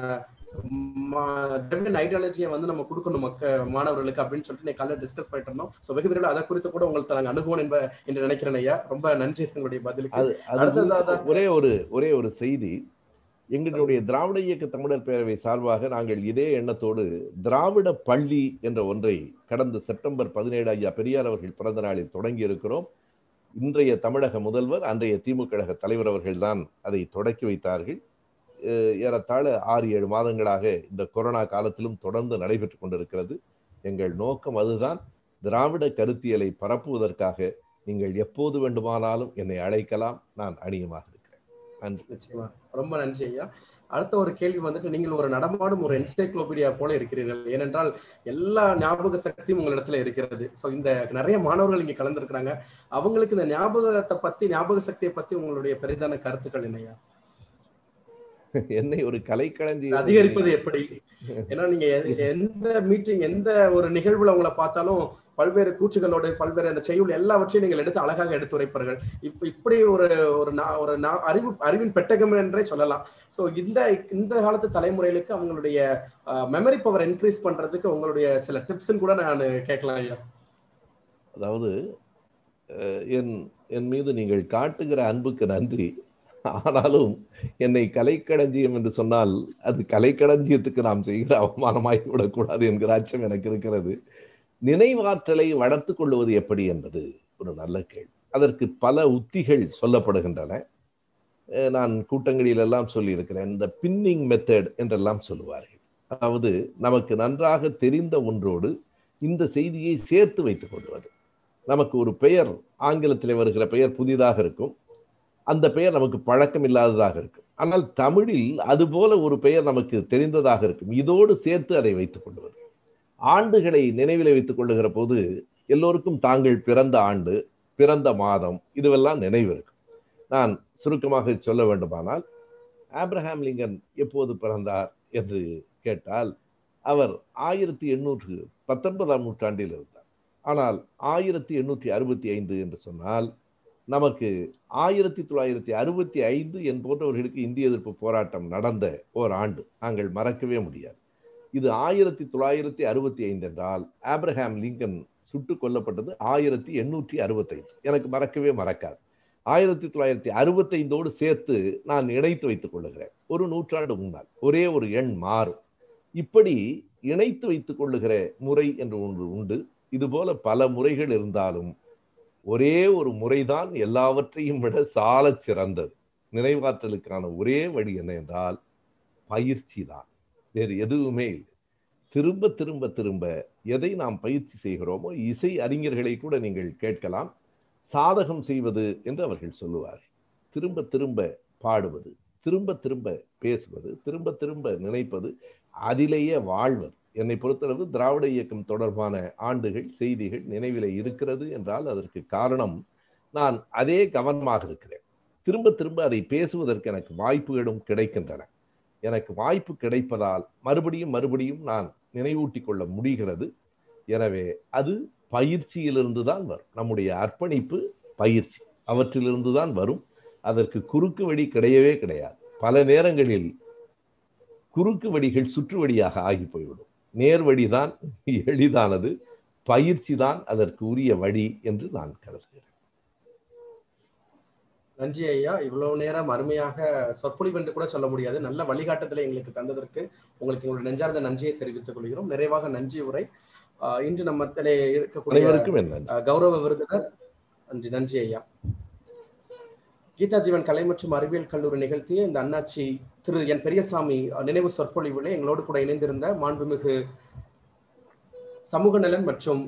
டிராவிடியன் ஐடியாலஜியை வந்து நம்ம கொடுக்கணும் மாணவர்களுக்கு அப்படின்னு சொல்லிட்டு காலையில டிஸ்கஸ் பண்ணிட்டு இருந்தோம். சோ வெகு விரைவில் அதை குறித்து கூட உங்கள்கிட்ட நாங்க அணுகுவோம் என்று நினைக்கிறேன் ஐயா. ரொம்ப நன்றி உங்களுடைய பதிலுக்கு. ஒரே ஒரு செய்தி, எங்களுடைய திராவிட இயக்க தமிழர் பேரவை சார்பாக நாங்கள் இதே எண்ணத்தோடு திராவிட பள்ளி என்ற ஒன்றை கடந்த செப்டம்பர் 17 ஐயா பெரியார் அவர்கள் பிறந்த நாளில் தொடங்கி இருக்கிறோம். இன்றைய தமிழக முதல்வர், அன்றைய திமுக கழக தலைவர் அவர்கள் தான் அதை தொடக்கி வைத்தார்கள். ஏறத்தாழ 6-7 மாதங்களாக இந்த கொரோனா காலத்திலும் தொடர்ந்து நடைபெற்றுக் கொண்டிருக்கிறது. எங்கள் நோக்கம் அதுதான். திராவிட கருத்தியலை பரப்புவதற்காக நீங்கள் எப்போது வேண்டுமானாலும் என்னை அழைக்கலாம், நான் அணியமாக இருக்கிறேன். நன்றி. நிச்சயமா, ரொம்ப நன்றி ஐயா. அடுத்த ஒரு கேள்வி வந்துட்டு, நீங்கள் ஒரு நடமாடும் ஒரு என்சைக்ளோபீடியா போல இருக்கிறீர்கள். ஏனென்றால் எல்லா ஞாபக சக்தியும் உங்களிடத்துல இருக்கிறது. ஸோ இந்த நிறைய மாணவர்கள் இங்க கலந்துருக்கிறாங்க. அவங்களுக்கு இந்த ஞாபக சக்தியை பத்தி உங்களுடைய பெரிதான கருத்துக்கள் என்னையா? என்னை ஒரு கலைக்களஞ்சியம் அதிகரிப்பது எப்படி? ஏன்னா நீங்க எந்த மீட்டிங், எந்த ஒரு நிகழ்வுல உங்களை பார்த்தாலும் பல்வேறு கூற்றுகளோடு, பல்வேறு அந்த செய்யுள் எல்லாவற்றையும் நீங்கள் எடுத்து அழகாக எடுத்துரைப்பார்கள். இப்படி ஒரு அறிவின் பெட்டகம் என்றே சொல்லலாம். ஸோ இந்த காலத்து தலைமுறைகளுக்கு அவங்களுடைய மெமரி பவர் இன்க்ரீஸ் பண்றதுக்கு உங்களுடைய சில டிப்ஸ் கூட நான் கேட்கலாம் ஐயா. அதாவது என் மீது நீங்கள் காட்டுகிற அன்புக்கு நன்றி. ஆனாலும் என்னை கலைக்களஞ்சியம் என்று சொன்னால் அது கலைக்களஞ்சியத்துக்கு நாம் செய்கிற அவமானமாகி விடக்கூடாது என்கிற அச்சம் எனக்கு இருக்கிறது. நினைவாற்றலை வளர்த்து கொள்வது எப்படி என்பது ஒரு நல்ல கேள்வி. அதற்கு பல உத்திகள் சொல்லப்படுகின்றன. நான் கூட்டங்களில் எல்லாம் சொல்லியிருக்கிறேன். இந்த பின்னிங் மெத்தட் என்றெல்லாம் சொல்லுவார்கள். அதாவது நமக்கு நன்றாக தெரிந்த ஒன்றோடு இந்த செய்தியை சேர்த்து வைத்துக் கொள்வது. நமக்கு ஒரு பெயர் ஆங்கிலத்தில் வருகிற பெயர் புதிதாக இருக்கும், அந்த பெயர் நமக்கு பழக்கம் இல்லாததாக இருக்கும். ஆனால் தமிழில் அதுபோல ஒரு பெயர் நமக்கு தெரிந்ததாக இருக்கும். இதோடு சேர்த்து அதை வைத்துக் கொள்வது. ஆண்டுகளை நினைவில் வைத்துக் கொள்ளுகிற போது எல்லோருக்கும் தாங்கள் பிறந்த ஆண்டு, பிறந்த மாதம் இதுவெல்லாம் நினைவு இருக்கும். நான் சுருக்கமாக சொல்ல வேண்டுமானால், ஆப்ரஹாம் லிங்கன் எப்போது பிறந்தார் என்று கேட்டால் அவர் 1819ஆம் நூற்றாண்டில் இருந்தார். ஆனால் 1865 என்று சொன்னால் நமக்கு 1965 என்போன்றவர்களுக்கு இந்திய எதிர்ப்பு போராட்டம் நடந்த ஓர் ஆண்டு நாங்கள் மறக்கவே முடியாது. இது 1965 என்றால் ஆப்ரஹாம் லிங்கன் சுட்டுக் கொல்லப்பட்டது 1865. எனக்கு மறக்கவே மறக்காது. 1965ஓடு சேர்த்து நான் இணைத்து வைத்துக் கொள்ளுகிறேன். ஒரு நூற்றாண்டு முன்னால் ஒரே ஒரு எண் மாறும். இப்படி இணைத்து வைத்துக் கொள்ளுகிற முறை என்று ஒன்று உண்டு. இதுபோல பல முறைகள் இருந்தாலும் ஒரே ஒரு முறைதான் எல்லாவற்றையும் விட சால சிறந்தது. நினைவாற்றலுக்கான ஒரே வழி என்ன என்றால் பயிற்சி தான், வேறு எதுவுமே இல்லை. திரும்ப திரும்ப திரும்ப எதை நாம் பயிற்சி செய்கிறோமோ, இசை அறிஞர்களை கூட நீங்கள் கேட்கலாம், சாதகம் செய்வது என்று அவர்கள் சொல்லுவார்கள். திரும்ப திரும்ப பாடுவது, திரும்ப திரும்ப பேசுவது, திரும்ப திரும்ப நினைப்பது, அதிலேயே வாழ்வது. என்னை பொறுத்தளவு திராவிட இயக்கம் தொடர்பான ஆண்டுகள், செய்திகள் நினைவிலே இருக்கிறது என்றால் அதற்கு காரணம் நான் அதே கவனமாக இருக்கிறேன். திரும்ப திரும்ப அதை பேசுவதற்கு எனக்கு வாய்ப்புகளும் கிடைக்கின்றன. எனக்கு வாய்ப்பு கிடைப்பதால் மறுபடியும் மறுபடியும் நான் நினைவூட்டி கொள்ள முடிகிறது. எனவே அது பயிற்சியிலிருந்து தான் வரும். நம்முடைய அர்ப்பணிப்பு பயிற்சி, அவற்றிலிருந்து தான் வரும். அதற்கு குறுக்கு வழி கிடையவே கிடையாது. பல நேரங்களில் குறுக்கு வழிகள் சுற்று வழியாக ஆகி போய்விடும். நேர்வழிதான் எளிதானது, பயிற்சி தான் அதற்கு உரிய வழி என்று நான் கருதுகிறேன். நன்றி ஐயா. இவ்வளவு நேரம் அருமையாக சொற்பொழிவு என்று கூட சொல்ல முடியாது, நல்ல வழிகாட்டுதலை எங்களுக்கு தந்ததற்கு உங்களுக்கு எங்களுடைய நெஞ்சார்ந்த நன்றியை தெரிவித்துக் கொள்கிறோம். நிறைவாக நன்றி உரை. இன்று நம்ம இருக்கக்கூடிய கௌரவ விருந்தினர் நன்றி ஐயா. கீதா ஜீவன் கலை மற்றும் அறிவியல் கல்லூரி நிகழ்த்திய இந்த அண்ணாச்சி திரு என் பெரியசாமி நினைவு சொற்பொழிவுல எங்களோடு கூட இணைந்திருந்த மாண்புமிகு சமூக நலன் மற்றும்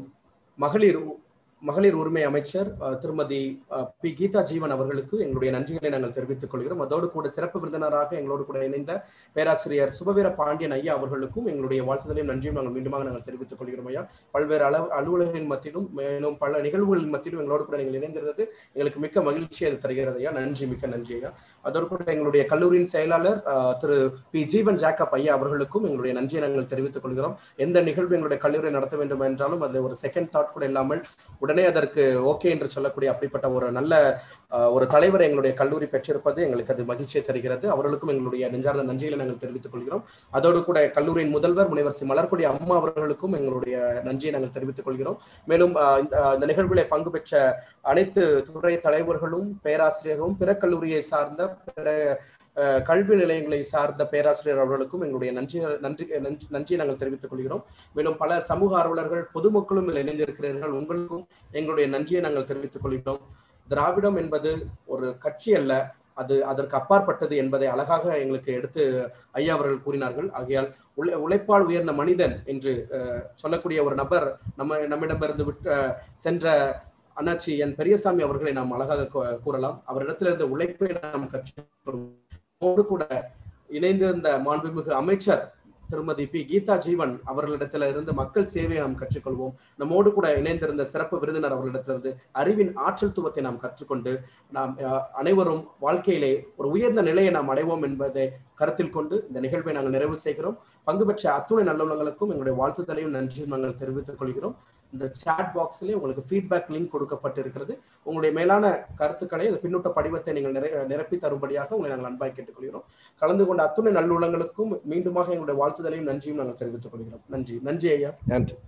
மகளிர் உரிமை அமைச்சர் திருமதி பி கீதா ஜீவன் அவர்களுக்கு எங்களுடைய நன்றிகளை நாங்கள் தெரிவித்துக் கொள்கிறோம். அதோடு கூட சிறப்பு விருந்தினராக எங்களோடு கூட இணைந்த பேராசிரியர் சுபவீர பாண்டியன் ஐயா அவர்களுக்கும் எங்களுடைய வாழ்த்துதலையும் நன்றியும் நாங்கள் மீண்டுமாக நாங்கள் தெரிவித்துக் கொள்கிறோம் ஐயா. பல்வேறு அலுவலர்களின் மத்தியிலும் மேலும் பல நிகழ்வுகளின் மத்தியிலும் எங்களோடு கூட நீங்கள் இணைந்திருந்தது எங்களுக்கு மிக்க மகிழ்ச்சி அது தருகிறது ஐயா. நன்றி, மிக்க நன்றி ஐயா. அதோடு கூட எங்களுடைய கல்லூரியின் செயலாளர் திரு பி ஜீவன் ஜாக்கப் ஐயா அவர்களுக்கும் எங்களுடைய நன்றியை நாங்கள் தெரிவித்துக் கொள்கிறோம். எந்த நிகழ்வு எங்களுடைய கல்லூரியை நடத்த வேண்டும் என்றாலும் அதில் ஒரு செகண்ட் தாட் கூட இல்லாமல் உடனே அதற்கு ஓகே என்று சொல்லக்கூடிய அப்படிப்பட்ட ஒரு நல்ல ஒரு தலைவர் எங்களுடைய கல்லூரி பெற்றிருப்பது எங்களுக்கு அது மகிழ்ச்சியை தருகிறது. அவர்களுக்கும் எங்களுடைய நெஞ்சார்ந்த நன்றிகளை நாங்கள் தெரிவித்துக் கொள்கிறோம். அதோடு கூட கல்லூரியின் முதல்வர் முனைவர் சி மலர்கொடி அம்மா அவர்களுக்கும் எங்களுடைய நன்றியை நாங்கள் தெரிவித்துக் கொள்கிறோம். மேலும் இந்த நிகழ்வுகளை பங்கு பெற்ற அனைத்து துறை தலைவர்களும் பேராசிரியர்களும் பிற கல்லூரியை சார்ந்த பிற கல்வி நிலையங்களை சார்ந்த பேராசிரியர் அவர்களுக்கும் எங்களுடைய நன்றியை நாங்கள் தெரிவித்துக் கொள்கிறோம். மேலும் பல சமூக ஆர்வலர்கள் பொதுமக்களும் இணைந்திருக்கிறீர்கள், உங்களுக்கும் எங்களுடைய நன்றியை நாங்கள் தெரிவித்துக் கொள்கிறோம். திராவிடம் என்பது ஒரு கட்சி அல்ல, அது அதற்கு அப்பாற்பட்டது என்பதை அழகாக எங்களுக்கு எடுத்து ஐயா அவர்கள் கூறினார்கள். ஆகையால் உழைப்பால் உயர்ந்த மனிதன் என்று சொல்லக்கூடிய ஒரு நபர் நம்மிடமிருந்து சென்ற அண்ணாச்சி என் பெரியசாமி அவர்களை நாம் அழகாக கூறலாம். அவரிடத்திலிருந்து உழைப்பை நாம் கற்றுக்கொண்டு கூட இணைந்திருந்த மாண்புமிகு அமைச்சர் திருமதி பி கீதா ஜீவன் அவர்களிடத்துல இருந்து மக்கள் சேவையை நாம் கற்றுக்கொள்வோம். நம்மோடு கூட இணைந்திருந்த சிறப்பு விருந்தினர் அவர்களிடத்திலிருந்து அறிவின் ஆற்றல்துவத்தை நாம் கற்றுக்கொண்டு நாம் அனைவரும் வாழ்க்கையிலே ஒரு உயர்ந்த நிலையை நாம் அடைவோம் என்பதை கருத்தில் கொண்டு இந்த நிகழ்வை நாங்கள் நிறைவு செய்கிறோம். பங்கு பெற்ற அத்துணை நல்லுள்ளங்களுக்கும் எங்களுடைய வாழ்த்துதலையும் நன்றியும் நாங்கள் தெரிவித்துக் கொள்கிறோம். இந்த சாட் பாக்ஸ்லேயே உங்களுக்கு ஃபீட்பேக் லிங்க் கொடுக்கப்பட்டிருக்கிறது. உங்களுடைய மேலான கருத்துக்களை அந்த பின்னூட்ட படிவத்தை நீங்கள் நிரப்பி தரும்படியாக உங்களை நாங்கள் அன்பாய் கேட்டுக்கொள்கிறோம். கலந்து கொண்ட அத்துணை நல்லுள்ளங்களுக்கும் மீண்டுமாக எங்களுடைய வாழ்த்துதலையும் நன்றியும் நாங்கள் தெரிவித்துக் கொள்கிறோம். நன்றி. நன்றி ஐயா. நன்றி.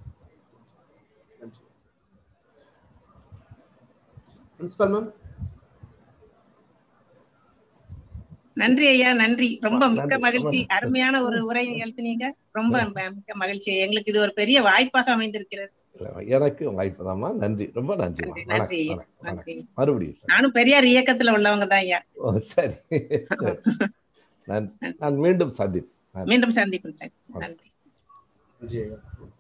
நன்றி. Principal ma'am. நன்றி ஐயா, நன்றி. ரொம்ப மிக்க மகிழ்ச்சி. அருமையான ஒரு உரை நிகழ்த்தினீங்க. ரொம்ப மிக்க மகிழ்ச்சி. எங்களுக்கு இது ஒரு பெரிய வாய்ப்பாக அமைந்திருக்கிறது. எனக்கு வாய்ப்பு தான்மா. நன்றி, ரொம்ப நன்றி. நன்றி. மறுபடியும் நானும் பெரியார் இயக்கத்துல உள்ளவங்க தான் ஐயா. சரி சரி. நான் மீண்டும் சந்திப்பேன். மீண்டும் சந்திப்பேன். நன்றி. நன்றி.